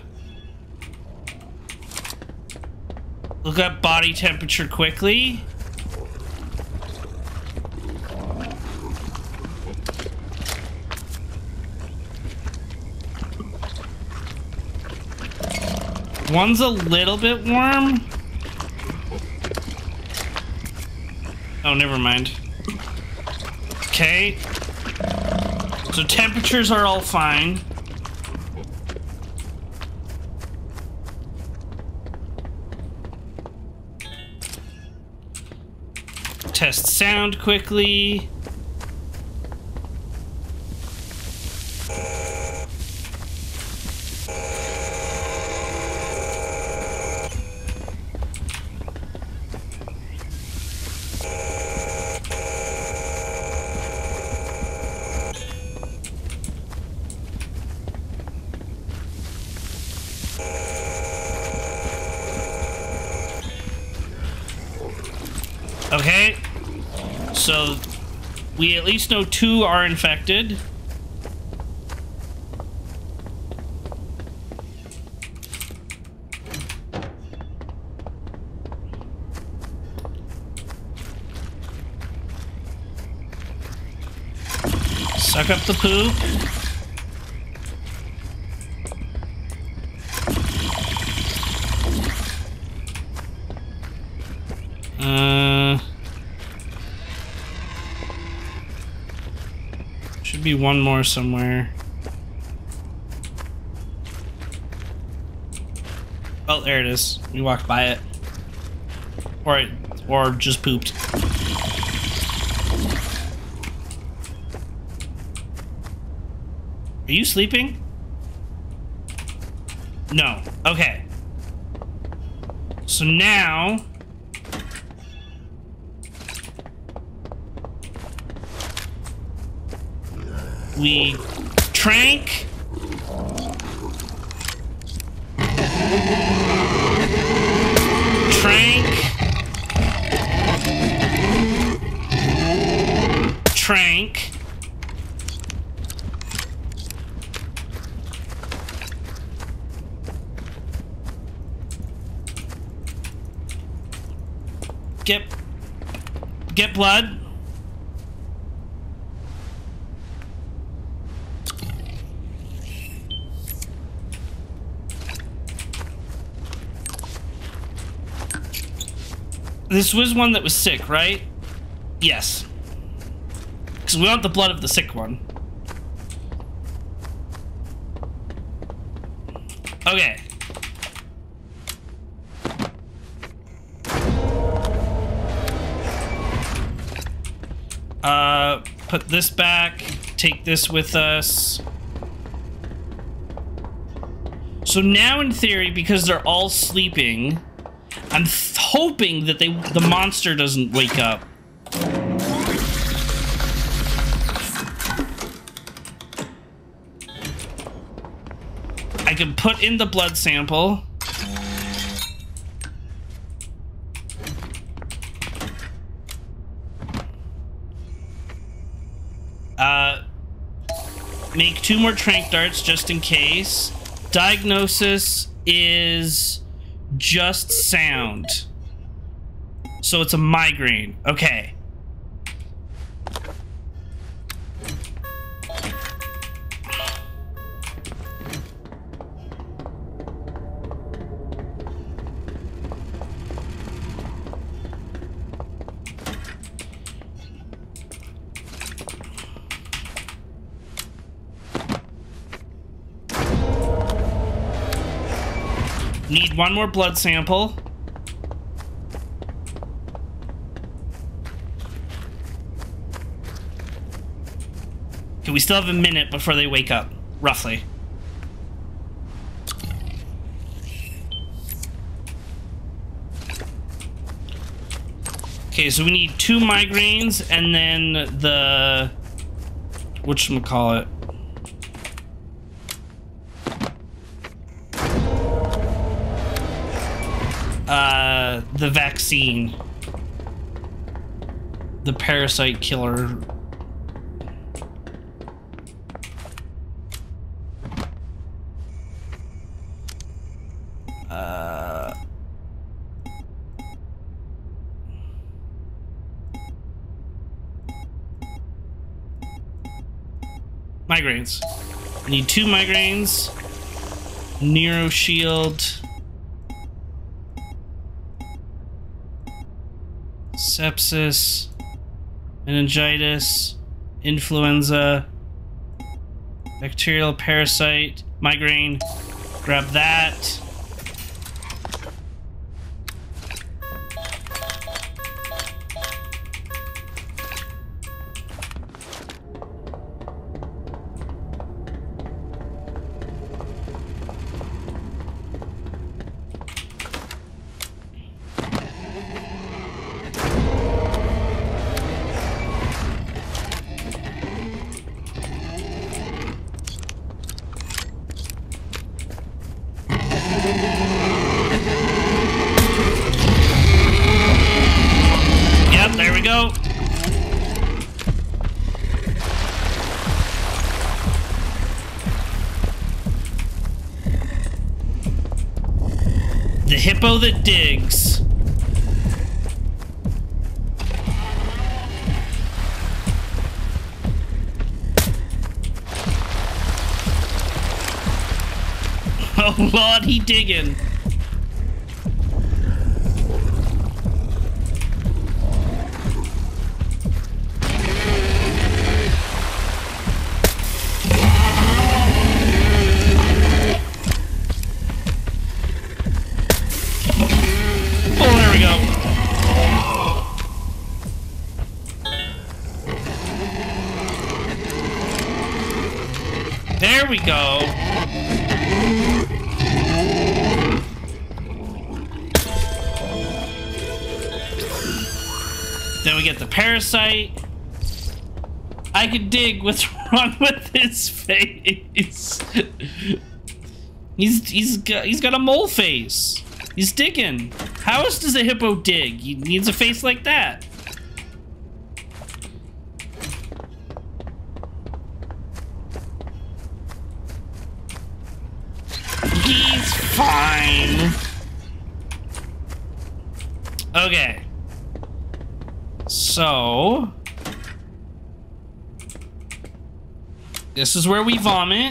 A: look up body temperature quickly. One's a little bit warm. Oh, never mind. Okay. So temperatures are all fine. Test sound quickly. Okay, so we at least know two are infected. Suck up the poop. Uh, should be one more somewhere. Oh, there it is. We walked by it. Or it, or just pooped. Are you sleeping? No. Okay. So now we trank. Trank. Trank. Get get blood. This was one that was sick, right? Yes. Because we want the blood of the sick one. Okay. Uh, put this back. Take this with us. So now, in theory, because they're all sleeping, I'm th hoping that they the monster doesn't wake up. I can put in the blood sample. Make two more tranq darts just in case. Diagnosis is just sound. So it's a migraine. Okay. Need one more blood sample. Okay, we still have a minute before they wake up, roughly. Okay, so we need two migraines and then the... whatchamacallit? Uh, the vaccine. The parasite killer. Uh... Migraines. I need two migraines. Neuro shield. Sepsis, meningitis, influenza, bacterial parasite, migraine. Grab that. The hippo that digs. Oh Lord, he digging. There we go. Then we get the parasite. I could dig. What's wrong with his face? he's he's got he's got a mole face. He's digging. How else does a hippo dig? He needs a face like that. He's fine. Okay. So this is where we vomit.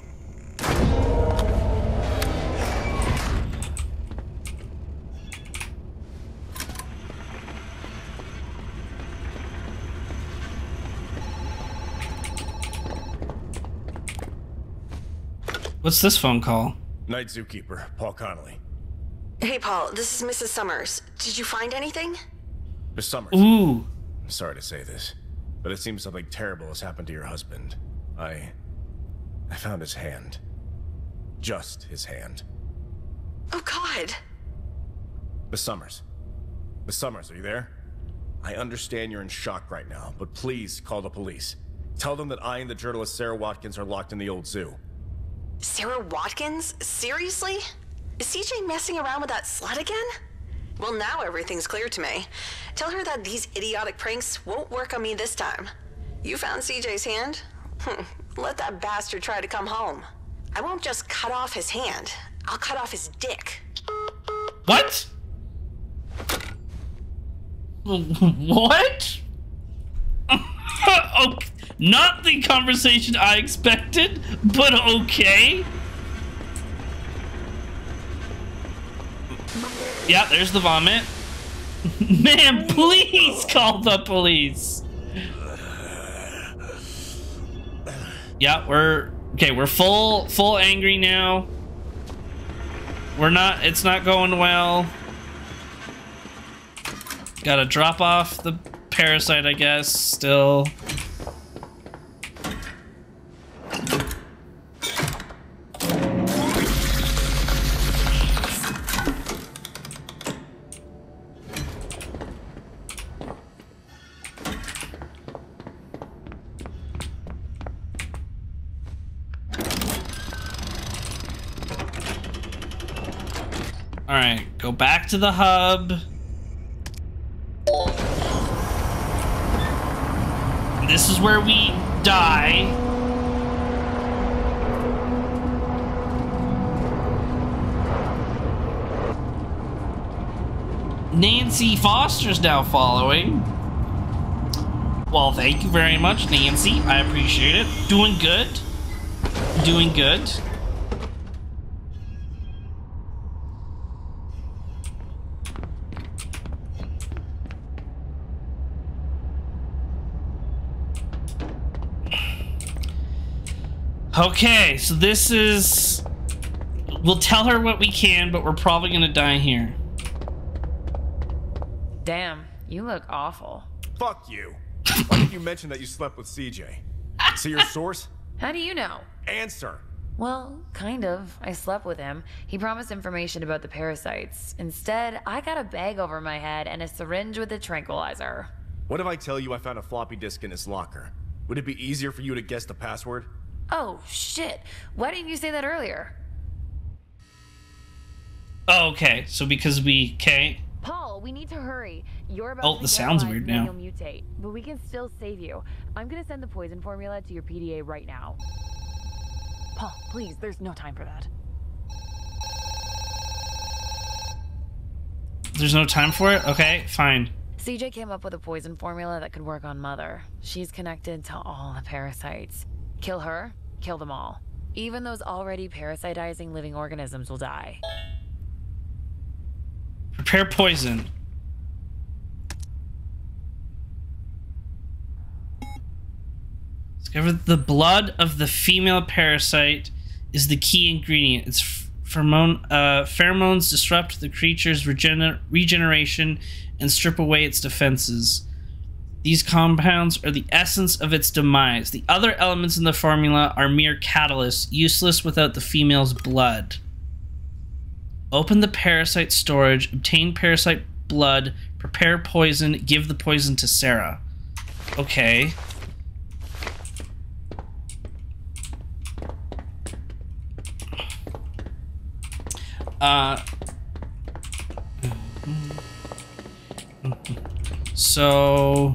A: What's this phone call?
E: Night Zookeeper, Paul Connolly.
F: Hey, Paul, this is Missus Summers. Did you find anything?
E: Miss Summers.
A: Ooh.
E: I'm sorry to say this, but it seems something terrible has happened to your husband. I... I found his hand. Just his hand.
F: Oh, God.
E: Miss Summers. Miss Summers, are you there? I understand you're in shock right now, but please call the police. Tell them that I and the journalist Sarah Watkins are locked in the old zoo.
F: Sarah Watkins? Seriously? Is C J messing around with that slut again? Well, now everything's clear to me. Tell her that these idiotic pranks won't work on me this time. You found C J's hand? Let that bastard try to come home. I won't just cut off his hand. I'll cut off his dick.
A: What? What? Okay. Not the conversation I expected, but okay. Yeah, there's the vomit. Man, please call the police. Yeah, we're okay. We're full, full angry now. We're not. It's not going well. Gotta drop off the parasite, I guess. Still. All right, go back to the hub. This is where we die. Nancy Foster's now following. Well, thank you very much, Nancy. I appreciate it. Doing good. Doing good. Okay, so this is... We'll tell her what we can, but we're probably gonna die here.
J: Damn, you look awful.
E: Fuck you. Why didn't you mention that you slept with C J? See your source?
J: How do you know?
E: Answer.
J: Well, kind of. I slept with him. He promised information about the parasites. Instead, I got a bag over my head and a syringe with a tranquilizer.
E: What if I tell you I found a floppy disk in his locker? Would it be easier for you to guess the password?
J: Oh, shit. Why didn't you say that earlier?
A: Oh, okay, so because we... Okay.
J: Paul, we need to hurry. You're about
A: Oh,
J: to
A: this sounds weird now.
J: You'll mutate, but we can still save you. I'm gonna send the poison formula to your P D A right now. Paul, please, there's no time for that.
A: There's no time for it? Okay, fine.
J: C J came up with a poison formula that could work on Mother. She's connected to all the parasites. Kill her, kill them all. Even those already parasitizing living organisms will die.
A: Prepare poison. Discover the blood of the female parasite is the key ingredient. Its pheromone, uh, pheromones disrupt the creature's regener regeneration and strip away its defenses. These compounds are the essence of its demise. The other elements in the formula are mere catalysts, useless without the female's blood. Open the parasite storage, obtain parasite blood, prepare poison, give the poison to Sarah. Okay. Uh... So...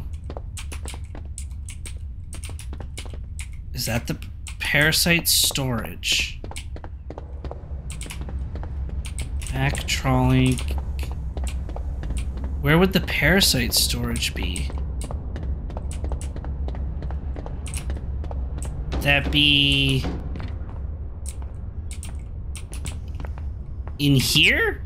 A: Is that the parasite storage? Back trolley. Where would the parasite storage be? Would that be in here?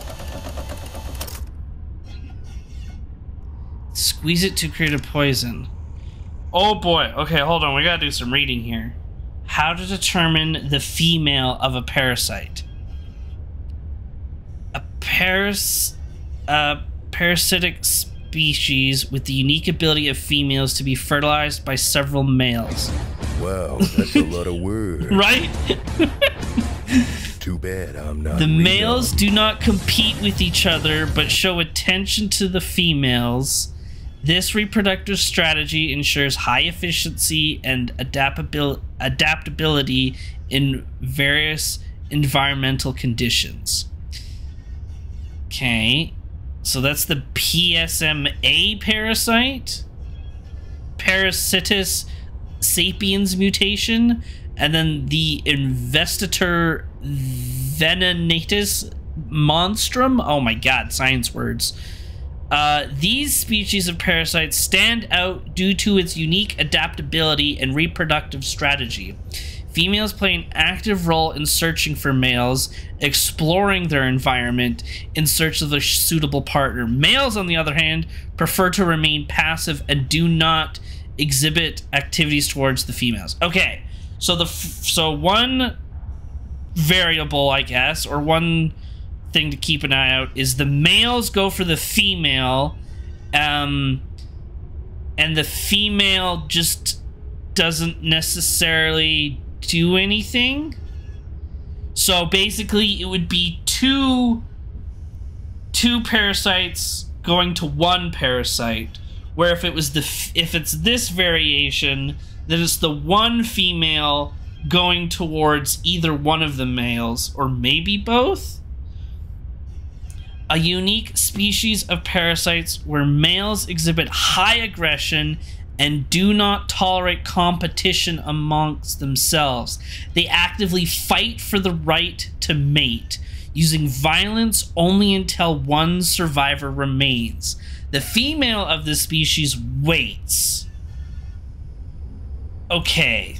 A: Squeeze it to create a poison. Oh boy. Okay, hold on. We gotta do some reading here. How to determine the female of a parasite. A paras, uh, parasitic species with the unique ability of females to be fertilized by several males.
I: Wow, that's a lot of words.
A: Right?
I: Too bad I'm not.
A: The males do not compete with each other, but show attention to the females. This reproductive strategy ensures high efficiency and adaptabil adaptability in various environmental conditions. Okay, so that's the P S M A parasite. Parasitus sapiens mutation, and then the Investitor venenatus monstrum. Oh my god, science words. Uh, these species of parasites stand out due to its unique adaptability and reproductive strategy. Females play an active role in searching for males, exploring their environment in search of a suitable partner. Males, on the other hand, prefer to remain passive and do not exhibit activities towards the females. Okay, so the f so one variable, I guess, or one thing to keep an eye out is the males go for the female, um, and the female just doesn't necessarily do anything. So basically it would be two two parasites going to one parasite, where if it was the f if it's this variation, then it's the one female going towards either one of the males, or maybe both. A unique species of parasites where males exhibit high aggression and do not tolerate competition amongst themselves. They actively fight for the right to mate, using violence only until one survivor remains. The female of this species waits. Okay.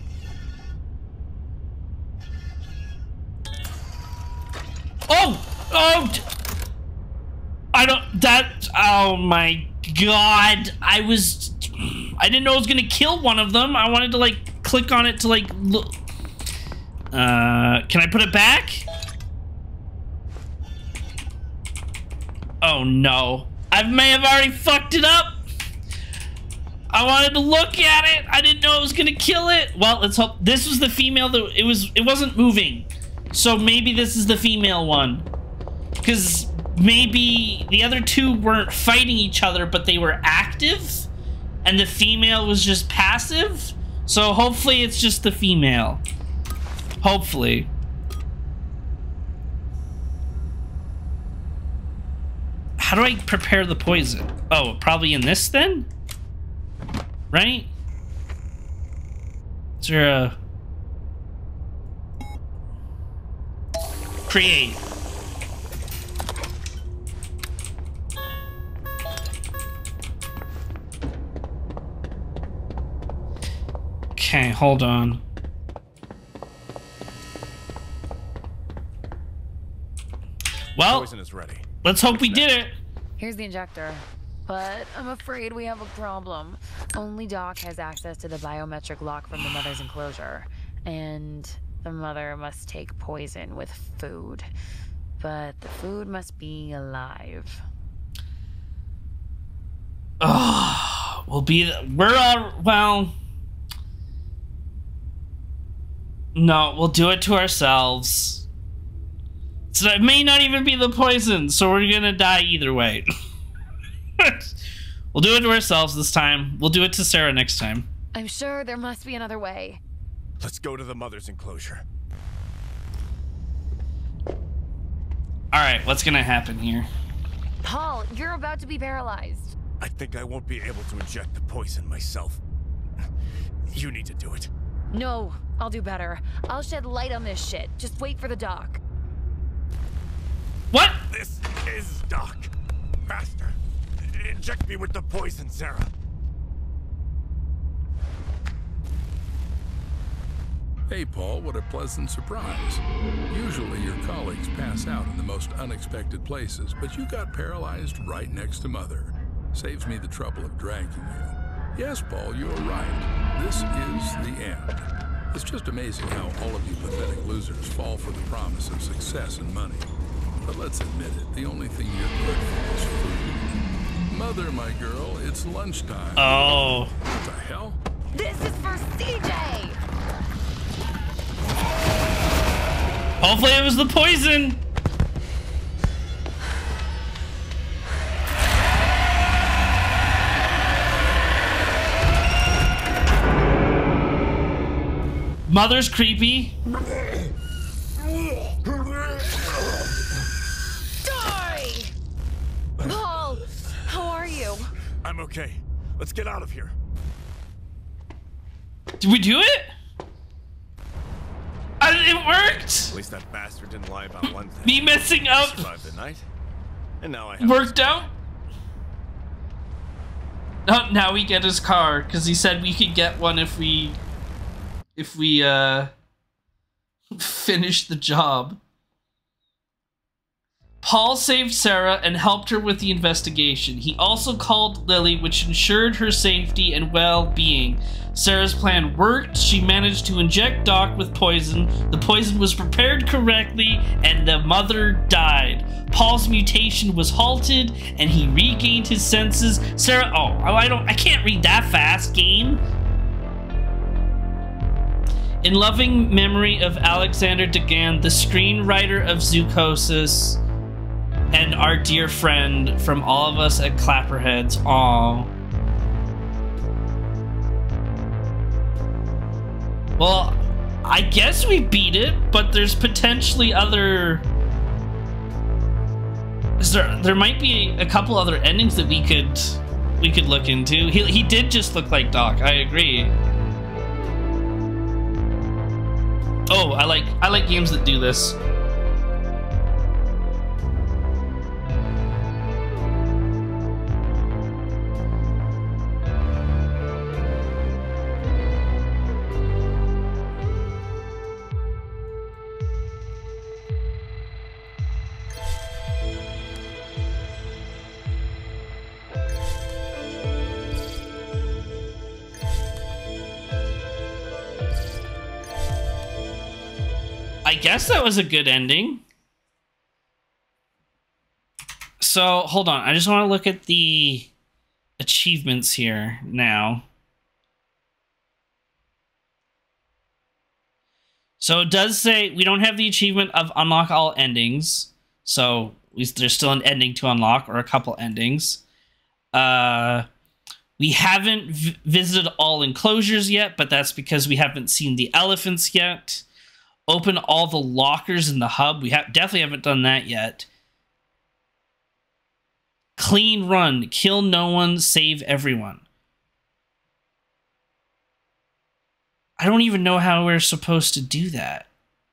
A: Oh! Oh! I don't... That... Oh my god. I was... I didn't know I was gonna kill one of them. I wanted to, like, click on it to, like, look. Uh, can I put it back? Oh, no. I may have already fucked it up. I wanted to look at it. I didn't know it was gonna kill it. Well, let's hope. This was the female that... It, was, it wasn't moving. So maybe this is the female one. Because maybe the other two weren't fighting each other, but they were active. And the female was just passive. So hopefully it's just the female. Hopefully. How do I prepare the poison? Oh, probably in this then? Right? Is there a... Create. Okay, hold on. Well,
E: poison is ready.
A: Let's hope we did it.
J: Here's the injector. But I'm afraid we have a problem. Only Doc has access to the biometric lock from the mother's enclosure. And the mother must take poison with food. But the food must be alive.
A: Oh, we'll be... We're all... Well... No, we'll do it to ourselves. So it may not even be the poison, so we're gonna die either way. We'll do it to ourselves this time. We'll do it to Sarah next time.
J: I'm sure there must be another way.
E: Let's go to the mother's enclosure.
A: Alright, what's gonna happen here?
J: Paul, you're about to be paralyzed.
E: I think I won't be able to inject the poison myself. You need to do it.
J: No, I'll do better. I'll shed light on this shit. Just wait for the doc.
A: What?
E: This is Doc. Faster. Inject me with the poison, Sarah.
G: Hey, Paul, what a pleasant surprise. Usually your colleagues pass out in the most unexpected places, but you got paralyzed right next to Mother. Saves me the trouble of dragging you. Yes, Paul, you are right. This is the end. It's just amazing how all of you pathetic losers fall for the promise of success and money. But let's admit it, the only thing you're good for is food. Mother, my girl, it's lunchtime.
A: Oh.
G: What the hell?
J: This is for C J!
A: Hopefully it was the poison. Mother's creepy.
J: Die! Paul, how are you?
E: I'm okay. Let's get out of here.
A: Did we do it? I, it worked!
E: At least that bastard didn't lie about one thing.
A: Me messing up
E: Survived the night, and now I have
A: worked out. Oh, now we get his car, because he said we could get one if we... If we, uh... finish the job. Paul saved Sarah and helped her with the investigation. He also called Lily, which ensured her safety and well-being. Sarah's plan worked. She managed to inject Doc with poison. The poison was prepared correctly, and the mother died. Paul's mutation was halted, and he regained his senses. Sarah, oh, I don't, I can't read that fast, game. In loving memory of Alexander Dagan, the screenwriter of Zoocosis, and our dear friend from all of us at Clapperheads. Aww. Well, I guess we beat it, but there's potentially other... Is there, there might be a couple other endings that we could we could look into. He, he did just look like Doc, I agree. Oh, I like I like games that do this. I guess that was a good ending. So, hold on. I just want to look at the achievements here now. So it does say we don't have the achievement of unlock all endings. So we, there's still an ending to unlock, or a couple endings. Uh, we haven't v visited all enclosures yet, but that's because we haven't seen the elephants yet. Open all the lockers in the hub. We have definitely haven't done that yet. Clean run. Kill no one. Save everyone. I don't even know how we're supposed to do that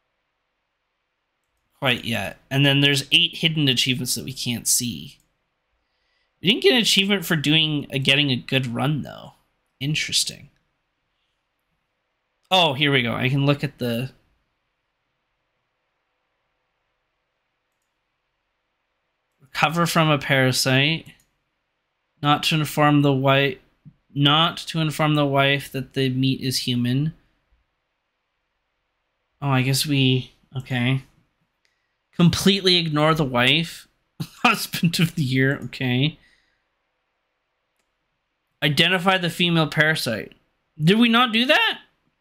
A: quite yet. And then there's eight hidden achievements that we can't see. We didn't get an achievement for doing uh, getting a good run, though. Interesting. Oh, here we go. I can look at the... Recover from a parasite. Not to inform the wife... Not to inform the wife that the meat is human. Oh, I guess we... Okay. Completely ignore the wife. Husband of the year. Okay. Identify the female parasite. Did we not do that?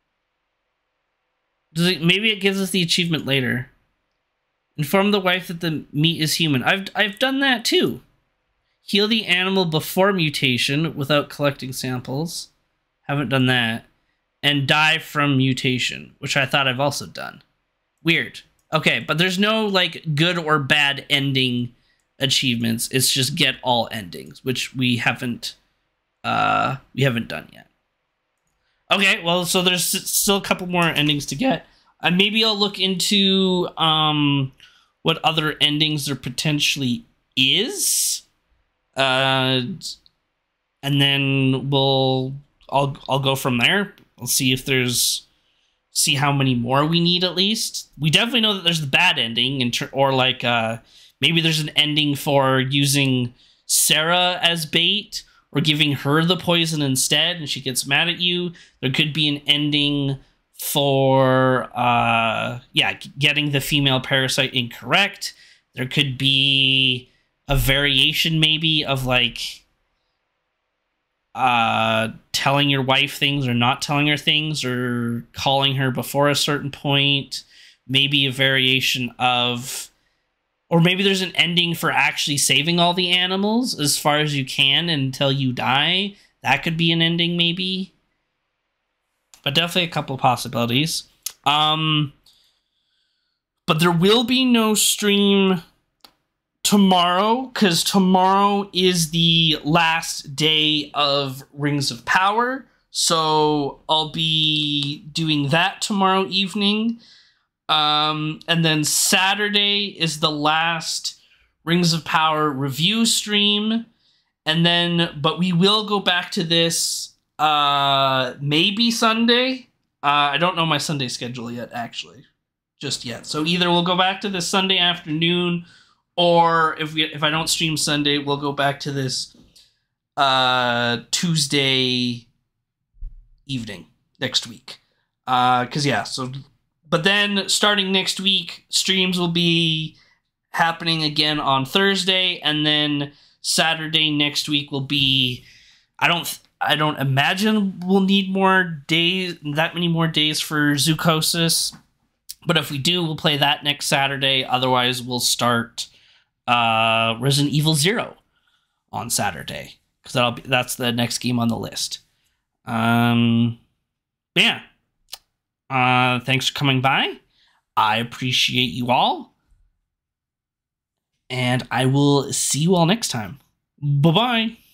A: Does it, maybe it gives us the achievement later. Inform the wife that the meat is human. I've, I've done that too. Heal the animal before mutation without collecting samples. Haven't done that. And die from mutation, which I thought I've also done. Weird. Okay, but there's no like good or bad ending achievements. It's just get all endings, which we haven't uh we haven't done yet. Okay, well, so there's still a couple more endings to get. Uh, maybe I'll look into um what other endings there potentially is. Uh and then we'll I'll I'll go from there. I'll see if there's see how many more we need at least. We definitely know that there's the bad ending, in or like uh, maybe there's an ending for using Sarah as bait or giving her the poison instead and she gets mad at you. There could be an ending for, uh, yeah, getting the female parasite incorrect. There could be a variation maybe of like uh telling your wife things or not telling her things, or calling her before a certain point. Maybe a variation of, or maybe there's an ending for actually saving all the animals as far as you can until you die. That could be an ending maybe, but definitely a couple of possibilities. Um but there will be no stream tomorrow, because tomorrow is the last day of Rings of Power. So I'll be doing that tomorrow evening. Um, and then Saturday is the last Rings of Power review stream. And then, but we will go back to this uh, maybe Sunday. Uh, I don't know my Sunday schedule yet, actually, just yet. So either we'll go back to this Sunday afternoon, or if we if I don't stream Sunday, we'll go back to this uh, Tuesday evening next week. Uh, cause yeah, so. But then, starting next week, streams will be happening again on Thursday, and then Saturday next week will be. I don't. I don't imagine we'll need more days, that many more days for Zoocosis. But if we do, we'll play that next Saturday. Otherwise, we'll start uh, Resident Evil Zero on Saturday, because that'll be that's the next game on the list. Um, yeah. Uh, thanks for coming by. I appreciate you all. And I will see you all next time. Bye-bye.